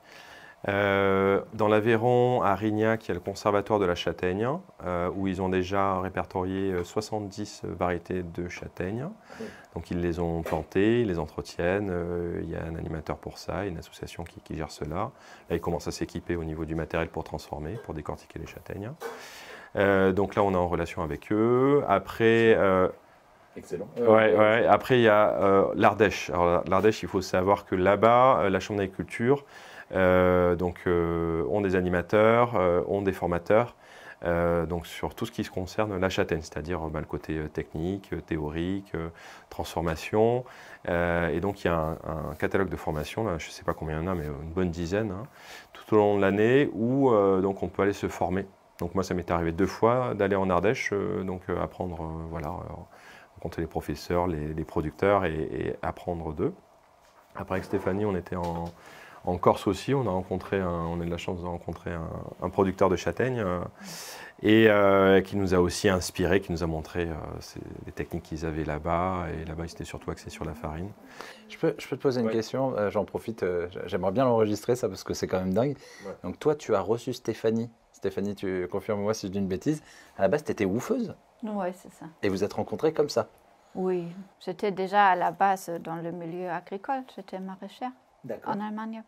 Euh, dans l'Aveyron, à Rignac, il y a le conservatoire de la châtaigne, euh, où ils ont déjà répertorié soixante-dix variétés de châtaignes. Donc ils les ont plantées, ils les entretiennent, euh, il y a un animateur pour ça, une association qui, qui gère cela. Là, ils commencent à s'équiper au niveau du matériel pour transformer, pour décortiquer les châtaignes. Euh, donc là, on est en relation avec eux. Après... Euh, Excellent. Ouais, ouais. Après, il y a euh, l'Ardèche. Alors l'Ardèche, il faut savoir que là-bas, la Chambre d'agriculture euh, donc, euh, ont des animateurs, euh, ont des formateurs, euh, donc sur tout ce qui se concerne la châtaigne, c'est-à-dire bah, le côté euh, technique, euh, théorique, euh, transformation. Euh, et donc il y a un, un catalogue de formation, là, je ne sais pas combien il y en a, mais une bonne dizaine, hein, tout au long de l'année, où euh, donc on peut aller se former. Donc moi, ça m'est arrivé deux fois d'aller en Ardèche, euh, donc euh, apprendre, euh, voilà. Alors, rencontrer les professeurs, les, les producteurs et, et apprendre d'eux. Après avec Stéphanie, on était en, en Corse aussi, on a rencontré, un, on a eu de la chance de rencontrer un, un producteur de châtaignes euh, et euh, qui nous a aussi inspiré, qui nous a montré euh, les techniques qu'ils avaient là-bas. Et là-bas, ils étaient surtout axés sur la farine. Je peux, je peux te poser une ouais. question, euh, j'en profite, euh, j'aimerais bien l'enregistrer ça parce que c'est quand même dingue. Ouais. Donc toi, tu as reçu Stéphanie. Stéphanie, tu confirmes-moi si je dis une bêtise. À la base, tu étais woofeuse. Oui, c'est ça. Et vous êtes rencontrés comme ça? Oui, j'étais déjà à la base dans le milieu agricole, j'étais maraîchère en Allemagne.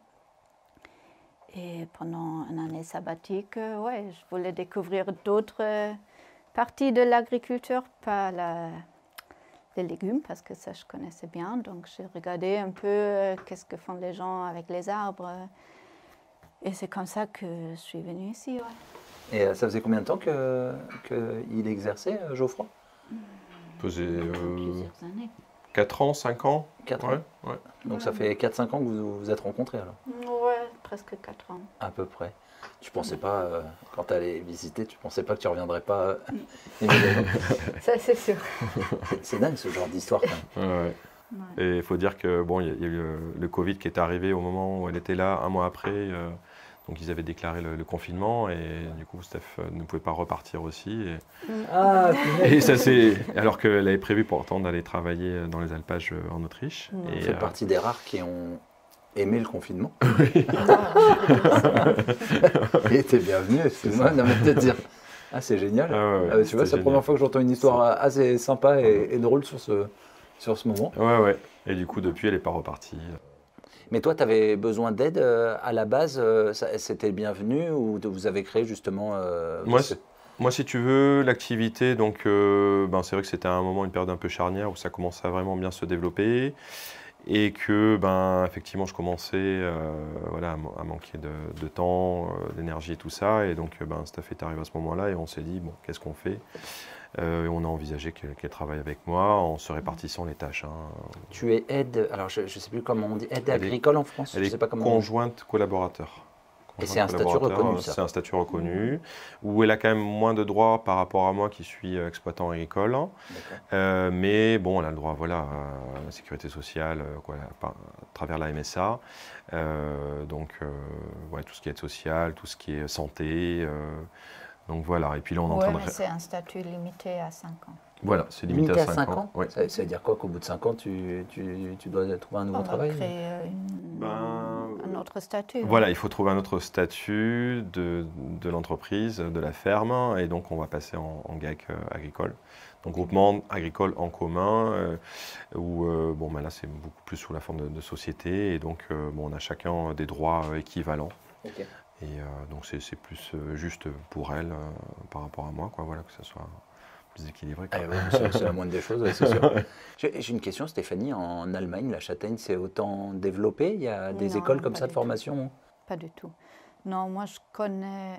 Et pendant une année sabbatique, euh, ouais, je voulais découvrir d'autres euh, parties de l'agriculture, pas la, les légumes, parce que ça je connaissais bien. Donc j'ai regardé un peu euh, qu'est-ce que font les gens avec les arbres. Et c'est comme ça que je suis venue ici. Ouais. Et euh, ça faisait combien de temps qu'il que exerçait, euh, Geoffroy? Faisait euh, plusieurs années. quatre ans, cinq ans. quatre ouais, ans. Ouais. Donc ça fait quatre cinq ans que vous vous êtes rencontrés alors? Ouais, presque quatre ans. À peu près. Tu pensais pas, euh, quand tu allais visiter, tu pensais pas que tu reviendrais pas euh, Ça c'est sûr. C'est dingue ce genre d'histoire quand même. Ouais, ouais. Ouais. Et il faut dire que bon, il y a eu le, le Covid qui est arrivé au moment où elle était là, un mois après. Euh, donc ils avaient déclaré le, le confinement et du coup Steph ne pouvait pas repartir aussi. Et, ah, et ça c'est alors qu'elle avait prévu pourtant d'aller travailler dans les alpages en Autriche. Mmh. Et fait euh, partie des rares qui ont aimé le confinement. Il était bienvenu, excuse-moi, non mais de te dire, ah c'est génial. Ah ouais, ah, tu vois, c'est la première fois que j'entends une histoire assez sympa et, et drôle sur ce, sur ce moment. Ouais, ouais. Et du coup, depuis, elle n'est pas repartie. Mais toi, tu avais besoin d'aide à la base, c'était bienvenu ou vous avez créé justement euh, Moi, moi, si tu veux, l'activité, donc, euh, ben, c'est vrai que c'était à un moment, une période un peu charnière où ça commençait à vraiment bien se développer. Et que, ben, effectivement, je commençais euh, voilà, à manquer de, de temps, euh, d'énergie et tout ça. Et donc, ben, Steph est arrivé à ce moment-là et on s'est dit, bon, qu'est-ce qu'on fait euh, et on a envisagé qu'elle qu'elle travaille avec moi en se répartissant les tâches. Hein. Tu es aide, alors je ne sais plus comment on dit, aide elle agricole est, en France Elle je est sais pas comment conjointe collaborateur. Et c'est un statut reconnu, ça. C'est un statut reconnu, où elle a quand même moins de droits par rapport à moi qui suis exploitant agricole. Euh, mais bon, elle a le droit voilà, à la sécurité sociale, quoi, à travers la M S A. Euh, donc, euh, ouais, tout ce qui est aide sociale, tout ce qui est santé. Euh, donc voilà, et puis là, on est ouais, en train mais de... c'est un statut limité à cinq ans. Voilà, c'est limité, limité à cinq ans. ans. Ouais. Ça, ça veut dire quoi qu'au bout de cinq ans, tu, tu, tu dois trouver un nouveau on travail va créer une, ben, un autre statut. Voilà, hein. Il faut trouver un autre statut de, de l'entreprise, de la ferme, et donc on va passer en, en G A C euh, agricole. Donc groupement agricole en commun, euh, où euh, bon, ben là c'est beaucoup plus sous la forme de, de société, et donc euh, bon, on a chacun des droits euh, équivalents. Okay. Et euh, donc c'est plus euh, juste pour elle euh, par rapport à moi, quoi, voilà, que ça soit plus équilibré. Ah ouais, c'est la moindre des choses, c'est sûr. J'ai une question, Stéphanie. En Allemagne, la châtaigne, c'est autant développé? Il y a des non, écoles comme ça de tout. formation? Pas du tout. Non, moi je connais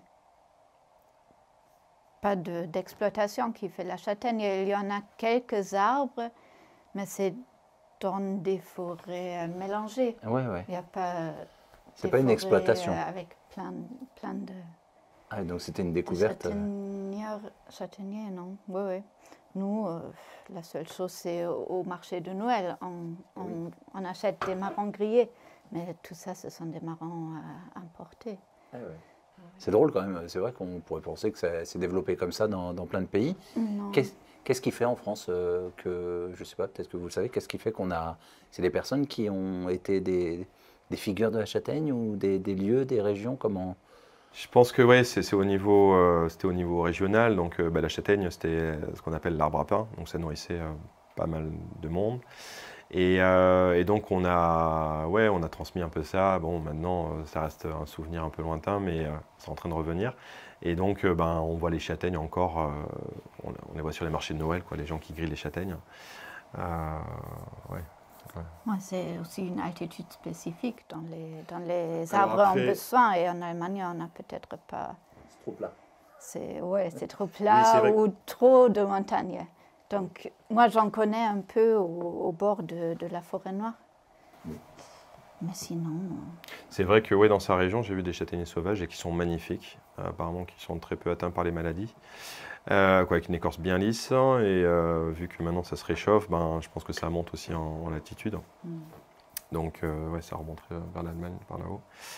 pas d'exploitation de, qui fait la châtaigne. Il y en a quelques arbres, mais c'est dans des forêts mélangées. Ouais, ouais. Il n'y a pas. C'est pas une exploitation. Avec plein, plein de. Ah, donc c'était une découverte. Châtaigniers, châtaignier, non. Oui, oui. Nous, euh, la seule chose, c'est au, au marché de Noël. On, on, oui. on achète des marrons grillés. Mais tout ça, ce sont des marrons euh, importés. Ah ouais. C'est drôle quand même. C'est vrai qu'on pourrait penser que ça s'est développé comme ça dans, dans plein de pays. Qu'est-ce qu'est-ce qui fait en France euh, que, je ne sais pas, peut-être que vous le savez, qu'est-ce qui fait qu'on a... C'est des personnes qui ont été des, des figures de la châtaigne ou des, des lieux, des régions, comment... Je pense que ouais, c'est au niveau, euh, c'était au niveau régional. Donc euh, bah, la châtaigne, c'était ce qu'on appelle l'arbre à pain. Donc ça nourrissait euh, pas mal de monde. Et, euh, et donc on a, ouais, on a transmis un peu ça. Bon, maintenant, ça reste un souvenir un peu lointain, mais euh, c'est en train de revenir. Et donc, euh, ben, on voit les châtaignes encore. Euh, on, on les voit sur les marchés de Noël, quoi, les gens qui grillent les châtaignes. Euh, ouais. Ouais, c'est aussi une altitude spécifique dans les, dans les arbres après, en besoin. Et en Allemagne, on n'a peut-être pas. C'est trop plat. C'est ouais, c'est trop plat oui, ou trop de montagnes. Donc, moi, j'en connais un peu au, au bord de, de la forêt noire. Oui. Mais sinon... C'est vrai que ouais, dans sa région, j'ai vu des châtaigniers sauvages et qui sont magnifiques, euh, apparemment qui sont très peu atteints par les maladies, euh, quoi, avec une écorce bien lisse. Et euh, vu que maintenant ça se réchauffe, ben, je pense que ça monte aussi en, en latitude. Mm. Donc, euh, ouais, ça remonte vers l'Allemagne, par là-haut.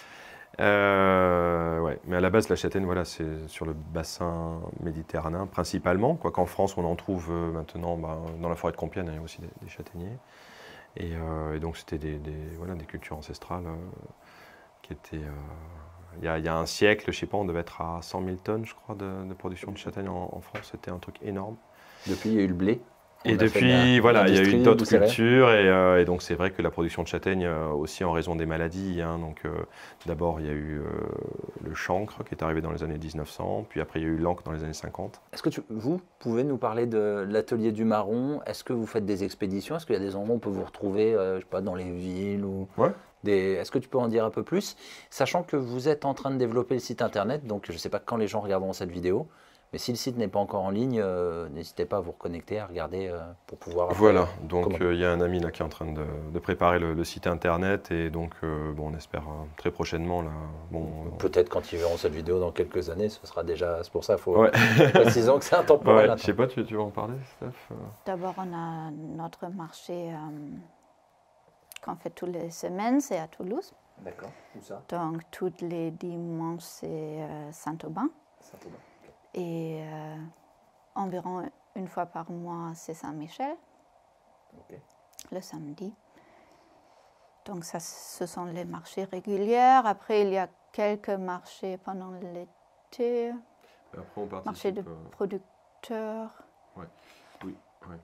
Euh, ouais. Mais à la base, la châtaigne, voilà, c'est sur le bassin méditerranéen principalement. Quoiqu'en France, on en trouve euh, maintenant, bah, dans la forêt de Compiègne, il y a aussi des, des châtaigniers. Et, euh, et donc, c'était des, des, voilà, des cultures ancestrales euh, qui étaient. Euh, il, y a, il y a un siècle, je ne sais pas, on devait être à cent mille tonnes, je crois, de, de production de châtaigne en, en France. C'était un truc énorme. Depuis, il y a eu le blé. On et depuis, voilà, il y a eu d'autres cultures, et, euh, et donc c'est vrai que la production de châtaigne euh, aussi en raison des maladies. Hein, donc euh, d'abord il y a eu euh, le chancre qui est arrivé dans les années mille neuf cents, puis après il y a eu l'encre dans les années cinquante. Est-ce que tu, vous pouvez nous parler de l'atelier du marron? Est-ce que vous faites des expéditions? Est-ce qu'il y a des endroits où on peut vous retrouver, euh, je sais pas, dans les villes ou ouais. des... Est-ce que tu peux en dire un peu plus? Sachant que vous êtes en train de développer le site internet, donc je ne sais pas quand les gens regarderont cette vidéo. Mais si le site n'est pas encore en ligne, euh, n'hésitez pas à vous reconnecter, à regarder euh, pour pouvoir... Voilà, donc il euh, y a un ami là qui est en train de, de préparer le, le site internet et donc euh, bon, on espère euh, très prochainement. Là, bon, peut-être quand ils verront cette vidéo dans quelques années, ce sera déjà... C'est pour ça qu'il faut ouais. préciser que c'est intemporel. Ouais, je sais pas, tu, tu veux en parler, Steph? D'abord, on a notre marché euh, qu'on fait toutes les semaines, c'est à Toulouse. D'accord, où ça? Donc tous les dimanches, c'est euh, Saint-Aubin. Saint-Aubin. Et euh, environ une fois par mois, c'est Saint-Michel, okay. le samedi. Donc ça, ce sont les marchés réguliers. Après, il y a quelques marchés pendant l'été. Après, on participe. Marché de producteurs. Ouais. Oui. Ouais.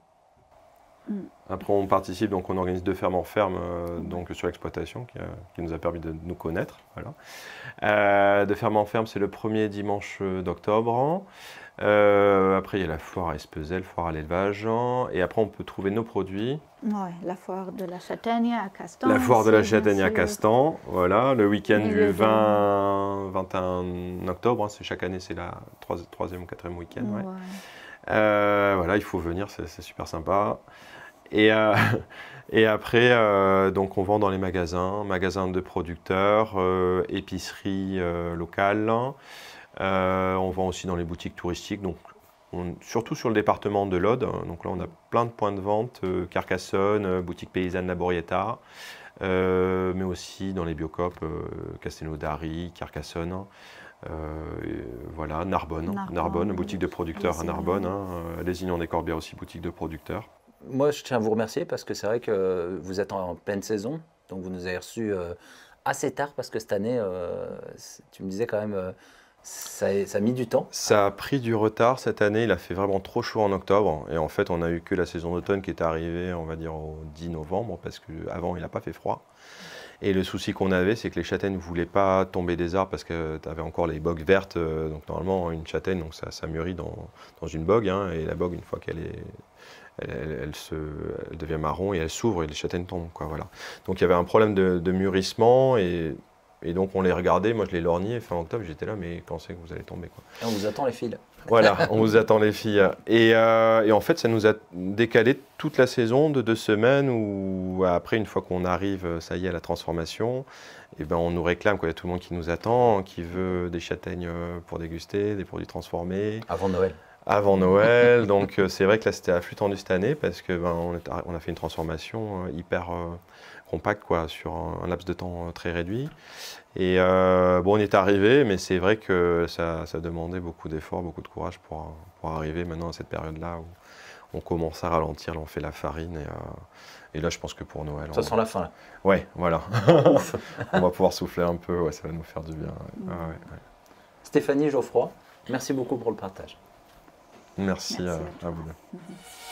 Mm. Après, on participe, donc on organise deux fermes en ferme euh, donc, sur l'exploitation qui, qui nous a permis de nous connaître. Voilà. Euh, de ferme en ferme, c'est le premier dimanche d'octobre. Euh, après, il y a la foire à Espezel, foire à l'élevage. Et après, on peut trouver nos produits. Oui, la foire de la châtaigne à Castan. La foire de la aussi, châtaigne à sûr. Castan, voilà, le week-end Et du le vingt, vingt et un octobre. Hein, c'est chaque année, c'est la troisi- troisième ou quatrième week-end. Ouais. Ouais. Euh, voilà, il faut venir, c'est c'est super sympa. Et, euh, et après, euh, donc on vend dans les magasins, magasins de producteurs, euh, épiceries euh, locales. Euh, on vend aussi dans les boutiques touristiques, donc on, surtout sur le département de l'Aude. Donc là, on a plein de points de vente, euh, Carcassonne, euh, boutique paysanne Laborietta, euh, mais aussi dans les Biocoop, euh, Castelnaudary, Carcassonne. Euh, voilà, Narbonne, Narbonne, Narbonne, boutique de producteurs à Lézignan. Narbonne. Hein, euh, Lézignan des Corbières aussi, boutique de producteurs. Moi, je tiens à vous remercier parce que c'est vrai que vous êtes en pleine saison, donc vous nous avez reçus euh, assez tard parce que cette année, euh, tu me disais quand même, euh, ça, a, ça a mis du temps. Ça a pris du retard cette année, il a fait vraiment trop chaud en octobre et en fait on a eu que la saison d'automne qui est arrivée on va dire au dix novembre parce qu'avant il n'a pas fait froid. Et le souci qu'on avait, c'est que les châtaignes ne voulaient pas tomber des arbres parce que tu avais encore les bogues vertes. Donc normalement, une châtaigne, donc ça, ça mûrit dans, dans une bogue. Hein, et la bogue, une fois qu'elle est, elle, elle, elle, se, elle devient marron et elle s'ouvre et les châtaignes tombent. Quoi, voilà. Donc il y avait un problème de, de mûrissement et, et donc on les regardait. Moi, je les lorgnais fin octobre. J'étais là, mais quand c'est que vous allez tomber quoi. Et on vous attend les filles. Voilà, on vous attend les filles. Et, euh, et en fait, ça nous a décalé toute la saison de deux semaines où après, une fois qu'on arrive, ça y est, à la transformation, et ben on nous réclame, quoi. Il y a tout le monde qui nous attend, qui veut des châtaignes pour déguster, des produits transformés. Avant Noël. Avant Noël, donc c'est vrai que là c'était à flux tendu cette année parce que ben, on, est, on a fait une transformation hyper euh, compacte quoi, sur un, un laps de temps très réduit. Et euh, bon, on y est arrivé, mais c'est vrai que ça, ça demandait beaucoup d'efforts, beaucoup de courage pour, pour arriver maintenant à cette période-là où on commence à ralentir, là on fait la farine et, euh, et là je pense que pour Noël... Ça on... sent la fin là. Ouais, voilà. On va pouvoir souffler un peu, ouais, ça va nous faire du bien. Ouais. Ouais, ouais, ouais. Stéphanie Geoffroy, merci beaucoup pour le partage. Merci, Merci à, à à vous deux. Mm-hmm.